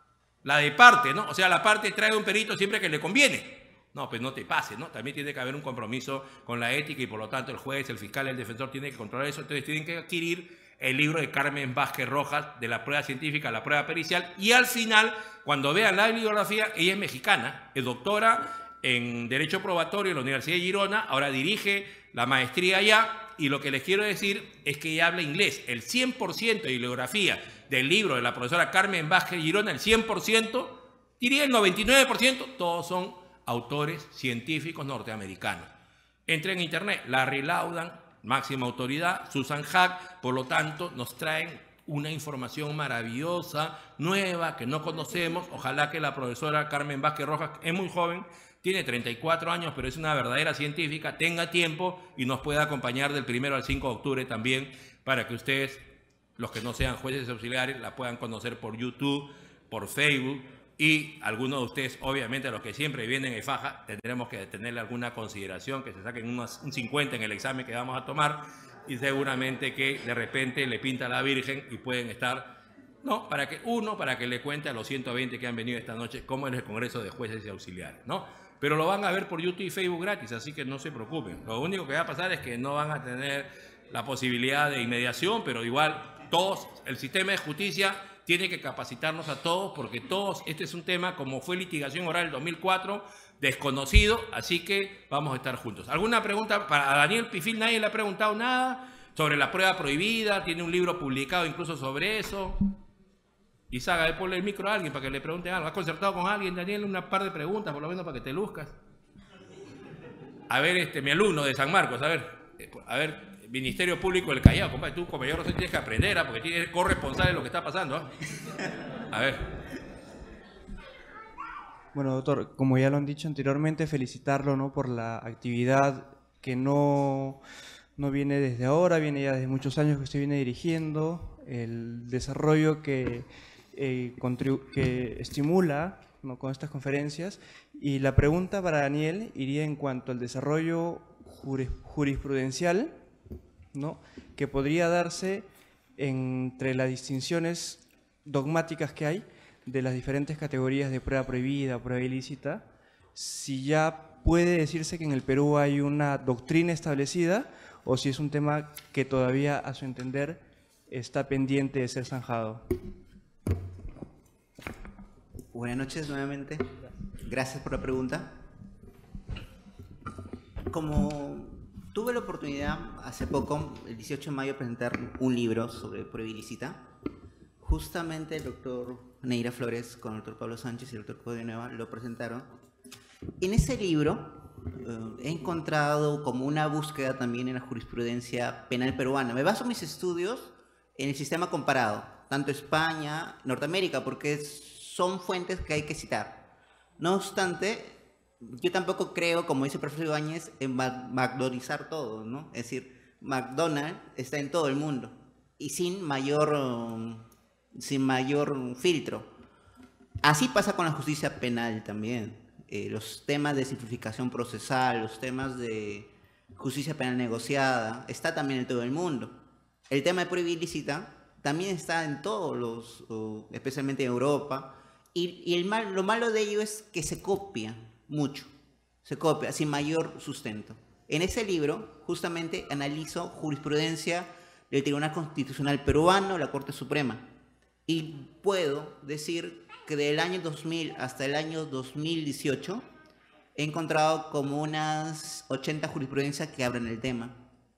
La de parte, ¿no? O sea, la parte trae un perito siempre que le conviene. No, pues no te pases, ¿no? También tiene que haber un compromiso con la ética y por lo tanto el juez, el fiscal, el defensor tienen que controlar eso. Entonces tienen que adquirir el libro de Carmen Vázquez Rojas de la prueba científica, la prueba pericial, y al final, cuando vean la bibliografía, ella es mexicana, es doctora en Derecho Probatorio en la Universidad de Girona, ahora dirige la maestría allá, y lo que les quiero decir es que ella habla inglés. El cien por ciento de bibliografía del libro de la profesora Carmen Vázquez Girona, el cien por ciento, diría el noventa y nueve por ciento, todos son autores científicos norteamericanos. Entra en internet, Larry Laudan, máxima autoridad, Susan Hack, por lo tanto nos traen una información maravillosa, nueva, que no conocemos. Ojalá que la profesora Carmen Vázquez Rojas, es muy joven, tiene treinta y cuatro años, pero es una verdadera científica, tenga tiempo y nos pueda acompañar del primero al cinco de octubre también, para que ustedes, los que no sean jueces auxiliares, la puedan conocer por YouTube, por Facebook. Y algunos de ustedes, obviamente, los que siempre vienen en faja, tendremos que tenerle alguna consideración, que se saquen unos, un cincuenta en el examen que vamos a tomar, y seguramente que de repente le pinta a la Virgen y pueden estar, no, para que uno, para que le cuente a los ciento veinte que han venido esta noche cómo es el Congreso de Jueces y Auxiliares, ¿no? Pero lo van a ver por YouTube y Facebook gratis, así que no se preocupen. Lo único que va a pasar es que no van a tener la posibilidad de inmediación, pero igual todos, el sistema de justicia tiene que capacitarnos a todos, porque todos, este es un tema, como fue litigación oral del dos mil cuatro, desconocido, así que vamos a estar juntos. ¿Alguna pregunta? Para Daniel Pifil nadie le ha preguntado nada sobre la prueba prohibida, tiene un libro publicado incluso sobre eso. Isaga, ponle el micro a alguien para que le pregunte algo. ¿Has concertado con alguien, Daniel, una par de preguntas, por lo menos para que te luzcas? A ver, este, mi alumno de San Marcos, a ver, a ver, Ministerio Público del Callao, compadre, tú como yo no sé, tienes que aprender, ¿eh? Porque tienes corresponsal de lo que está pasando, ¿eh? A ver. Bueno, doctor, como ya lo han dicho anteriormente, felicitarlo, ¿no?, por la actividad que no, no viene desde ahora, viene ya desde muchos años que se viene dirigiendo, el desarrollo que, eh, que estimula, ¿no?, con estas conferencias. Y la pregunta para Daniel iría en cuanto al desarrollo juris, jurisprudencial, ¿no?, que podría darse entre las distinciones dogmáticas que hay de las diferentes categorías de prueba prohibida, prueba ilícita, si ya ¿puede decirse que en el Perú hay una doctrina establecida o si es un tema que todavía, a su entender, está pendiente de ser zanjado? Buenas noches nuevamente. Gracias por la pregunta. Como tuve la oportunidad hace poco, el dieciocho de mayo, de presentar un libro sobre prueba ilícita, justamente el doctor Neira Flores con el doctor Pablo Sánchez y el doctor Claudio Nueva lo presentaron. En ese libro eh, he encontrado como una búsqueda también en la jurisprudencia penal peruana. Me baso en mis estudios en el sistema comparado, tanto España, Norteamérica, porque son fuentes que hay que citar. No obstante, yo tampoco creo, como dice el profesor Ibáñez, en McDonaldizar todo, ¿no? Es decir, McDonald's está en todo el mundo y sin mayor, um, sin mayor filtro. Así pasa con la justicia penal también. Eh, los temas de simplificación procesal, los temas de justicia penal negociada, está también en todo el mundo. El tema de prueba ilícita también está en todos los, uh, especialmente en Europa, y, y el mal, lo malo de ello es que se copia mucho, se copia sin mayor sustento. En ese libro justamente analizo jurisprudencia del Tribunal Constitucional Peruano, la Corte Suprema, y puedo decir que del año dos mil hasta el año dos mil dieciocho he encontrado como unas ochenta jurisprudencias que abren el tema.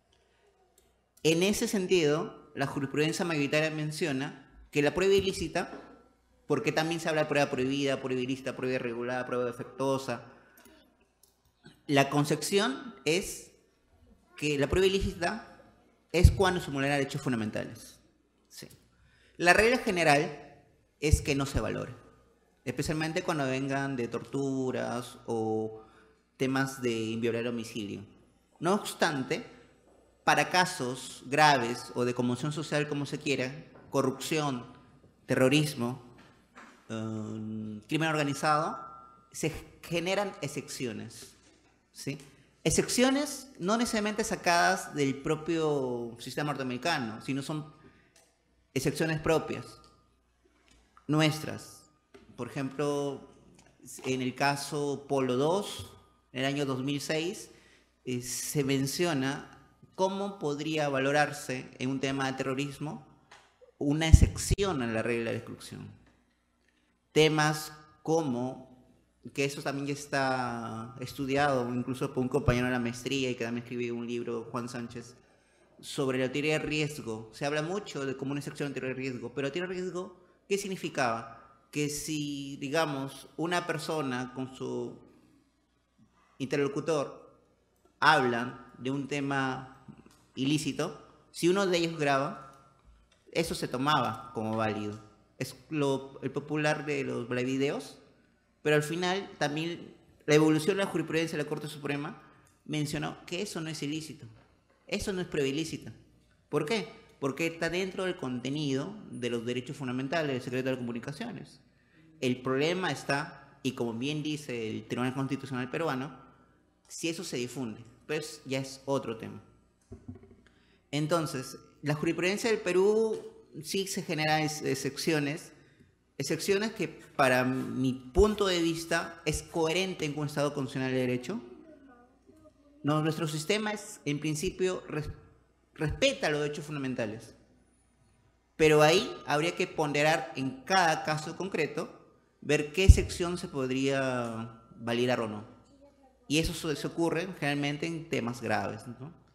En ese sentido, la jurisprudencia mayoritaria menciona que la prueba ilícita, porque también se habla de prueba prohibida, prueba ilícita, prueba irregular, prueba defectuosa, la concepción es que la prueba ilícita es cuando se vulneran derechos fundamentales. Sí. La regla general es que no se valore, especialmente cuando vengan de torturas o temas de inviolar domicilio. No obstante, para casos graves o de conmoción social, como se quiera, corrupción, terrorismo, um, crimen organizado, se generan excepciones, ¿sí? Excepciones no necesariamente sacadas del propio sistema norteamericano, sino son excepciones propias, nuestras. Por ejemplo, en el caso Polo dos, en el año dos mil seis, eh, se menciona cómo podría valorarse en un tema de terrorismo una excepción a la regla de exclusión. Temas como, que eso también ya está estudiado, incluso por un compañero de la maestría y que también escribió un libro, Juan Sánchez, sobre la teoría de riesgo. Se habla mucho de como una excepción de teoría de riesgo, pero la teoría de riesgo, ¿qué significaba? Que si, digamos, una persona con su interlocutor hablan de un tema ilícito, si uno de ellos graba, eso se tomaba como válido. Es lo, el popular de los videos, pero al final también la evolución de la jurisprudencia de la Corte Suprema mencionó que eso no es ilícito, eso no es prueba ilícita. ¿Por qué? Porque está dentro del contenido de los derechos fundamentales del secreto de las comunicaciones. El problema está, y como bien dice el Tribunal Constitucional Peruano, si eso se difunde, pues ya es otro tema. Entonces, la jurisprudencia del Perú sí se generan excepciones, excepciones que para mi punto de vista es coherente con un Estado constitucional de derecho. No, nuestro sistema es, en principio, res, respeta los derechos fundamentales, pero ahí habría que ponderar en cada caso concreto, ver qué excepción se podría validar o no. Y eso se ocurre generalmente en temas graves, ¿no?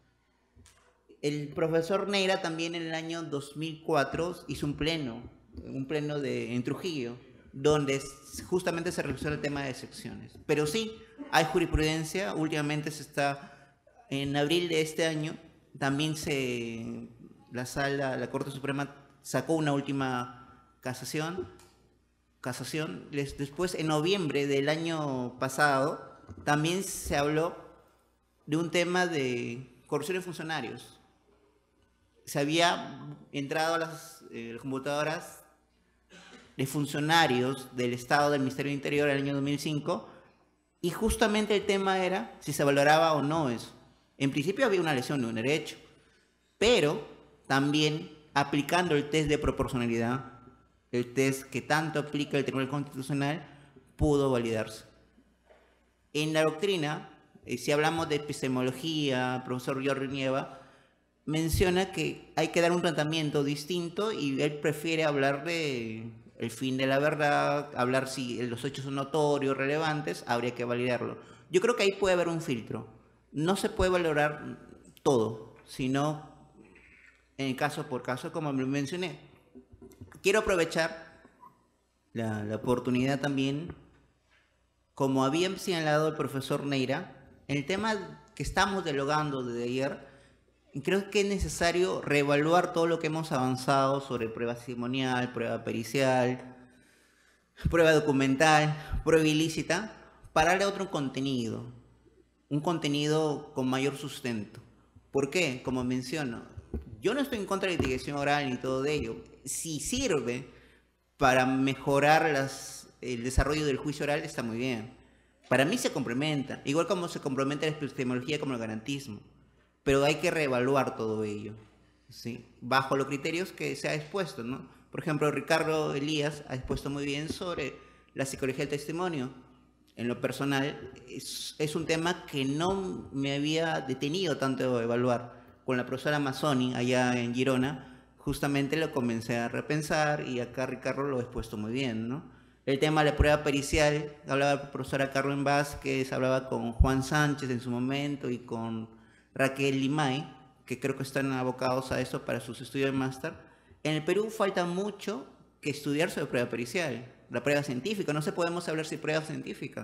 El profesor Neira también en el año dos mil cuatro hizo un pleno, un pleno de, en Trujillo, donde justamente se revisó el tema de excepciones. Pero sí, hay jurisprudencia, últimamente se está, en abril de este año, también se, la sala, la Corte Suprema sacó una última casación, casación, después en noviembre del año pasado, también se habló de un tema de corrupción de funcionarios. Se había entrado a las, eh, las computadoras de funcionarios del Estado del Ministerio del Interior en el año dos mil cinco y justamente el tema era si se valoraba o no eso. En principio había una lesión de un derecho, pero también aplicando el test de proporcionalidad, el test que tanto aplica el Tribunal Constitucional, pudo validarse. En la doctrina, eh, si hablamos de epistemología, el profesor Jordi Nieva menciona que hay que dar un tratamiento distinto y él prefiere hablar de el fin de la verdad, hablar si los hechos son notorios, relevantes, habría que validarlo. Yo creo que ahí puede haber un filtro. No se puede valorar todo, sino en caso por caso, como me mencioné. Quiero aprovechar la, la oportunidad también, como había señalado el profesor Neira, el tema que estamos dialogando desde ayer, creo que es necesario reevaluar todo lo que hemos avanzado sobre prueba testimonial, prueba pericial, prueba documental, prueba ilícita, para darle otro contenido, un contenido con mayor sustento. ¿Por qué? Como menciono, yo no estoy en contra de la litigación oral ni todo de ello. Si sirve para mejorar las, el desarrollo del juicio oral, está muy bien. Para mí se complementa, igual como se complementa la epistemología como el garantismo. Pero hay que reevaluar todo ello, ¿sí? Bajo los criterios que se ha expuesto, ¿no? Por ejemplo, Ricardo Elías ha expuesto muy bien sobre la psicología del testimonio. En lo personal, es, es un tema que no me había detenido tanto a evaluar. Con la profesora Mazzoni, allá en Girona, justamente lo comencé a repensar y acá Ricardo lo ha expuesto muy bien, ¿no? El tema de la prueba pericial, hablaba la profesora Carmen Vázquez, hablaba con Juan Sánchez en su momento y con Raquel Limay, que creo que están abocados a eso para sus estudios de máster. En el Perú falta mucho que estudiar sobre prueba pericial, la prueba científica. No se podemos hablar de prueba científica.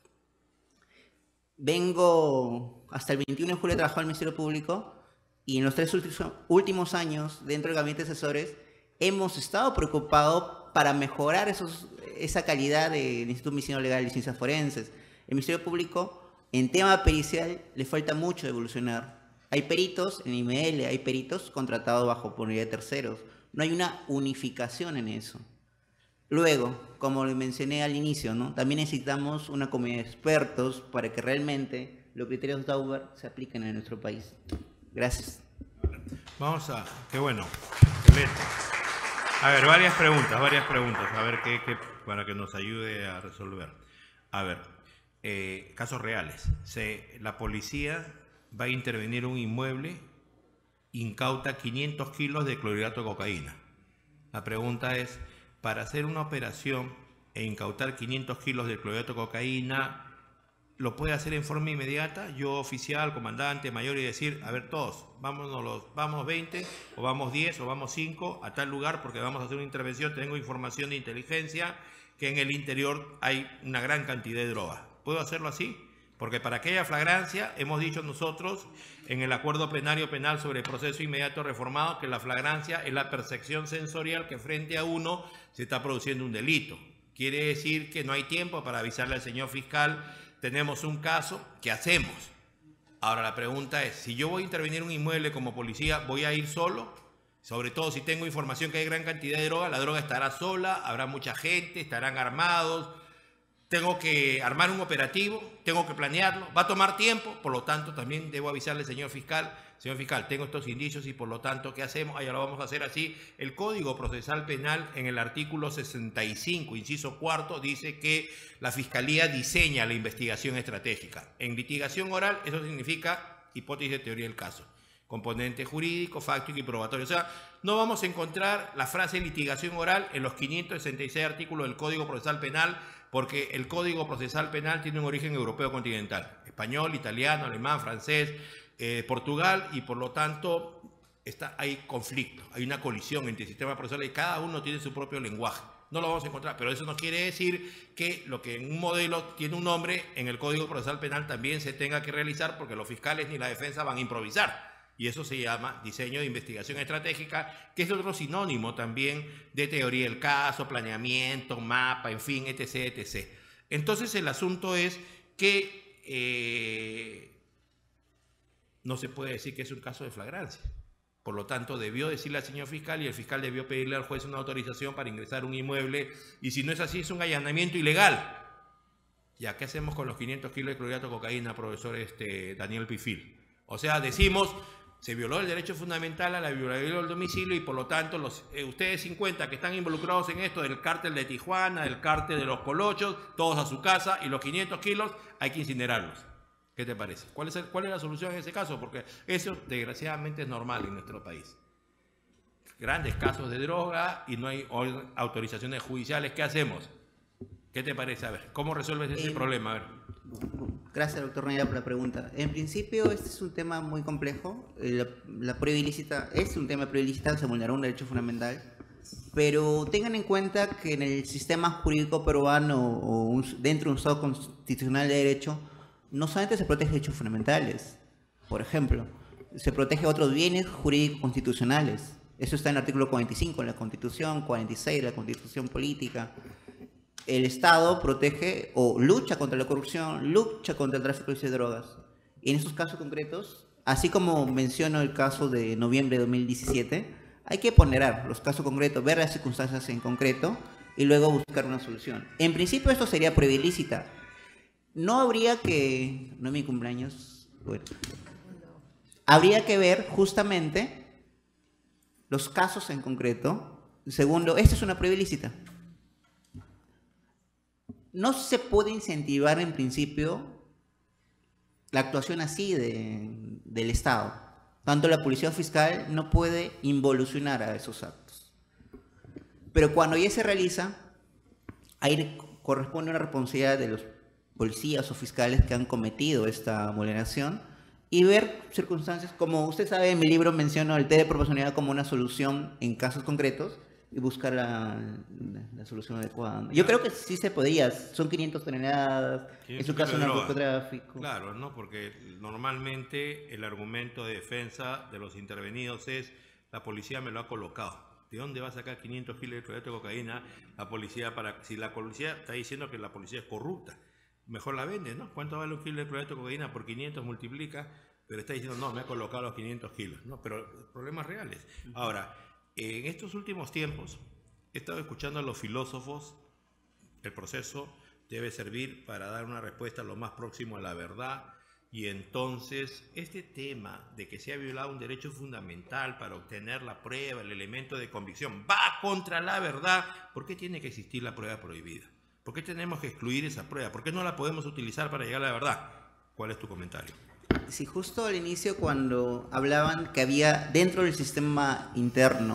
Vengo hasta el veintiuno de julio a trabajar en el Ministerio Público y en los tres últimos años, dentro del gabinete de asesores, hemos estado preocupados para mejorar esos, esa calidad del Instituto de Medicina Legal y Ciencias Forenses. El Ministerio Público, en tema pericial, le falta mucho evolucionar. Hay peritos en I M L, hay peritos contratados bajo oportunidad de terceros. No hay una unificación en eso. Luego, como le mencioné al inicio, ¿no? También necesitamos una comunidad de expertos para que realmente los criterios Dauber se apliquen en nuestro país. Gracias. Vamos a... Qué bueno. Excelente. A ver, varias preguntas, varias preguntas. A ver qué, qué para que nos ayude a resolver. A ver. Eh, casos reales. Se, la policía va a intervenir un inmueble, incauta quinientos kilos de clorhidrato de cocaína. La pregunta es, para hacer una operación e incautar quinientos kilos de clorhidrato de cocaína, ¿lo puede hacer en forma inmediata? Yo, oficial, comandante, mayor, y decir, a ver todos, vámonos los, vamos veinte, o vamos diez, o vamos cinco a tal lugar porque vamos a hacer una intervención, tengo información de inteligencia que en el interior hay una gran cantidad de droga. ¿Puedo hacerlo así? Porque para aquella flagrancia, hemos dicho nosotros en el acuerdo plenario penal sobre el proceso inmediato reformado que la flagrancia es la percepción sensorial que frente a uno se está produciendo un delito. Quiere decir que no hay tiempo para avisarle al señor fiscal, tenemos un caso, ¿qué hacemos? Ahora la pregunta es, si yo voy a intervenir en un inmueble como policía, ¿voy a ir solo? Sobre todo si tengo información que hay gran cantidad de droga, la droga estará sola, habrá mucha gente, estarán armados. Tengo que armar un operativo, tengo que planearlo, va a tomar tiempo, por lo tanto también debo avisarle al señor fiscal, señor fiscal, tengo estos indicios y por lo tanto, ¿qué hacemos? Ahí lo vamos a hacer así. El Código Procesal Penal en el artículo sesenta y cinco, inciso cuarto, dice que la Fiscalía diseña la investigación estratégica. En litigación oral, eso significa hipótesis de teoría del caso. Componente jurídico, fáctico y probatorio. O sea, no vamos a encontrar la frase litigación oral en los quinientos sesenta y seis artículos del Código Procesal Penal, porque el Código Procesal Penal tiene un origen europeo continental, español, italiano, alemán, francés, eh, Portugal, y por lo tanto está, hay conflicto, hay una colisión entre el sistema procesal y cada uno tiene su propio lenguaje. No lo vamos a encontrar, pero eso no quiere decir que lo que en un modelo tiene un nombre, en el Código Procesal Penal también se tenga que realizar, porque los fiscales ni la defensa van a improvisar. Y eso se llama diseño de investigación estratégica, que es otro sinónimo también de teoría del caso, planeamiento, mapa, en fin, etc, etcétera. Entonces el asunto es que eh, no se puede decir que es un caso de flagrancia. Por lo tanto, debió decirle al señor fiscal y el fiscal debió pedirle al juez una autorización para ingresar a un inmueble, y si no es así, es un allanamiento ilegal. ¿Ya qué hacemos con los quinientos kilos de clorhidrato de cocaína, profesor este, Daniel Pifil? O sea, decimos... Se violó el derecho fundamental a la violación del domicilio y por lo tanto los, eh, ustedes cincuenta que están involucrados en esto del cártel de Tijuana, del cártel de los Colochos, todos a su casa y los quinientos kilos hay que incinerarlos. ¿Qué te parece? ¿Cuál es, el, ¿Cuál es la solución en ese caso? Porque eso desgraciadamente es normal en nuestro país. Grandes casos de droga y no hay autorizaciones judiciales. ¿Qué hacemos? ¿Qué te parece? A ver, ¿cómo resuelves ese eh, problema? A ver. Gracias, doctor Neira, por la pregunta. En principio, este es un tema muy complejo. La, la prueba ilícita es un tema de prueba ilícita, se vulneró un derecho fundamental. Pero tengan en cuenta que en el sistema jurídico peruano o un, dentro de un Estado constitucional de derecho, no solamente se protegen derechos fundamentales. Por ejemplo, se protege otros bienes jurídicos constitucionales. Eso está en el artículo cuarenta y cinco de la Constitución, cuarenta y seis de la Constitución Política. El Estado protege o lucha contra la corrupción, lucha contra el tráfico de drogas. Y en estos casos concretos, así como menciono el caso de noviembre de dos mil diecisiete, hay que ponderar los casos concretos, ver las circunstancias en concreto y luego buscar una solución. En principio esto sería prueba ilícita. No habría que... No es mi cumpleaños. Bueno. Habría que ver justamente los casos en concreto. Segundo, esto es una prueba ilícita. No se puede incentivar en principio la actuación así de, del Estado. Tanto la policía fiscal no puede involucionar a esos actos. Pero cuando ya se realiza, ahí corresponde una responsabilidad de los policías o fiscales que han cometido esta vulneración y ver circunstancias, como usted sabe, en mi libro menciono el test de proporcionalidad como una solución en casos concretos, y buscar la, la, la solución adecuada. Yo creo que sí se podía, son quinientas toneladas, en su caso narcotráfico. Claro, ¿no? Porque normalmente el argumento de defensa de los intervenidos es la policía me lo ha colocado. ¿De dónde va a sacar quinientos kilos de cocaína la policía? Para, si la policía está diciendo que la policía es corrupta, mejor la vende, ¿no? ¿Cuánto vale un kilo de cocaína? Por quinientos multiplica, pero está diciendo, no, me ha colocado los quinientos kilos, ¿no? Pero problemas reales. Ahora, en estos últimos tiempos he estado escuchando a los filósofos. El proceso debe servir para dar una respuesta lo más próximo a la verdad, y entonces este tema de que se ha violado un derecho fundamental para obtener la prueba, el elemento de convicción, va contra la verdad. ¿Por qué tiene que existir la prueba prohibida? ¿Por qué tenemos que excluir esa prueba? ¿Por qué no la podemos utilizar para llegar a la verdad? ¿Cuál es tu comentario? Sí, justo al inicio cuando hablaban que había dentro del sistema interno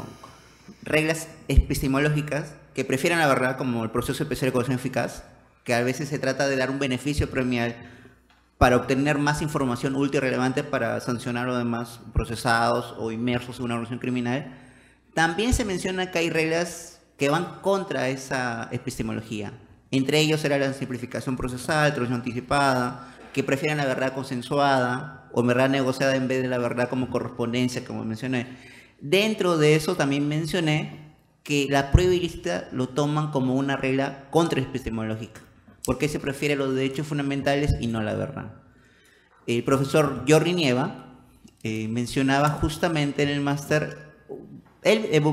reglas epistemológicas que prefieren la verdad, como el proceso especial de corrección eficaz, que a veces se trata de dar un beneficio premial para obtener más información útil y relevante para sancionar a los demás procesados o inmersos en una organización criminal. También se menciona que hay reglas que van contra esa epistemología. Entre ellos era la simplificación procesal, traducción anticipada, que prefieren la verdad consensuada o verdad negociada en vez de la verdad como correspondencia, como mencioné. Dentro de eso también mencioné que la prueba ilícita lo toman como una regla contraepistemológica, porque se prefiere los derechos fundamentales y no la verdad. El profesor Jordi Nieva eh, mencionaba justamente en el máster, él eh,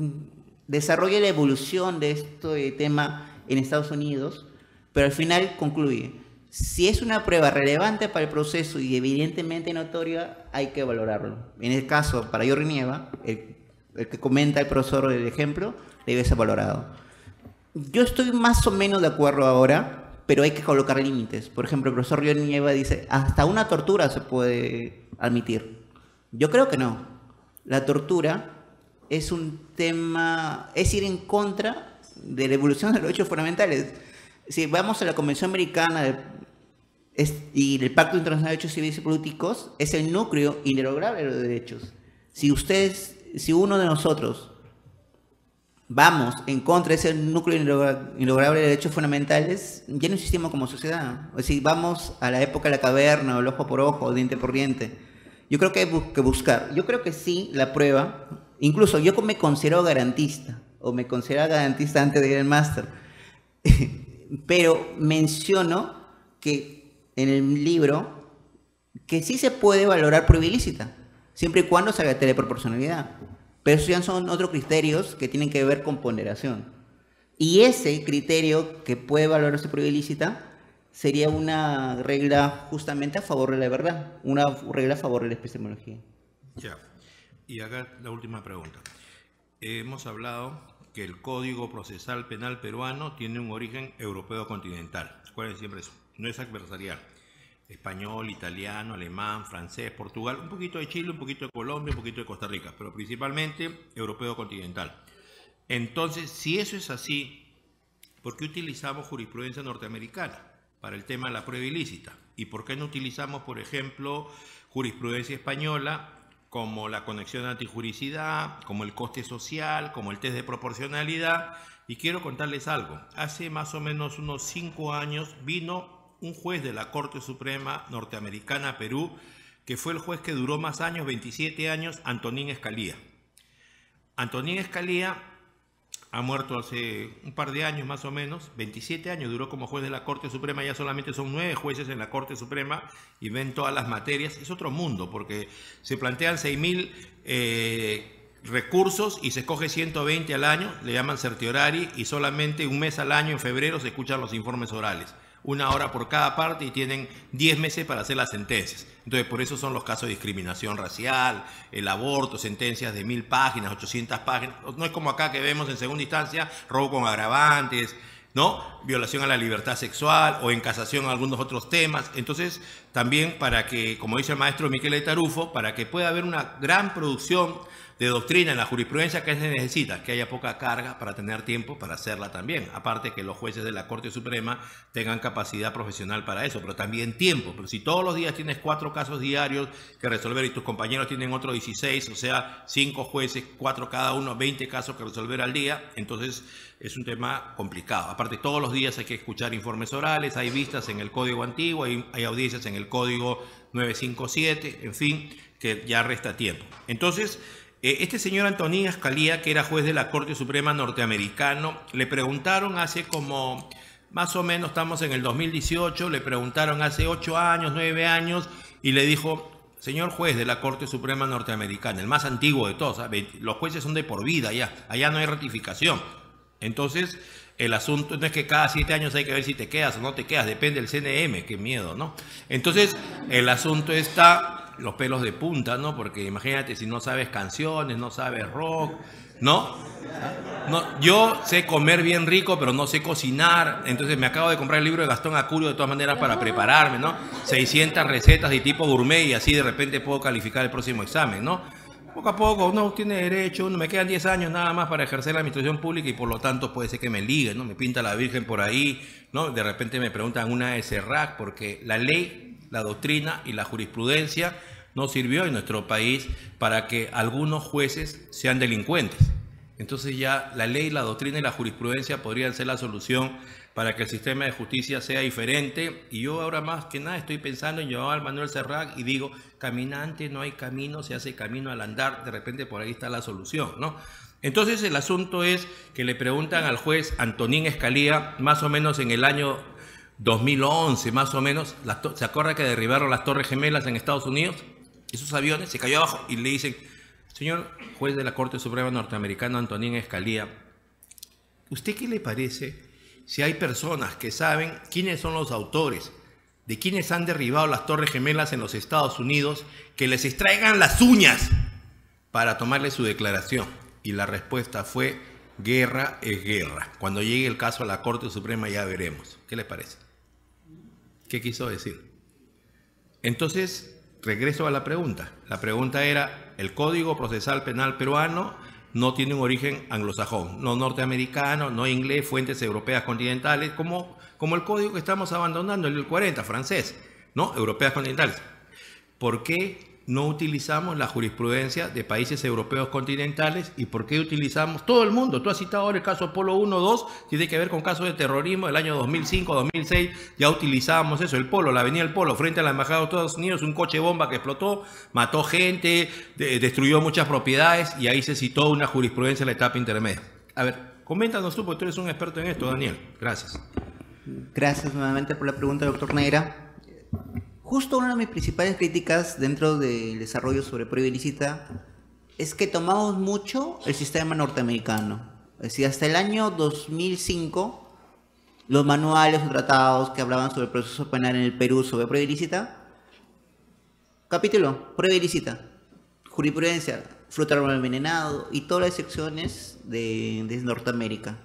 desarrolla la evolución de este tema en Estados Unidos, pero al final concluye: si es una prueba relevante para el proceso y evidentemente notoria, hay que valorarlo. En el caso, para Jordi Nieva, el, el que comenta el profesor del ejemplo, debe ser valorado. Yo estoy más o menos de acuerdo ahora, pero hay que colocar límites. Por ejemplo, el profesor Jordi Nieva dice, hasta una tortura se puede admitir. Yo creo que no. La tortura es un tema, es ir en contra de la evolución de los derechos fundamentales. Si vamos a la Convención Americana de, es, y el Pacto Internacional de Derechos Civiles y Políticos, es el núcleo inderogable de los derechos. Si ustedes, si uno de nosotros vamos en contra de ese núcleo inderogable de derechos fundamentales, ya no existimos como sociedad. O si vamos a la época de la caverna, o el ojo por ojo, diente por diente, yo creo que hay que buscar. Yo creo que sí, la prueba, incluso yo me considero garantista, o me consideraba garantista antes de ir al máster, pero menciono que en el libro que sí se puede valorar prueba ilícita, siempre y cuando se haga de proporcionalidad. Pero eso ya son otros criterios que tienen que ver con ponderación. Y ese criterio que puede valorarse prueba ilícita sería una regla justamente a favor de la verdad, una regla a favor de la epistemología. Ya. Y acá la última pregunta. Hemos hablado que el Código Procesal Penal peruano tiene un origen europeo continental. Acuérdense siempre eso. No es adversarial. Español, italiano, alemán, francés, Portugal, un poquito de Chile, un poquito de Colombia, un poquito de Costa Rica, pero principalmente europeo continental. Entonces, si eso es así, ¿por qué utilizamos jurisprudencia norteamericana para el tema de la prueba ilícita? ¿Y por qué no utilizamos, por ejemplo, jurisprudencia española como la conexión antijuricidad, como el coste social, como el test de proporcionalidad? Y quiero contarles algo. Hace más o menos unos cinco años vino un juez de la Corte Suprema norteamericana a Perú, que fue el juez que duró más años, veintisiete años, Antonín Escalía. Antonín Escalía ha muerto hace un par de años más o menos, veintisiete años duró como juez de la Corte Suprema, ya solamente son nueve jueces en la Corte Suprema y ven todas las materias. Es otro mundo, porque se plantean seis mil eh, recursos y se escoge ciento veinte al año, le llaman certiorari, y solamente un mes al año, en febrero, se escuchan los informes orales. Una hora por cada parte y tienen diez meses para hacer las sentencias. Entonces, por eso son los casos de discriminación racial, el aborto, sentencias de mil páginas, ochocientas páginas. No es como acá que vemos en segunda instancia robo con agravantes, ¿no? Violación a la libertad sexual o en casación algunos otros temas. Entonces, también para que, como dice el maestro Michele Tarufo, para que pueda haber una gran producción de doctrina en la jurisprudencia, que se necesita que haya poca carga para tener tiempo para hacerla también. Aparte que los jueces de la Corte Suprema tengan capacidad profesional para eso, pero también tiempo. Pero si todos los días tienes cuatro casos diarios que resolver y tus compañeros tienen otros dieciséis, o sea, cinco jueces, cuatro cada uno, veinte casos que resolver al día, entonces es un tema complicado. Aparte, todos los días hay que escuchar informes orales, hay vistas en el Código Antiguo, hay, hay audiencias en el Código novecientos cincuenta y siete, en fin, que ya resta tiempo. Entonces, este señor Antonín Escalía, que era juez de la Corte Suprema norteamericano, le preguntaron hace como, más o menos, estamos en el dos mil dieciocho, le preguntaron hace ocho años, nueve años, y le dijo: señor juez de la Corte Suprema norteamericana, el más antiguo de todos, ¿sabes? Los jueces son de por vida allá, allá no hay ratificación. Entonces, el asunto no es que cada siete años hay que ver si te quedas o no te quedas, depende del C N M, qué miedo, ¿no? Entonces, el asunto está los pelos de punta, ¿no? Porque imagínate si no sabes canciones, no sabes rock, ¿no? No, yo sé comer bien rico, pero no sé cocinar. Entonces me acabo de comprar el libro de Gastón Acurio de todas maneras para prepararme, ¿no? seiscientas recetas de tipo gourmet y así de repente puedo calificar el próximo examen, ¿no? Poco a poco, uno tiene derecho, uno, me quedan diez años nada más para ejercer la administración pública y por lo tanto puede ser que me liguen, ¿no? Me pinta la Virgen por ahí, ¿no? De repente me preguntan una de Serrac, porque la ley, la doctrina y la jurisprudencia no sirvió en nuestro país para que algunos jueces sean delincuentes. Entonces ya la ley, la doctrina y la jurisprudencia podrían ser la solución para que el sistema de justicia sea diferente. Y yo ahora más que nada estoy pensando en llevar al Manuel Serrac y digo, caminante no hay camino, se hace camino al andar, de repente por ahí está la solución, ¿no? Entonces el asunto es que le preguntan al juez Antonín Escalía, más o menos en el año dos mil once, más o menos, las ¿se acuerda que derribaron las Torres Gemelas en Estados Unidos? Esos aviones, se cayó abajo y le dicen, señor juez de la Corte Suprema norteamericana Antonín Escalía, ¿usted qué le parece si hay personas que saben quiénes son los autores de quienes han derribado las Torres Gemelas en los Estados Unidos, que les extraigan las uñas para tomarle su declaración? Y la respuesta fue, guerra es guerra. Cuando llegue el caso a la Corte Suprema ya veremos. ¿Qué les parece? ¿Qué quiso decir? Entonces, regreso a la pregunta. La pregunta era, el Código Procesal Penal peruano no tiene un origen anglosajón, no norteamericano, no inglés, fuentes europeas continentales, como, como el código que estamos abandonando, el cuarenta, francés, ¿no? Europeas continentales. ¿Por qué no utilizamos la jurisprudencia de países europeos continentales? ¿Y por qué utilizamos todo el mundo? Tú has citado ahora el caso Polo uno, dos, tiene que ver con casos de terrorismo del año dos mil cinco, dos mil seis, ya utilizábamos eso, el Polo, la avenida del Polo, frente a la Embajada de Estados Unidos, un coche bomba que explotó, mató gente, de, destruyó muchas propiedades y ahí se citó una jurisprudencia en la etapa intermedia. A ver, coméntanos tú, porque tú eres un experto en esto, Daniel. Gracias. Gracias nuevamente por la pregunta, doctor Neira. Justo una de mis principales críticas dentro del desarrollo sobre prueba ilícita es que tomamos mucho el sistema norteamericano. Es decir, hasta el año dos mil cinco, los manuales o tratados que hablaban sobre el proceso penal en el Perú sobre prueba ilícita, capítulo, prueba ilícita. jurisprudencia, fruta del árbol envenenado y todas las secciones de, de Norteamérica.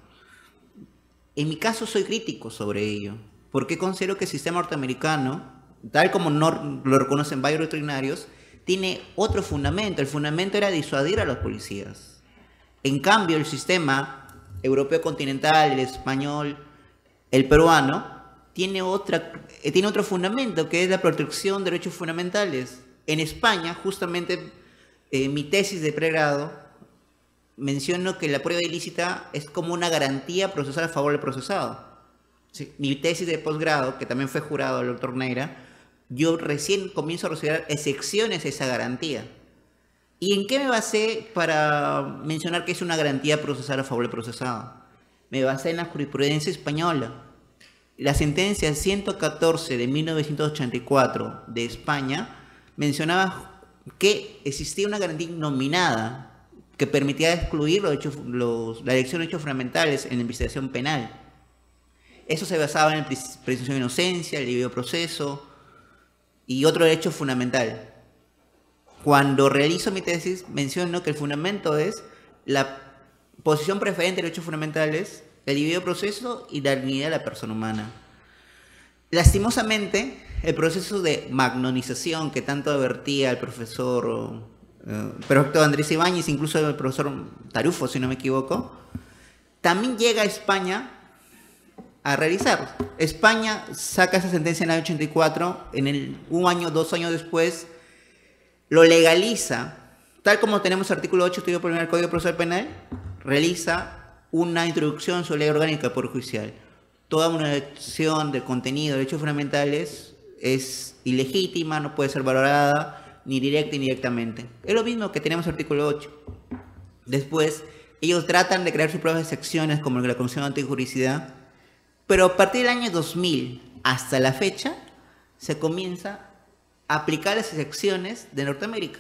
En mi caso soy crítico sobre ello, porque considero que el sistema norteamericano, tal como no, lo reconocen varios doctrinarios, tiene otro fundamento. El fundamento era disuadir a los policías. En cambio, el sistema europeo continental, el español, el peruano, tiene, otra, eh, tiene otro fundamento, que es la protección de derechos fundamentales. En España, justamente, eh, mi tesis de pregrado, menciono que la prueba ilícita es como una garantía procesal a favor del procesado. Sí. Mi tesis de posgrado, que también fue jurado del doctor Neira, yo recién comienzo a considerar excepciones a esa garantía. ¿Y en qué me basé para mencionar que es una garantía procesal a favor del procesado? Me basé en la jurisprudencia española. La sentencia ciento catorce de mil novecientos ochenta y cuatro de España mencionaba que existía una garantía nominada que permitía excluir los hechos, los, la elección de hechos fundamentales en la investigación penal. Eso se basaba en presunción de inocencia, el debido proceso y otro derecho fundamental. Cuando realizo mi tesis, menciono que el fundamento es la posición preferente de los hechos fundamentales, el debido proceso y la dignidad de la persona humana. Lastimosamente, el proceso de magnonización que tanto advertía el profesor, eh, perfecto Andrés Ibáñez, incluso el profesor Tarufo, si no me equivoco, también llega a España a realizar. España saca esa sentencia en el año ochenta y cuatro, en el, un año, dos años después, lo legaliza, tal como tenemos el artículo ocho estudiado por el Código Procesal Penal, realiza una introducción sobre ley orgánica del Poder Judicial. Toda una elección de contenido de hechos fundamentales es ilegítima, no puede ser valorada ni directa ni indirectamente. Es lo mismo que tenemos el artículo ocho. Después, ellos tratan de crear sus propias secciones como la Comisión de Antijuricidad, pero a partir del año dos mil hasta la fecha se comienza a aplicar las secciones de Norteamérica.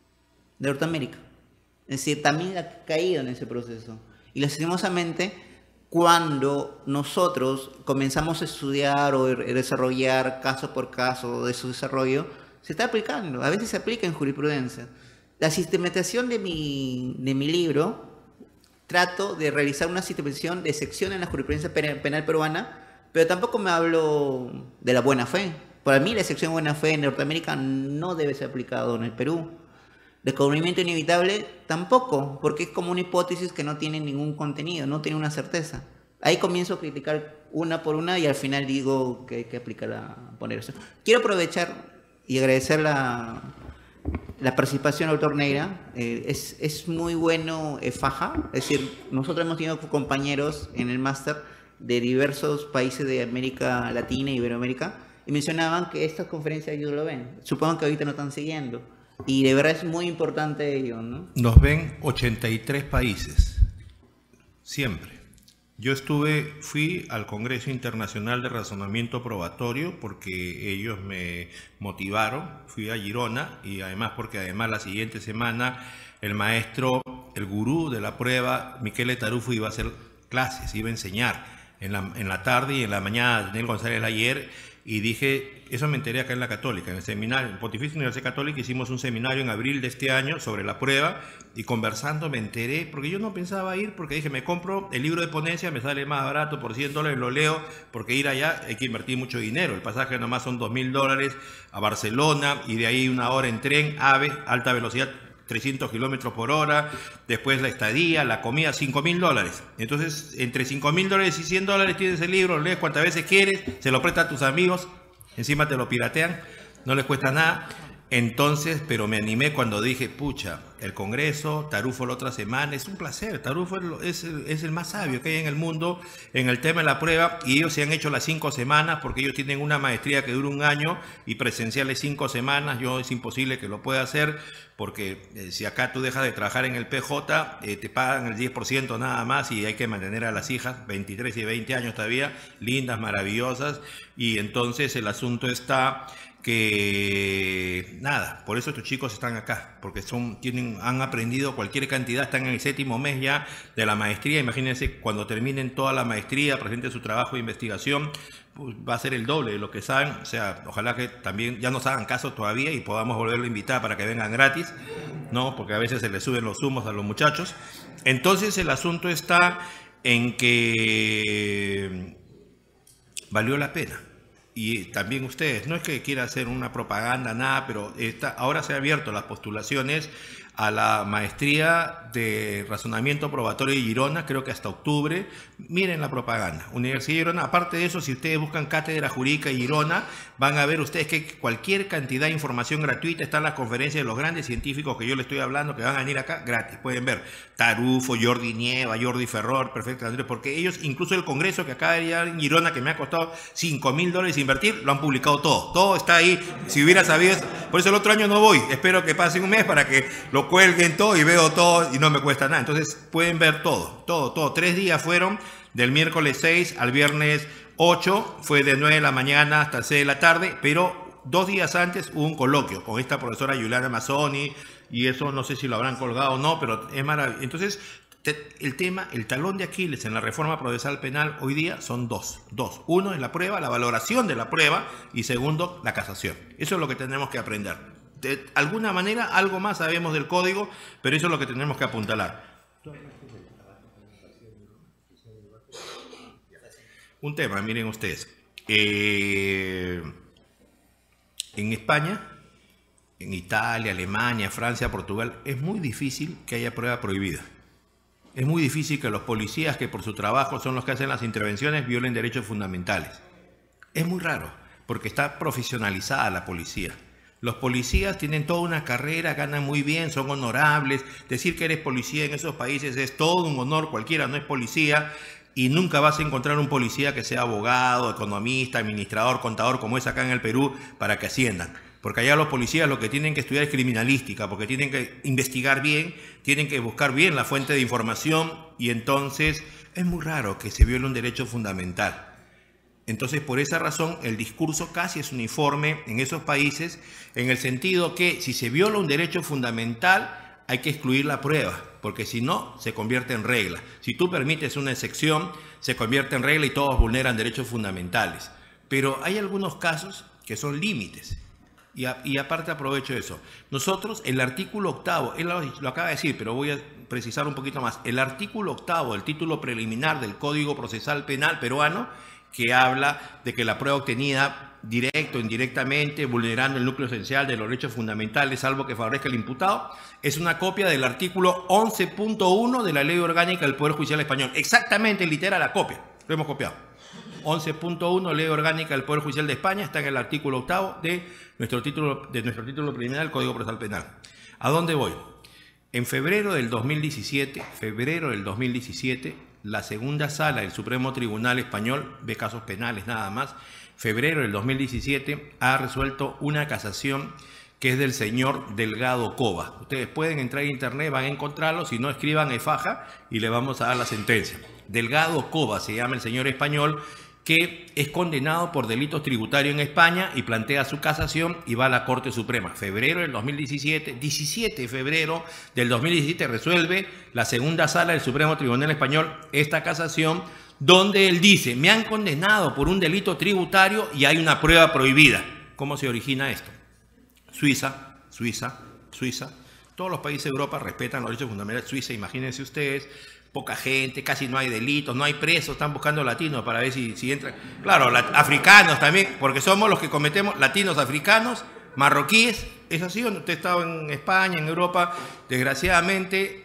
De Norteamérica. Es decir, también ha caído en ese proceso. Y lastimosamente, cuando nosotros comenzamos a estudiar o desarrollar caso por caso de su desarrollo, se está aplicando. A veces se aplica en jurisprudencia. La sistematización de mi, de mi libro, trato de realizar una sistematización de secciones en la jurisprudencia penal peruana, pero tampoco me hablo de la buena fe. Para mí la sección de buena fe en Norteamérica no debe ser aplicado en el Perú. Descubrimiento inevitable tampoco, porque es como una hipótesis que no tiene ningún contenido, no tiene una certeza. Ahí comienzo a criticar una por una y al final digo que hay que aplicar a poner eso. Quiero aprovechar y agradecer la, la participación del doctor Neira. Eh, es, es muy bueno eh, Faja, es decir, nosotros hemos tenido compañeros en el máster de diversos países de América Latina y Iberoamérica y mencionaban que estas conferencias ellos lo ven. Supongo que ahorita no están siguiendo. Y de verdad es muy importante ello, ¿no? Nos ven ochenta y tres países, siempre. Yo estuve, fui al Congreso Internacional de Razonamiento Probatorio porque ellos me motivaron, fui a Girona y además porque además la siguiente semana el maestro, el gurú de la prueba, Michele Tarufo, iba a hacer clases, iba a enseñar en la, en la tarde y en la mañana Daniel González ayer y dije... Eso me enteré acá en la Católica, en el seminario, en Pontificia Universidad Católica hicimos un seminario en abril de este año sobre la prueba y conversando me enteré, porque yo no pensaba ir, porque dije, me compro el libro de ponencia, me sale más barato por cien dólares, lo leo, porque ir allá hay que invertir mucho dinero, el pasaje nomás son dos mil dólares a Barcelona y de ahí una hora en tren, AVE, alta velocidad, trescientos kilómetros por hora, después la estadía, la comida, cinco mil dólares. Entonces, entre cinco mil dólares y cien dólares tienes el libro, lo lees cuantas veces quieres, se lo prestas a tus amigos, encima te lo piratean, no les cuesta nada. Entonces, pero me animé cuando dije, pucha, el Congreso, Tarufo la otra semana, es un placer. Tarufo es, es, es el más sabio que hay en el mundo en el tema de la prueba y ellos se han hecho las cinco semanas porque ellos tienen una maestría que dura un año y presenciales cinco semanas. Yo es imposible que lo pueda hacer porque eh, si acá tú dejas de trabajar en el P J, eh, te pagan el diez por ciento nada más y hay que mantener a las hijas, veintitrés y veinte años todavía, lindas, maravillosas, y entonces el asunto está... que nada, por eso estos chicos están acá, porque son, tienen, han aprendido cualquier cantidad, están en el séptimo mes ya de la maestría. Imagínense cuando terminen toda la maestría, presenten su trabajo de investigación, pues va a ser el doble de lo que saben. O sea, ojalá que también ya nos hagan caso todavía y podamos volverlo a invitar para que vengan gratis. ¿no? Porque a veces se le suben los humos a los muchachos. Entonces el asunto está en que valió la pena. Y también ustedes, no es que quiera hacer una propaganda, nada, pero está, ahora se han abierto las postulaciones a la maestría de razonamiento probatorio de Girona, creo que hasta octubre. Miren la propaganda. Universidad de Girona, aparte de eso, si ustedes buscan Cátedra Jurídica y Girona, van a ver ustedes que cualquier cantidad de información gratuita está en las conferencias de los grandes científicos que yo les estoy hablando, que van a venir acá gratis. Pueden ver Tarufo, Jordi Nieva, Jordi Ferror, perfecto, Andrés, porque ellos, incluso el congreso que acaba de llegar en Girona, que me ha costado cinco mil dólares invertir, lo han publicado todo. Todo está ahí. Si hubiera sabido, por eso el otro año no voy. Espero que pase un mes para que lo cuelguen todo y veo todo y no me cuesta nada. Entonces pueden ver todo, todo, todo. Tres días fueron, del miércoles seis al viernes ocho, fue de nueve de la mañana hasta seis de la tarde, pero dos días antes hubo un coloquio con esta profesora Juliana Mazzoni, y eso no sé si lo habrán colgado o no, pero es maravilloso. Entonces, te, el tema, el talón de Aquiles en la reforma procesal penal hoy día son dos, dos. Uno es la prueba, la valoración de la prueba, y segundo, la casación. Eso es lo que tenemos que aprender. De alguna manera, algo más sabemos del código, pero eso es lo que tenemos que apuntalar. Un tema, miren ustedes. Eh, en España, en Italia, Alemania, Francia, Portugal, es muy difícil que haya prueba prohibida. Es muy difícil que los policías, que por su trabajo son los que hacen las intervenciones, violen derechos fundamentales. Es muy raro, porque está profesionalizada la policía. Los policías tienen toda una carrera, ganan muy bien, son honorables. Decir que eres policía en esos países es todo un honor, cualquiera no es policía, y nunca vas a encontrar un policía que sea abogado, economista, administrador, contador, como es acá en el Perú, para que asciendan. Porque allá los policías lo que tienen que estudiar es criminalística, porque tienen que investigar bien, tienen que buscar bien la fuente de información, y entonces es muy raro que se viole un derecho fundamental. Entonces, por esa razón, el discurso casi es uniforme en esos países, en el sentido que si se viola un derecho fundamental, hay que excluir la prueba, porque si no, se convierte en regla. Si tú permites una excepción, se convierte en regla y todos vulneran derechos fundamentales. Pero hay algunos casos que son límites. Y, a, y aparte aprovecho eso. Nosotros, el artículo octavo, él lo, lo acaba de decir, pero voy a precisar un poquito más. El artículo octavo del título preliminar del Código Procesal Penal peruano, que habla de que la prueba obtenida directo o indirectamente, vulnerando el núcleo esencial de los derechos fundamentales, salvo que favorezca el imputado, es una copia del artículo once punto uno de la Ley Orgánica del Poder Judicial Español. Exactamente, literal, la copia. Lo hemos copiado. once punto uno, Ley Orgánica del Poder Judicial de España, está en el artículo octavo de nuestro título, de nuestro título preliminar del Código Procesal Penal. ¿A dónde voy? En febrero del dos mil diecisiete, febrero del dos mil diecisiete, la segunda sala del Supremo Tribunal Español, de casos penales nada más, febrero del dos mil diecisiete, ha resuelto una casación que es del señor Delgado Cova. Ustedes pueden entrar a internet, van a encontrarlo, si no escriban EFAJA y le vamos a dar la sentencia. Delgado Cova se llama el señor español, que es condenado por delitos tributarios en España y plantea su casación y va a la Corte Suprema. Febrero del dos mil diecisiete, diecisiete de febrero del dos mil diecisiete, resuelve la segunda sala del Supremo Tribunal Español esta casación, donde él dice, me han condenado por un delito tributario y hay una prueba prohibida. ¿Cómo se origina esto? Suiza, Suiza, Suiza. Todos los países de Europa respetan los derechos fundamentales. Suiza, imagínense ustedes, poca gente, casi no hay delitos, no hay presos, están buscando latinos para ver si, si entran. Claro, la, africanos también, porque somos los que cometemos, latinos, africanos, marroquíes. Es así, usted ha estado en España, en Europa, desgraciadamente,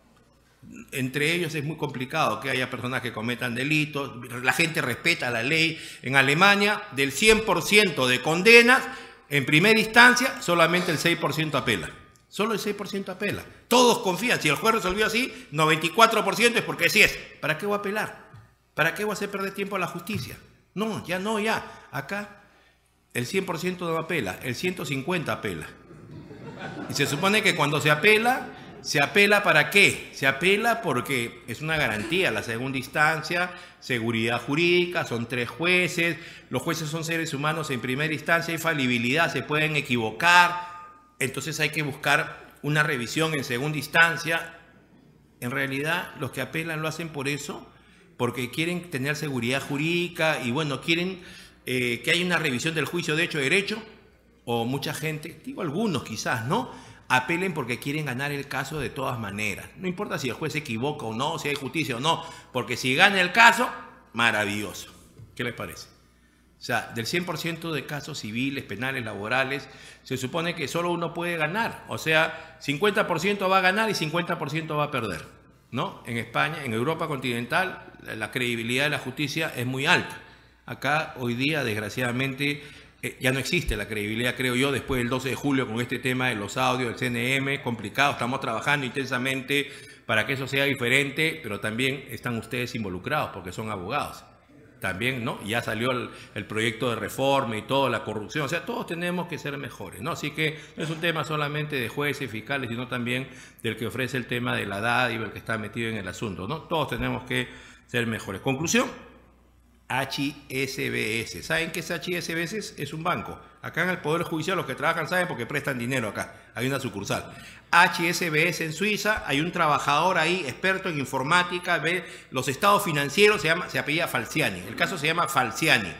entre ellos es muy complicado que haya personas que cometan delitos, la gente respeta la ley. En Alemania, del cien por ciento de condenas, en primera instancia, solamente el seis por ciento apela. Solo el seis por ciento apela. Todos confían. Si el juez resolvió así, noventa y cuatro por ciento es porque sí es. ¿Para qué voy a apelar? ¿Para qué voy a hacer perder tiempo a la justicia? No, ya no, ya. Acá el cien por ciento no apela, el ciento cincuenta apela. Y se supone que cuando se apela, ¿se apela para qué? Se apela porque es una garantía, la segunda instancia, seguridad jurídica, son tres jueces, los jueces son seres humanos en primera instancia, hay falibilidad, se pueden equivocar. Entonces hay que buscar una revisión en segunda instancia. En realidad, los que apelan lo hacen por eso, porque quieren tener seguridad jurídica y, bueno, quieren eh, que haya una revisión del juicio de hecho derecho, o mucha gente, digo algunos quizás, ¿no? apelen porque quieren ganar el caso de todas maneras. No importa si el juez se equivoca o no, si hay justicia o no, porque si gana el caso, maravilloso. ¿Qué les parece? O sea, del cien por ciento de casos civiles, penales, laborales, se supone que solo uno puede ganar. O sea, cincuenta por ciento va a ganar y cincuenta por ciento va a perder, ¿no? En España, en Europa continental, la credibilidad de la justicia es muy alta. Acá, hoy día, desgraciadamente, eh, ya no existe la credibilidad, creo yo, después del doce de julio con este tema de los audios del C N M, complicado. Estamos trabajando intensamente para que eso sea diferente, pero también están ustedes involucrados porque son abogados. También, ¿no? Ya salió el, el proyecto de reforma y toda la corrupción. O sea, todos tenemos que ser mejores, ¿no? Así que no es un tema solamente de jueces, fiscales, sino también del que ofrece el tema de la dádiva, el que está metido en el asunto, ¿no? Todos tenemos que ser mejores. Conclusión, H S B S. ¿Saben qué es H S B S? Es un banco. Acá en el Poder Judicial los que trabajan saben porque prestan dinero acá. Hay una sucursal. H S B S en Suiza, hay un trabajador ahí, experto en informática, ve los estados financieros, se llama, se apellida Falciani. El caso se llama Falciani.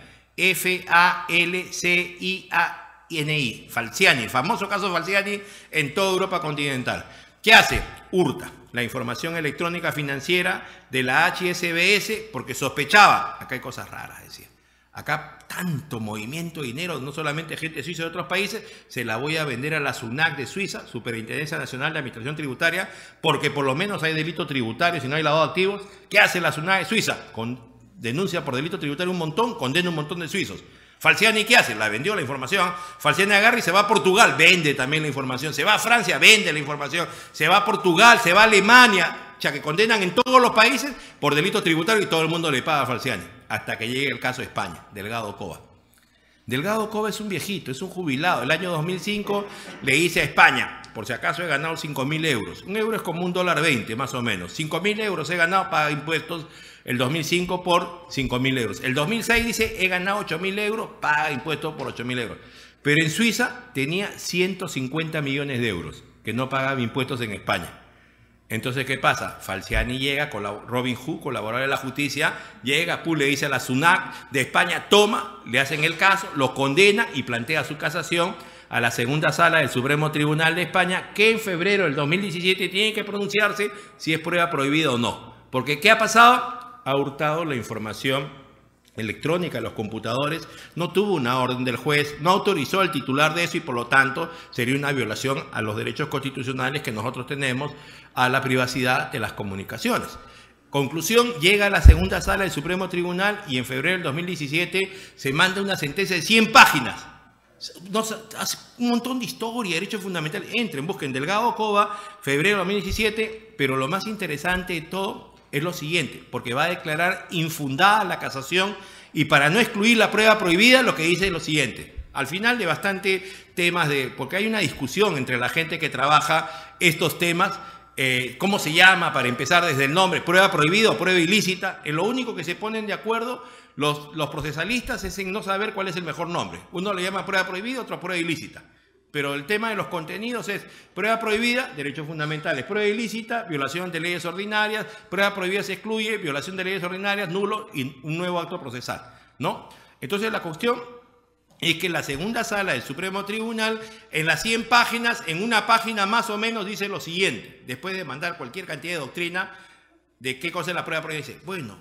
F A L C I A N I. Falciani, el famoso caso Falciani en toda Europa continental. ¿Qué hace? Hurta la información electrónica financiera de la H S B S porque sospechaba, acá hay cosas raras, decía. Acá tanto movimiento de dinero, no solamente gente suiza de otros países, se la voy a vender a la SUNAT de Suiza, Superintendencia Nacional de Administración Tributaria, porque por lo menos hay delito tributario, si no hay lavado de activos. ¿Qué hace la SUNAT de Suiza? Con, denuncia por delito tributario un montón, condena un montón de suizos. Falciani, ¿qué hace? La vendió la información. Falciani agarra y se va a Portugal, vende también la información. Se va a Francia, vende la información. Se va a Portugal, se va a Alemania, ya que condenan en todos los países por delito tributario y todo el mundo le paga a Falciani. Hasta que llegue el caso de España, Delgado Cova. Delgado Cova es un viejito, es un jubilado. El año dos mil cinco le dice a España, por si acaso he ganado cinco mil euros. Un euro es como un dólar veinte, más o menos. cinco mil euros he ganado, paga impuestos el dos mil cinco por cinco mil euros. El dos mil seis dice, he ganado ocho mil euros, paga impuestos por ocho mil euros. Pero en Suiza tenía ciento cincuenta millones de euros que no pagaba impuestos en España. Entonces, ¿qué pasa? Falciani llega, con la Robin Hood, colaborador de la justicia, llega, Pú le dice a la SUNAT de España, toma, le hacen el caso, lo condena y plantea su casación a la segunda sala del Supremo Tribunal de España, que en febrero del dos mil diecisiete tiene que pronunciarse si es prueba prohibida o no. Porque, ¿qué ha pasado? Ha hurtado la información electrónica de los computadores, no tuvo una orden del juez, no autorizó al titular de eso y por lo tanto sería una violación a los derechos constitucionales que nosotros tenemos a la privacidad de las comunicaciones. Conclusión, llega a la segunda sala del Supremo Tribunal y en febrero del dos mil diecisiete se manda una sentencia de cien páginas. No, hace un montón de historia, derechos fundamentales. Entren, busquen Delgado Cova, febrero de dos mil diecisiete, pero lo más interesante de todo es lo siguiente, porque va a declarar infundada la casación y para no excluir la prueba prohibida, lo que dice es lo siguiente. Al final de bastante temas de, porque hay una discusión entre la gente que trabaja estos temas, eh, ¿cómo se llama? Para empezar desde el nombre, prueba prohibida o prueba ilícita. En lo único que se ponen de acuerdo los, los procesalistas es en no saber cuál es el mejor nombre. Uno le llama prueba prohibida, otro prueba ilícita. Pero el tema de los contenidos es prueba prohibida, derechos fundamentales, prueba ilícita, violación de leyes ordinarias, prueba prohibida se excluye, violación de leyes ordinarias, nulo y un nuevo acto procesal, ¿no? Entonces la cuestión es que la segunda sala del Supremo Tribunal, en las cien páginas, en una página más o menos dice lo siguiente, después de mandar cualquier cantidad de doctrina de qué cosa es la prueba prohibida, dice, bueno,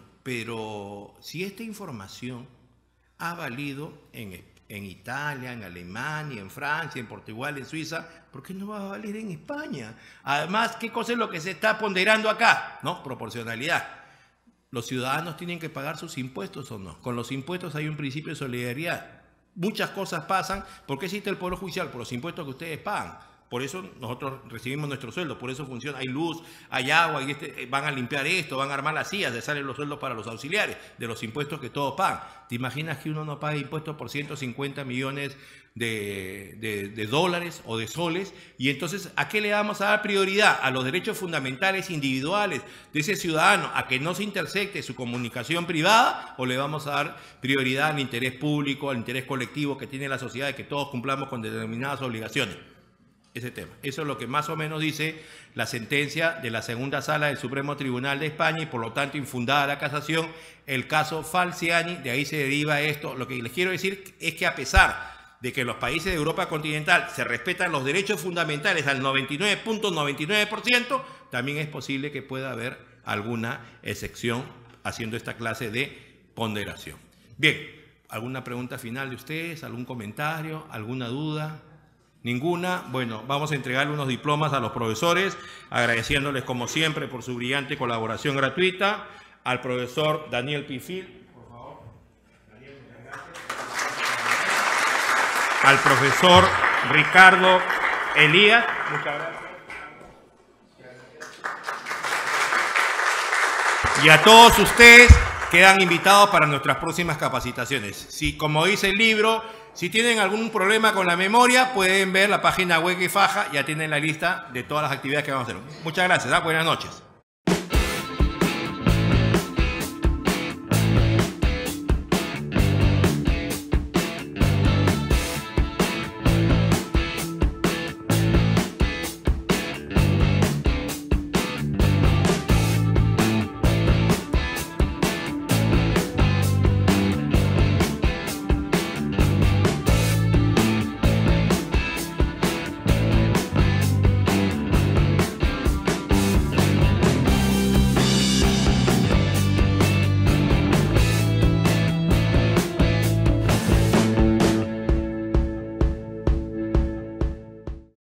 pero si esta información ha valido en España, en Italia, en Alemania, en Francia, en Portugal, en Suiza, ¿por qué no va a valer en España? Además, ¿qué cosa es lo que se está ponderando acá? ¿No? Proporcionalidad. ¿Los ciudadanos tienen que pagar sus impuestos o no? Con los impuestos hay un principio de solidaridad. Muchas cosas pasan. ¿Por qué existe el Poder Judicial? Por los impuestos que ustedes pagan. Por eso nosotros recibimos nuestro sueldo, por eso funciona, hay luz, hay agua, y este, van a limpiar esto, van a armar las sillas, de salen los sueldos para los auxiliares, de los impuestos que todos pagan. ¿Te imaginas que uno no paga impuestos por ciento cincuenta millones de, de, de dólares o de soles? Y entonces, ¿a qué le vamos a dar prioridad? ¿A los derechos fundamentales individuales de ese ciudadano, a que no se intersecte su comunicación privada? ¿O le vamos a dar prioridad al interés público, al interés colectivo que tiene la sociedad, de que todos cumplamos con determinadas obligaciones? Ese tema. Eso es lo que más o menos dice la sentencia de la segunda sala del Supremo Tribunal de España y por lo tanto infundada la casación, el caso Falciani, de ahí se deriva esto. Lo que les quiero decir es que a pesar de que en los países de Europa continental se respetan los derechos fundamentales al noventa y nueve punto noventa y nueve por ciento, también es posible que pueda haber alguna excepción haciendo esta clase de ponderación. Bien, ¿alguna pregunta final de ustedes? ¿Algún comentario? ¿Alguna duda? ¿Ninguna? Bueno, vamos a entregarle unos diplomas a los profesores, agradeciéndoles como siempre por su brillante colaboración gratuita. Al profesor Daniel Pifil, por favor. Daniel, al profesor Ricardo Elías, muchas gracias. Y a todos ustedes quedan invitados para nuestras próximas capacitaciones. Si, como dice el libro, si tienen algún problema con la memoria, pueden ver la página web que Faja, ya tienen la lista de todas las actividades que vamos a hacer. Muchas gracias, ¿eh? Buenas noches.